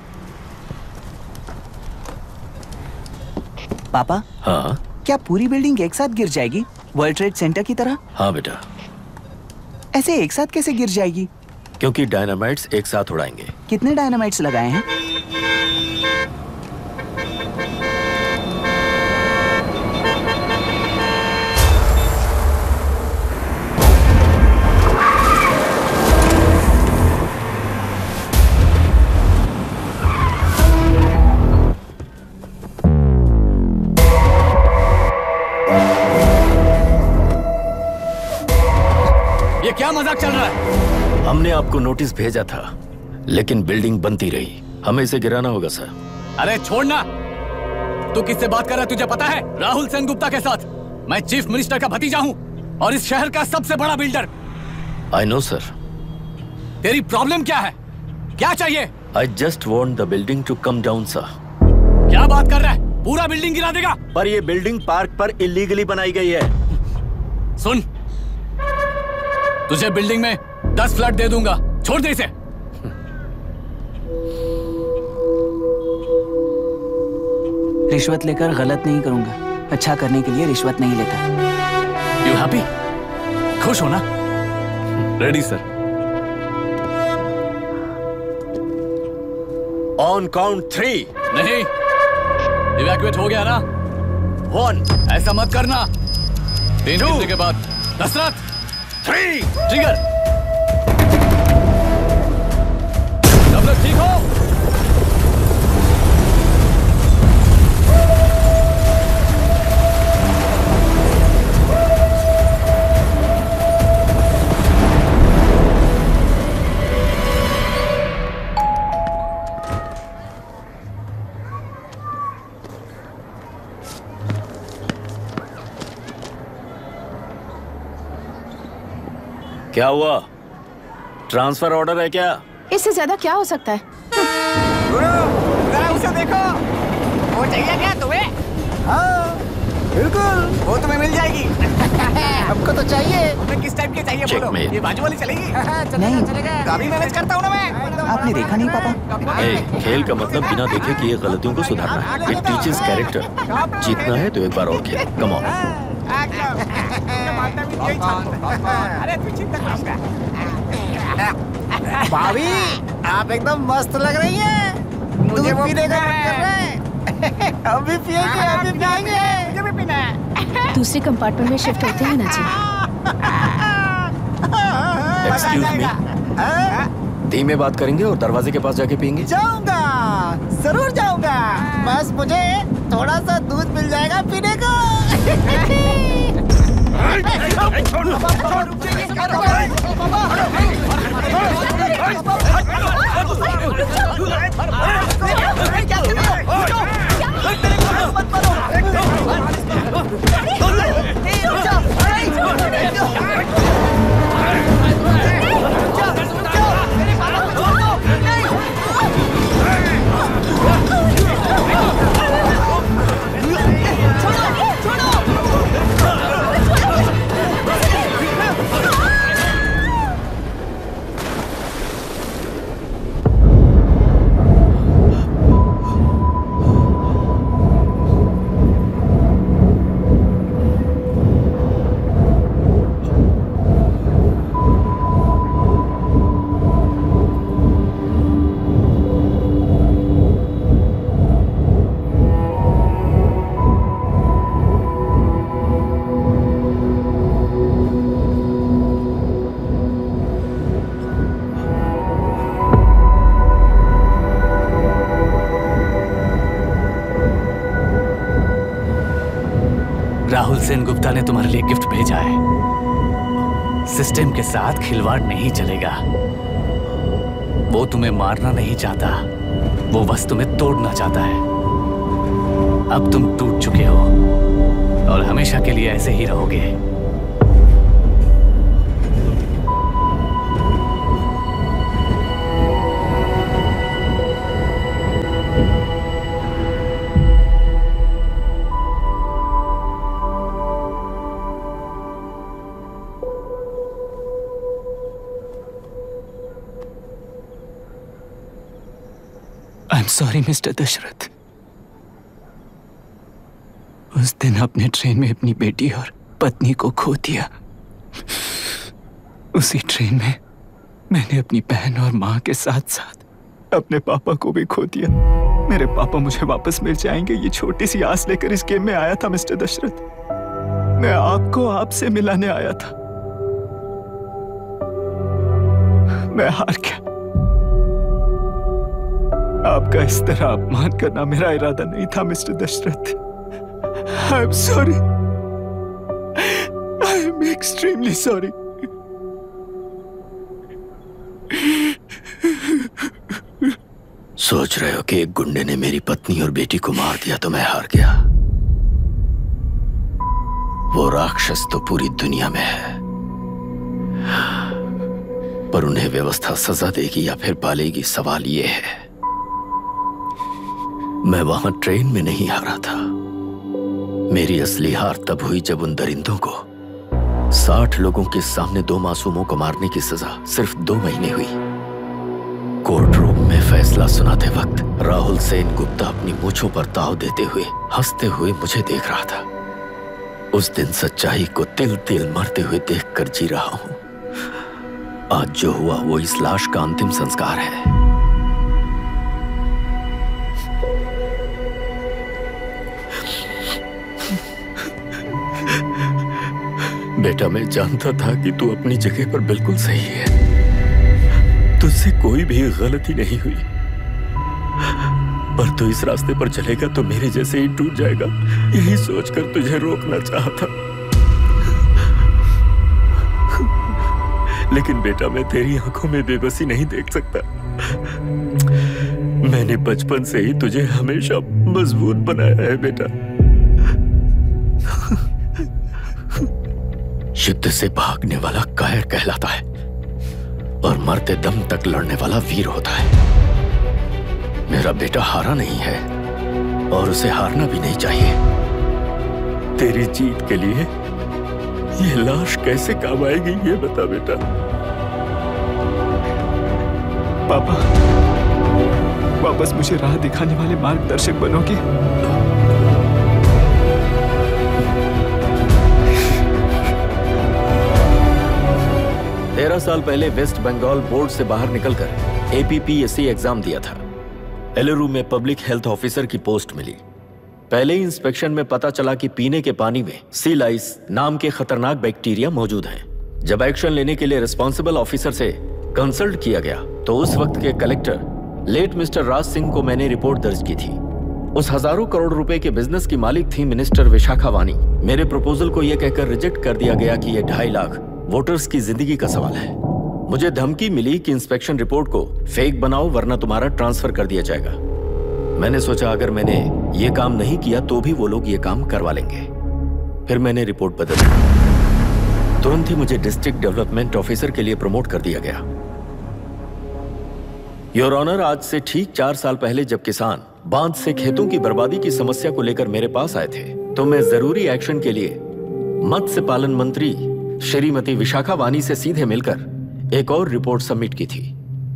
U: पापा,
C: हाँ
U: क्या पूरी बिल्डिंग एक साथ गिर जाएगी, वर्ल्ड ट्रेड सेंटर की तरह?
C: हाँ बेटा।
U: ऐसे एक साथ कैसे गिर जाएगी?
C: क्योंकि डायनामाइट्स एक साथ उड़ाएंगे।
U: कितने डायनामाइट्स लगाए हैं?
F: ये क्या मजाक चल रहा है?
C: हमने आपको नोटिस भेजा था, लेकिन बिल्डिंग बनती रही। हमें इसे गिराना होगा सर।
F: अरे छोड़ना। तू किससे बात कर रहा है तुझे पता है? राहुल सेनगुप्ता के साथ। मैं चीफ मिनिस्टर का भतीजा हूँ और इस शहर का सबसे बड़ा बिल्डर।
C: I know sir.
F: तेरी प्रॉब्लम क्या है? क्या चाहिए?
C: I just want the building to come down sir.
F: क्या बात कर रहा है? पूरा बिल्डिंग गिरा देगा।
C: पर ये बिल्डिंग पार्क पर इलीगली बनाई गई है।
F: सुन, तुझे बिल्डिंग में 10 फ्लैट दे दूंगा, छोड़ दे इसे।
U: रिश्वत लेकर गलत नहीं करूंगा, अच्छा करने के लिए रिश्वत नहीं लेता।
F: You happy? खुश हो ना?
N: Ready sir.
C: On count 3।
F: नहीं, इवैक्यूएट हो गया ना?
C: 1।
F: ऐसा मत करना। 3 गिनने के बाद दशरथ 3 ट्रिगर। सब लोग ठीक हो?
C: क्या हुआ? ट्रांसफर ऑर्डर है क्या?
E: इससे ज्यादा क्या हो सकता है?
G: जरा उसे देखो, वो चाहिए क्या तुम्हें? हाँ, बिल्कुल, वो तुम्हें मिल जाएगी। हमको तो चाहिए। तुम्हें किस टाइप की चाहिए बोलो? ये बाजू वाली चलेगी?
U: नहीं,
G: काफी मैनेज करता हूँ ना मैं।
U: आपने देखा नहीं पापा?
C: खेल का मतलब बिना देखे कि ये गलतियों को सुधारना है। It teaches character. जीतना है तो एक बार और खेल। Come on.
G: अरे तू चिंता मत। भाभी, आप एकदम मस्त लग रही हैं। मुझे वो पीने का मन कर रहा है। अभी पिएंगे, अभी पिएंगे। मुझे भी पीना है।
E: दूसरी कंपार्टमेंट में शिफ्ट होते हैं ना जी।
C: एक्सक्यूज मी, धीमे बात करेंगे और दरवाजे के पास जाके पिएंगे।
G: जाऊंगा, जरूर जाऊंगा। बस मुझे थोड़ा सा दूध मिल जाएगा पीने को।
F: राहुल सेन गुप्ता ने तुम्हारे लिए गिफ्ट भेजा है। सिस्टम के साथ खिलवाड़ नहीं चलेगा। वो तुम्हें मारना नहीं चाहता, वो बस तुम्हें तोड़ना चाहता है। अब तुम टूट चुके हो और हमेशा के लिए ऐसे ही रहोगे।
B: I'm sorry, mister Dasharath. उस दिन अपने ट्रेन में अपनी बेटी और पत्नी को खो दिया। उसी ट्रेन में मैंने अपनी बहन और माँ के साथ साथ अपने पापा को भी खो दिया। मेरे पापा मुझे वापस मिल जाएंगे, ये छोटी सी आस लेकर इस गेम में आया था मिस्टर दशरथ। मैं आपको आपसे मिलाने आया था। मैं हार गया। आपका इस तरह अपमान करना मेरा इरादा नहीं था mister Dasharath. I am sorry. I am extremely sorry.
C: सोच रहे हो कि एक गुंडे ने मेरी पत्नी और बेटी को मार दिया तो मैं हार गया? वो राक्षस तो पूरी दुनिया में है, पर उन्हें व्यवस्था सजा देगी या फिर पालेगी, सवाल ये है। मैं वहां ट्रेन में नहीं हारा था। मेरी असली हार तब हुई जब उन दरिंदों को 60 लोगों के सामने 2 मासूमों को मारने की सजा सिर्फ 2 महीने हुई। कोर्ट रूम में फैसला सुनाते वक्त राहुल सेन गुप्ता अपनी मूंछों पर ताव देते हुए हंसते हुए मुझे देख रहा था। उस दिन सच्चाई को तिल तिल मरते हुए देखकर जी रहा हूं। आज जो हुआ वो इस लाश का अंतिम संस्कार है। बेटा, मैं जानता था कि तू अपनी जगह पर बिल्कुल सही है। तुझसे कोई भी गलती नहीं हुई, पर तू इस रास्ते पर चलेगा तो मेरे जैसे ही टूट जाएगा, यही सोचकर तुझे रोकना चाहता। लेकिन बेटा, मैं तेरी आंखों में बेबसी नहीं देख सकता। मैंने बचपन से ही तुझे हमेशा मजबूत बनाया है बेटा। युद्ध से भागने वाला कायर कहलाता है और मरते दम तक लड़ने वाला वीर होता है। मेरा बेटा हारा नहीं है और उसे हारना भी नहीं चाहिए। तेरी जीत के लिए ये लाश कैसे काम आएगी ये बता बेटा।
A: पापा, वापस मुझे राह दिखाने वाले मार्गदर्शक बनोगे?
C: 13 साल पहले वेस्ट बंगाल बोर्ड से बाहर निकलकर APPSC एग्जाम दिया था। एलरू में पब्लिक हेल्थ ऑफिसर की पोस्ट मिली। पहले ही इंस्पेक्शन में पता चला कि पीने के पानी में सी लाइस नाम के खतरनाक बैक्टीरिया मौजूद हैं। जब एक्शन लेने के लिए रिस्पॉन्सिबल ऑफिसर से कंसल्ट किया गया तो उस वक्त के collector late mister Raj Singh को मैंने रिपोर्ट दर्ज की थी। उस हजारों करोड़ रुपए के बिजनेस की मालिक थी मिनिस्टर विशाखा वानी। मेरे प्रपोजल को यह कहकर रिजेक्ट कर दिया गया कि यह 2.5 लाख वोटर्स की जिंदगी का सवाल है। मुझे धमकी मिली कि इंस्पेक्शन रिपोर्ट को फेक बनाओ वरना तुम्हारा ट्रांसफर कर दिया जाएगा। मैंने सोचा अगर मैंने ये काम नहीं किया तो भी वो लोग ये काम करवा लेंगे। फिर मैंने रिपोर्ट बदल दी। तुरंत ही मुझे डिस्ट्रिक्ट डेवलपमेंट ऑफिसर के लिए प्रमोट कर दिया गया। योर ऑनर, आज से ठीक 4 साल पहले जब किसान बांध से खेतों की बर्बादी की समस्या को लेकर मेरे पास आए थे तो मैं जरूरी एक्शन के लिए मत्स्य पालन मंत्री श्रीमती विशाखा वानी से सीधे मिलकर एक और रिपोर्ट सबमिट की थी।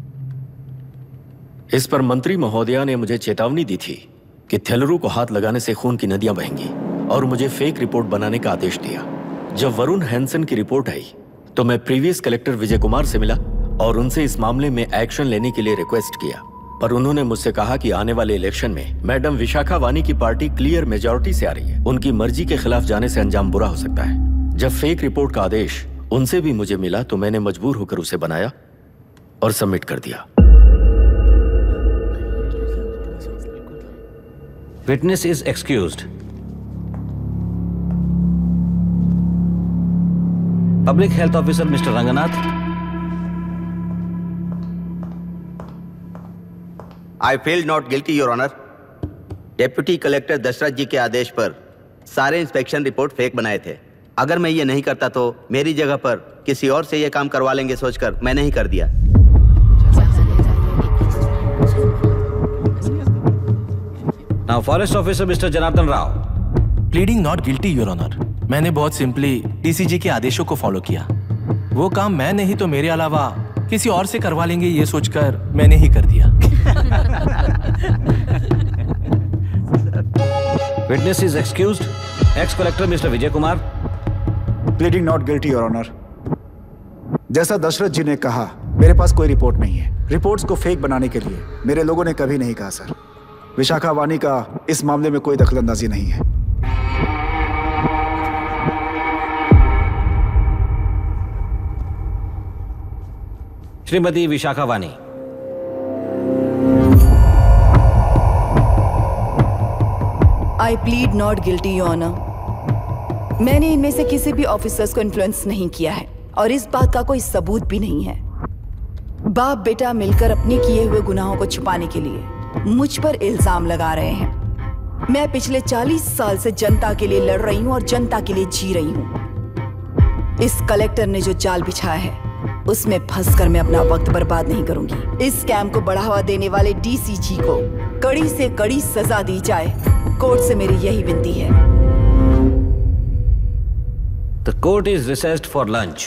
C: इस पर मंत्री महोदया ने मुझे चेतावनी दी थी कि थेलरू को हाथ लगाने से खून की नदियां बहेंगी और मुझे फेक रिपोर्ट बनाने का आदेश दिया। जब वरुण हैंसन की रिपोर्ट आई तो मैं प्रीवियस कलेक्टर विजय कुमार से मिला और उनसे इस मामले में एक्शन लेने के लिए रिक्वेस्ट किया, पर उन्होंने मुझसे कहा कि आने वाले इलेक्शन में मैडम विशाखा वानी की पार्टी क्लियर मेजॉरिटी से आ रही है। उनकी मर्जी के खिलाफ जाने से अंजाम बुरा हो सकता है। जब फेक रिपोर्ट का आदेश उनसे भी मुझे मिला तो मैंने मजबूर होकर उसे बनाया और सबमिट कर दिया।
Q: Witness is excused. Public health officer mister Ranganath.
H: I feel not guilty your honour. Deputy collector Dasharath ji के आदेश पर सारे इंस्पेक्शन रिपोर्ट फेक बनाए थे। अगर मैं ये नहीं करता तो मेरी जगह पर किसी और से ये काम करवा लेंगे सोचकर मैंने ही कर दिया।
Q: Now forest officer mister Janardhan Rao.
J: Pleading not guilty your honour. मैंने बहुत सिंपली डीसीजी के आदेशों को फॉलो किया। वो काम मैं नहीं तो मेरे अलावा किसी और से करवा लेंगे ये सोचकर मैंने ही कर दिया।
Q: Witness is excused. Ex collector mister Vijay Kumar.
D: Pleading not guilty your honour. जैसा दशरथ जी ने कहा, मेरे पास कोई रिपोर्ट नहीं है। रिपोर्ट्स को फेक बनाने के लिए मेरे लोगों ने कभी नहीं कहा सर। विशाखा वानी का इस मामले में कोई दखलंदाजी नहीं है।
Q: Shrimati Vishakha Vani.
O: I plead not guilty your honour. मैंने इनमें से किसी भी ऑफिसर्स को इन्फ्लुएंस नहीं किया है और इस बात का कोई सबूत भी नहीं है। बाप बेटा मिलकर अपने किए हुए गुनाहों को छुपाने के लिए मुझ पर इल्जाम लगा रहे हैं। मैं पिछले 40 साल से जनता के लिए लड़ रही हूं और जनता के लिए जी रही हूं। इस कलेक्टर ने जो जाल बिछाया है उसमें फंसकर मैं अपना वक्त बर्बाद नहीं करूंगी। इस स्कैम को बढ़ावा देने वाले डीसीजी को कड़ी से कड़ी सजा दी जाए, कोर्ट से मेरी यही विनती है।
Q: The court is recessed for lunch.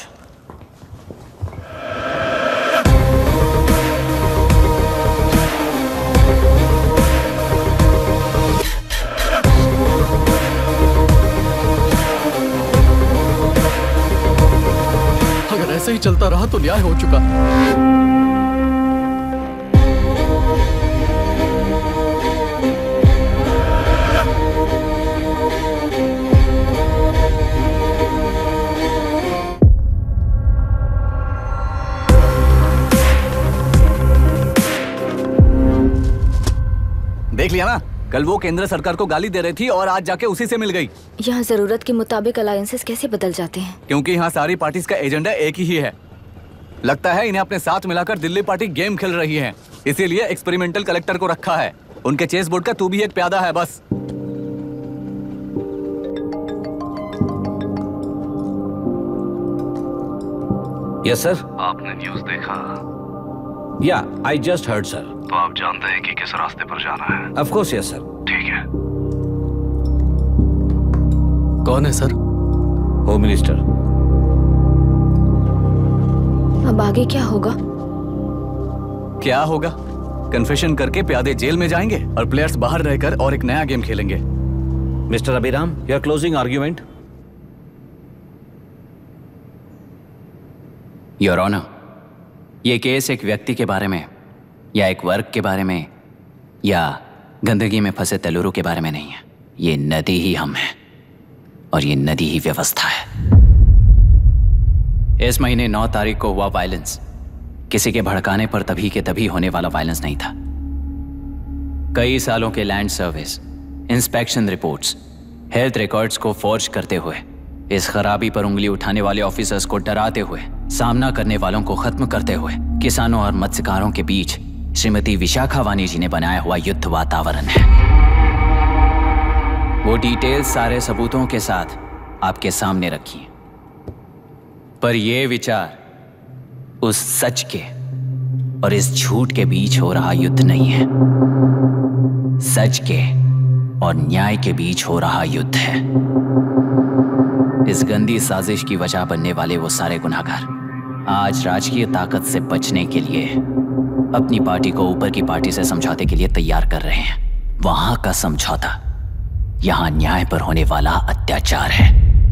M: अगर ऐसे ही चलता रहा तो न्याय हो चुका।
F: देख लिया ना, कल वो केंद्र सरकार को गाली दे रही थी और आज जाके उसी से मिल गई।
K: यहाँ जरूरत के मुताबिक अलायंसेस कैसे बदल जाते हैं?
F: क्योंकि यहाँ सारी पार्टीज का एजेंडा एक ही है। लगता है इन्हें अपने साथ मिलाकर दिल्ली पार्टी गेम खेल रही है, इसीलिए एक्सपेरिमेंटल कलेक्टर को रखा है। उनके चेस बोर्ड का तू भी एक प्यादा है बस।
Q: Yes sir.
N: आपने न्यूज़ देखा?
Q: या आई जस्ट हर्ड सर।
N: तो आप जानते हैं कि किस रास्ते पर जाना है?
Q: Of course yes sir.
N: ठीक है।
M: कौन है सर?
Q: Home minister.
K: अब आगे क्या होगा?
F: क्या होगा? कन्फेशन करके प्यादे जेल में जाएंगे और प्लेयर्स बाहर रहकर और एक नया गेम खेलेंगे।
Q: Mister Abhiram, your closing argument.
B: Your honour, ये केस एक व्यक्ति के बारे में या एक वर्ग के बारे में या गंदगी में फंसे तेलुरु के बारे में नहीं है। ये नदी ही हम हैं और ये नदी ही व्यवस्था है। इस महीने 9 तारीख को हुआ वायलेंस किसी के भड़काने पर तभी के तभी होने वाला वायलेंस नहीं था। कई सालों के land service, inspection reports, health records को फॉर्ज करते हुए, इस खराबी पर उंगली उठाने वाले ऑफिसर्स को डराते हुए, सामना करने वालों को खत्म करते हुए किसानों और मत्स्यकारों के बीच श्रीमती विशाखा वानी जी ने बनाया हुआ युद्ध वातावरण है। वो डिटेल्स सारे सबूतों के साथ आपके सामने रखी है। पर यह विचार उस सच के और इस झूठ के बीच हो रहा युद्ध नहीं है, सच के और न्याय के बीच हो रहा युद्ध है। इस गंदी साजिश की वजह बनने वाले वो सारे गुनहगार आज राजकीय ताकत से बचने के लिए अपनी पार्टी को ऊपर की पार्टी से समझौते के लिए तैयार कर रहे हैं। वहां का समझौता यहां न्याय पर होने वाला अत्याचार है।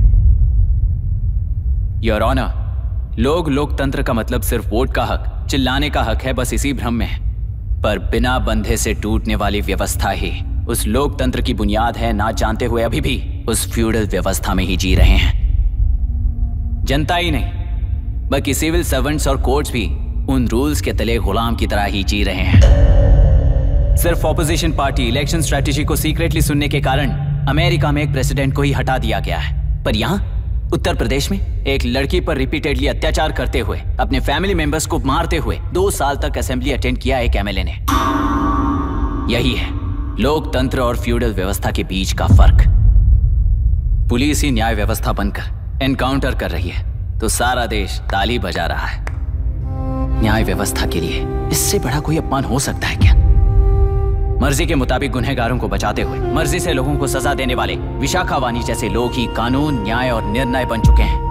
B: योर ऑनर, लोग लोकतंत्र का मतलब सिर्फ वोट का हक, चिल्लाने का हक है, बस इसी भ्रम में है। पर बिना बंधे से टूटने वाली व्यवस्था ही उस लोकतंत्र की बुनियाद है, ना जानते हुए अभी भी उस फ्यूडल व्यवस्था में ही जी रहे हैं। जनता ही नहीं बल्कि सिविल सर्वेंट्स और कोर्ट्स भी उन रूल्स के तले गुलाम की तरह ही जी रहे हैं। सिर्फ ऑपोजिशन पार्टी इलेक्शन स्ट्रेटेजी को सीक्रेटली सुनने के कारण अमेरिका में एक प्रेसिडेंट को ही हटा दिया गया है, पर यहां उत्तर प्रदेश में एक लड़की पर रिपीटेडली अत्याचार करते हुए, अपने फैमिली मेंबर्स को मारते हुए 2 साल तक असेंबली अटेंड किया एक एमएलए ने। यही है लोकतंत्र और फ्यूडल व्यवस्था के बीच का फर्क। पुलिस ही न्याय व्यवस्था बनकर एनकाउंटर कर रही है तो सारा देश ताली बजा रहा है। न्याय व्यवस्था के लिए इससे बड़ा कोई अपमान हो सकता है क्या? मर्जी के मुताबिक गुनहगारों को बचाते हुए मर्जी से लोगों को सजा देने वाले विशाखा वानी जैसे लोग ही कानून, न्याय और निर्णय बन चुके हैं।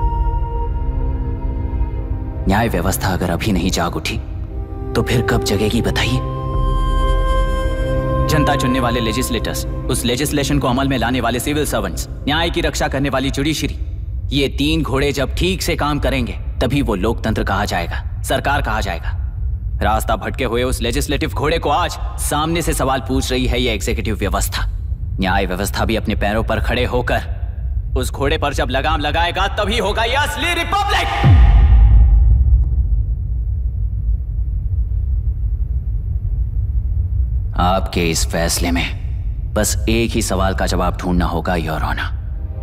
B: न्याय व्यवस्था अगर अभी नहीं जाग उठी तो फिर कब जगेगी बताइए? जनता चुनने वाले लेजिस्लेटर्स, उस लेजिस्लेशन को अमल में लाने वाले सिविल सर्वेंट्स, न्याय की रक्षा करने वाली जुडिशरी, ये 3 घोड़े जब ठीक से काम करेंगे तभी वो लोकतंत्र कहा जाएगा, सरकार कहा जाएगा। रास्ता भटके हुए उस लेजिस्लेटिव घोड़े को आज सामने से सवाल पूछ रही है ये एग्जीक्यूटिव व्यवस्था। न्याय व्यवस्था भी अपने पैरों पर खड़े होकर उस घोड़े पर जब लगाम लगाएगा तभी होगा ये असली रिपब्लिक। आपके इस फैसले में बस एक ही सवाल का जवाब ढूंढना होगा योर ऑनर।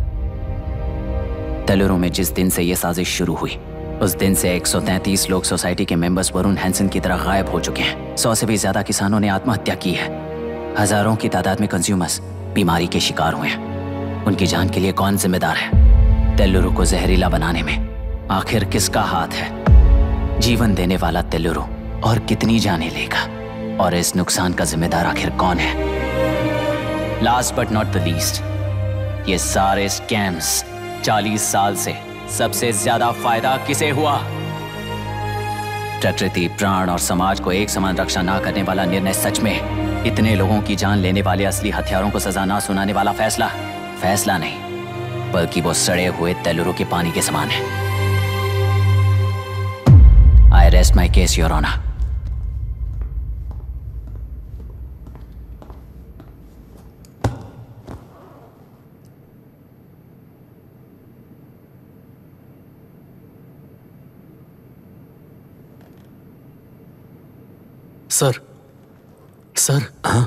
B: तेलुरु में जिस दिन से यह साजिश शुरू हुई उस दिन से 133 लोग सोसाइटी के मेंबर्स वरुण हैंसन की तरह गायब हो चुके हैं। 100 से भी ज्यादा किसानों ने आत्महत्या की है। हजारों की तादाद में कंज्यूमर्स बीमारी के शिकार हुए हैं। उनकी जान के लिए कौन जिम्मेदार है? तेलुरु को जहरीला बनाने में आखिर किसका हाथ है? जीवन देने वाला तेलुरु और कितनी जाने लेगा, और इस नुकसान का जिम्मेदार आखिर कौन है? Last but not the least, ये सारे स्कैम्स 40 साल से सबसे ज्यादा फायदा किसे हुआ? प्रकृति, प्राण और समाज को एक समान रक्षा ना करने वाला निर्णय सच में इतने लोगों की जान लेने वाले असली हथियारों को सजा ना सुनाने वाला फैसला नहीं, बल्कि वो सड़े हुए तेलुरु के पानी के समान है। I rest my case your honour.
M: Sir
J: हाँ?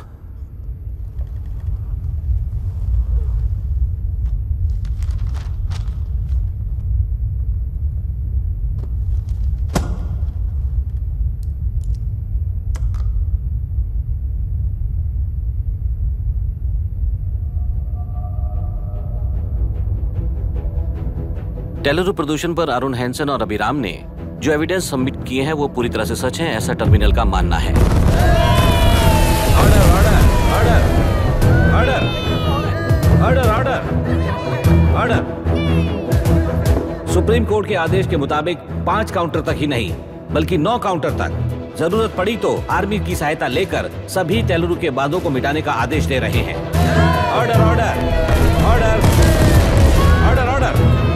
Q: तेलुरु प्रदूषण पर अरुण हैंसन और अभिराम ने जो एविडेंस सबमिट किए हैं वो पूरी तरह से सच है, ऐसा टर्मिनल का मानना है। ऑर्डर। सुप्रीम कोर्ट के आदेश के मुताबिक 5 काउंटर तक ही नहीं बल्कि 9 काउंटर तक जरूरत पड़ी तो आर्मी की सहायता लेकर सभी तेलुरु के बांधों को मिटाने का आदेश दे रहे हैं। Order order order order order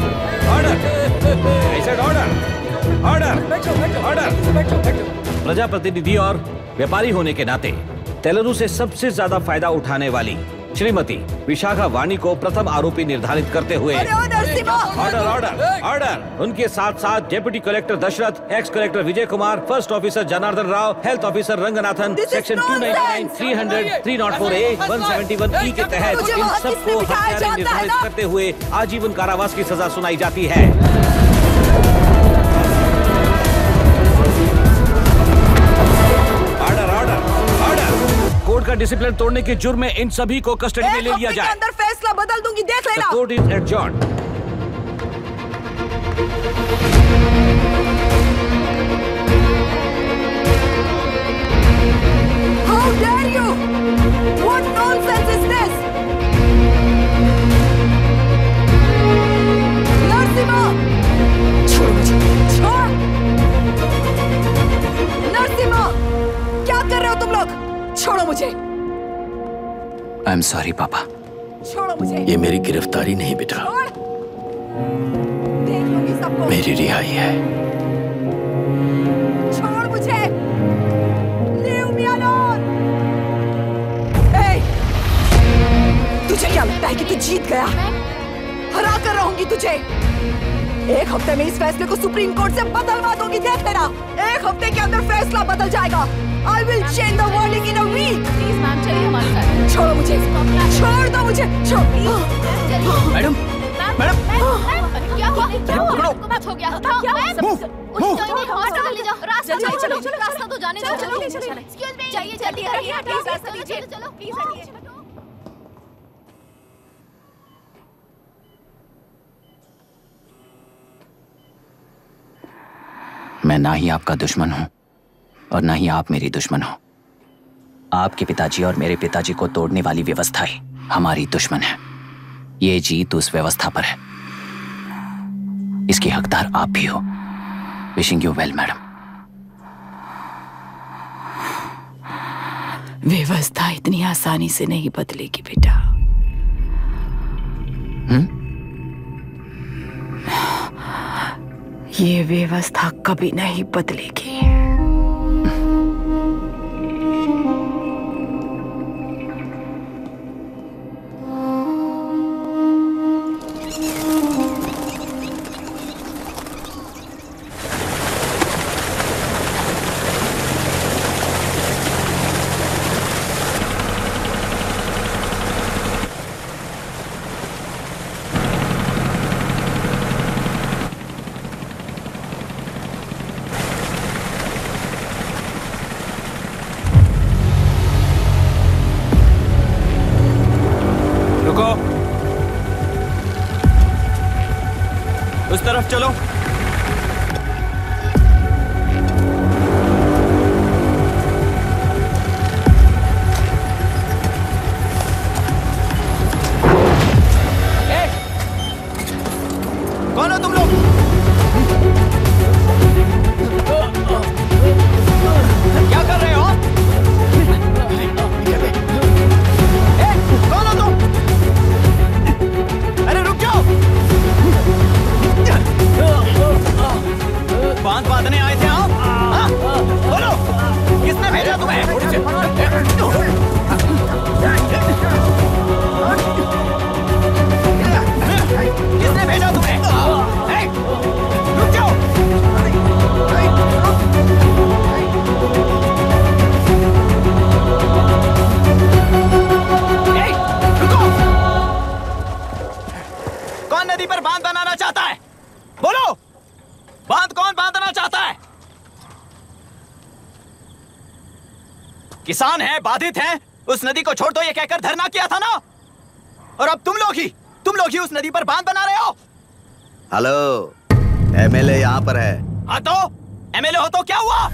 Q: order. प्रजाप्रतिनिधि और व्यापारी होने के नाते तेलुरु से सबसे ज्यादा फायदा उठाने वाली श्रीमती विशाखा वाणी को प्रथम आरोपी निर्धारित करते हुए ऑर्डर ऑर्डर ऑर्डर। उनके साथ साथ deputy collector Dasharath, ex collector Vijay Kumar, first officer Janardhan Rao, health officer Ranganathan, section 299, 300, 304A, 171E के तहत इन सबको हत्यारे निर्धारित करते हुए आजीवन कारावास की सजा सुनाई जाती है। कोर्ट का डिसिप्लिन तोड़ने के जुर्म में इन सभी को कस्टडी में ले लिया जाए।
O: अंदर फैसला बदल दूंगी, देख लेना।
Q: Court is adjourned.
O: How dare you? What nonsense is this? Narasimha, छोड़ मुझे, छोड़। नरसिम्हा, क्या कर रहे हो तुम लोग? छोड़ो मुझे।
B: आई एम सॉरी पापा।
O: छोड़ो मुझे।
C: ये मेरी गिरफ्तारी नहीं बेटा,
O: देख लूंगी सबको।
C: मेरी रिहाई है।
O: छोड़ मुझे। Leave me alone। Hey, तुझे क्या लगता है कि तू जीत गया? हरा कर रहूंगी तुझे। एक हफ्ते में इस फैसले को सुप्रीम कोर्ट से बदलवा दूंगी, देख लेना। एक हफ्ते के अंदर फैसला बदल जाएगा। I will change the verdict in a week.
S: Please ma'am, चलिए हमारे साथ।
O: छोड़ो मुझे, छोड़ दो मुझे, छोड़।
M: मैडम, मैडम,
S: क्या हुआ? क्या हुआ? कुछ हो गया? क्या हुआ? हॉस्पिटल ले जाओ। रास्ता चलो, रास्ता तो जाने दो। चलो, एक्सक्यूज मी, जाइए जल्दी करिए, प्लीज रास्ता दीजिए। चलो, प्लीज हटिए।
B: मैं ना ही आपका दुश्मन हूं और ना ही आप मेरी दुश्मन हो। आपके पिताजी और मेरे पिताजी को तोड़ने वाली व्यवस्था ही हमारी दुश्मन है। ये जीत उस व्यवस्था पर है, इसकी हकदार आप भी हो। Wishing you well madam.
O: व्यवस्था इतनी आसानी से नहीं बदलेगी बेटा। ये व्यवस्था कभी नहीं बदलेगी।
Q: उस तरफ चलो।
C: कौन हो तुम लोग? क्या कर रहे हो? कौन हो तुम? अरे रुक जाओ! बांध बांधने आए थे आप? हाँ? बोलो, किसने भेजा तुम्हें? किसने भेजा तुम्हें? रुक जाओ! रुको! कौन नदी पर बांध बनाना चाहता है? बोलो! बांध कौन बांधना चाहता है? किसान हैं, बाधित हैं, उस नदी को छोड़ दो ये कहकर धरना किया था ना? और अब तुम लोग ही उस नदी पर बांध बना रहे हो।
H: हेलो, एमएलए यहाँ पर है।
C: हाँ तो एमएलए हो तो क्या हुआ?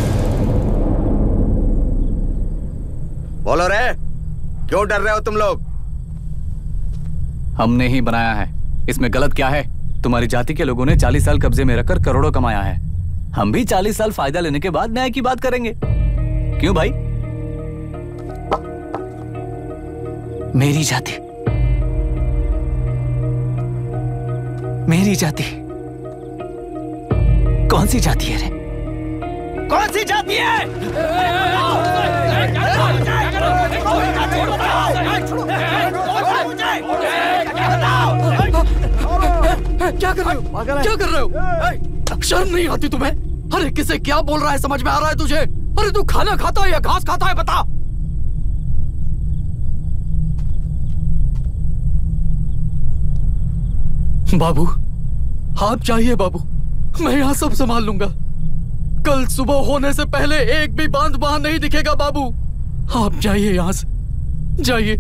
H: बोलो रे, क्यों डर रहे हो तुम लोग?
F: हमने ही बनाया है, इसमें गलत क्या है? तुम्हारी जाति के लोगों ने 40 साल कब्जे में रखकर करोड़ों कमाया है। हम भी 40 साल फायदा लेने के बाद न्याय की बात करेंगे। क्यों भाई?
U: मेरी जाति, मेरी जाति कौन सी जाति है रे?
C: कौन सी जाति है?
M: क्या कर रहे हो? क्या कर रहे हो? शर्म नहीं आती तुम्हें? अरे किसे क्या बोल रहा है, समझ में आ रहा है तुझे? अरे तू खाना खाता है या घास खाता है, बता। बाबू, आप चाहिए बाबू, मैं यहाँ सब संभाल लूंगा। कल सुबह होने से पहले एक भी बांध वहां नहीं दिखेगा बाबू। आप जाइए यहाँ से, जाइए।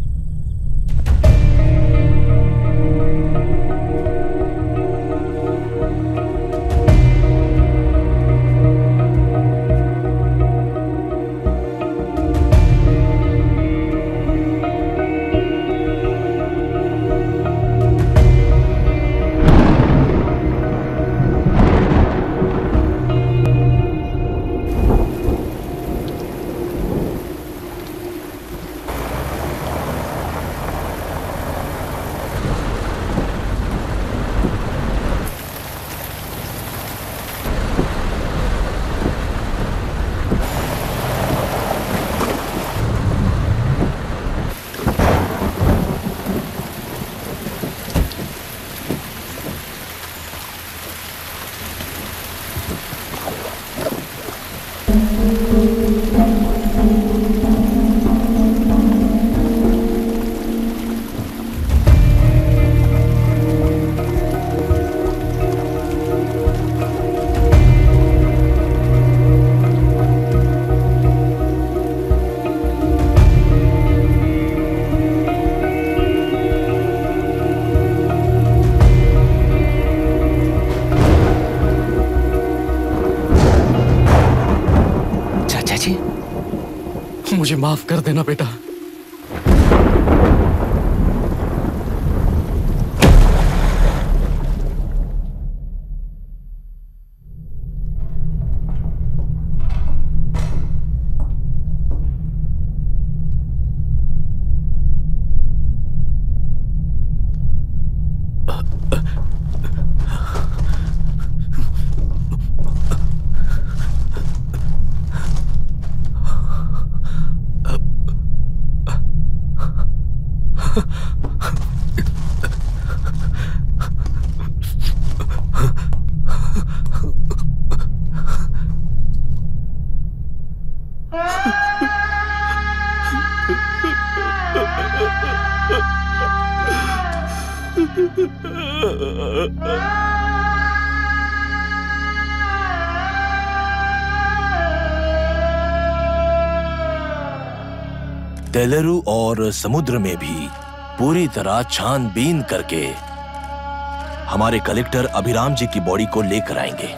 M: मुझे माफ कर देना बेटा।
J: तेलुरु और समुद्र में भी पूरी तरह छानबीन करके हमारे कलेक्टर अभिराम जी की बॉडी को लेकर आएंगे।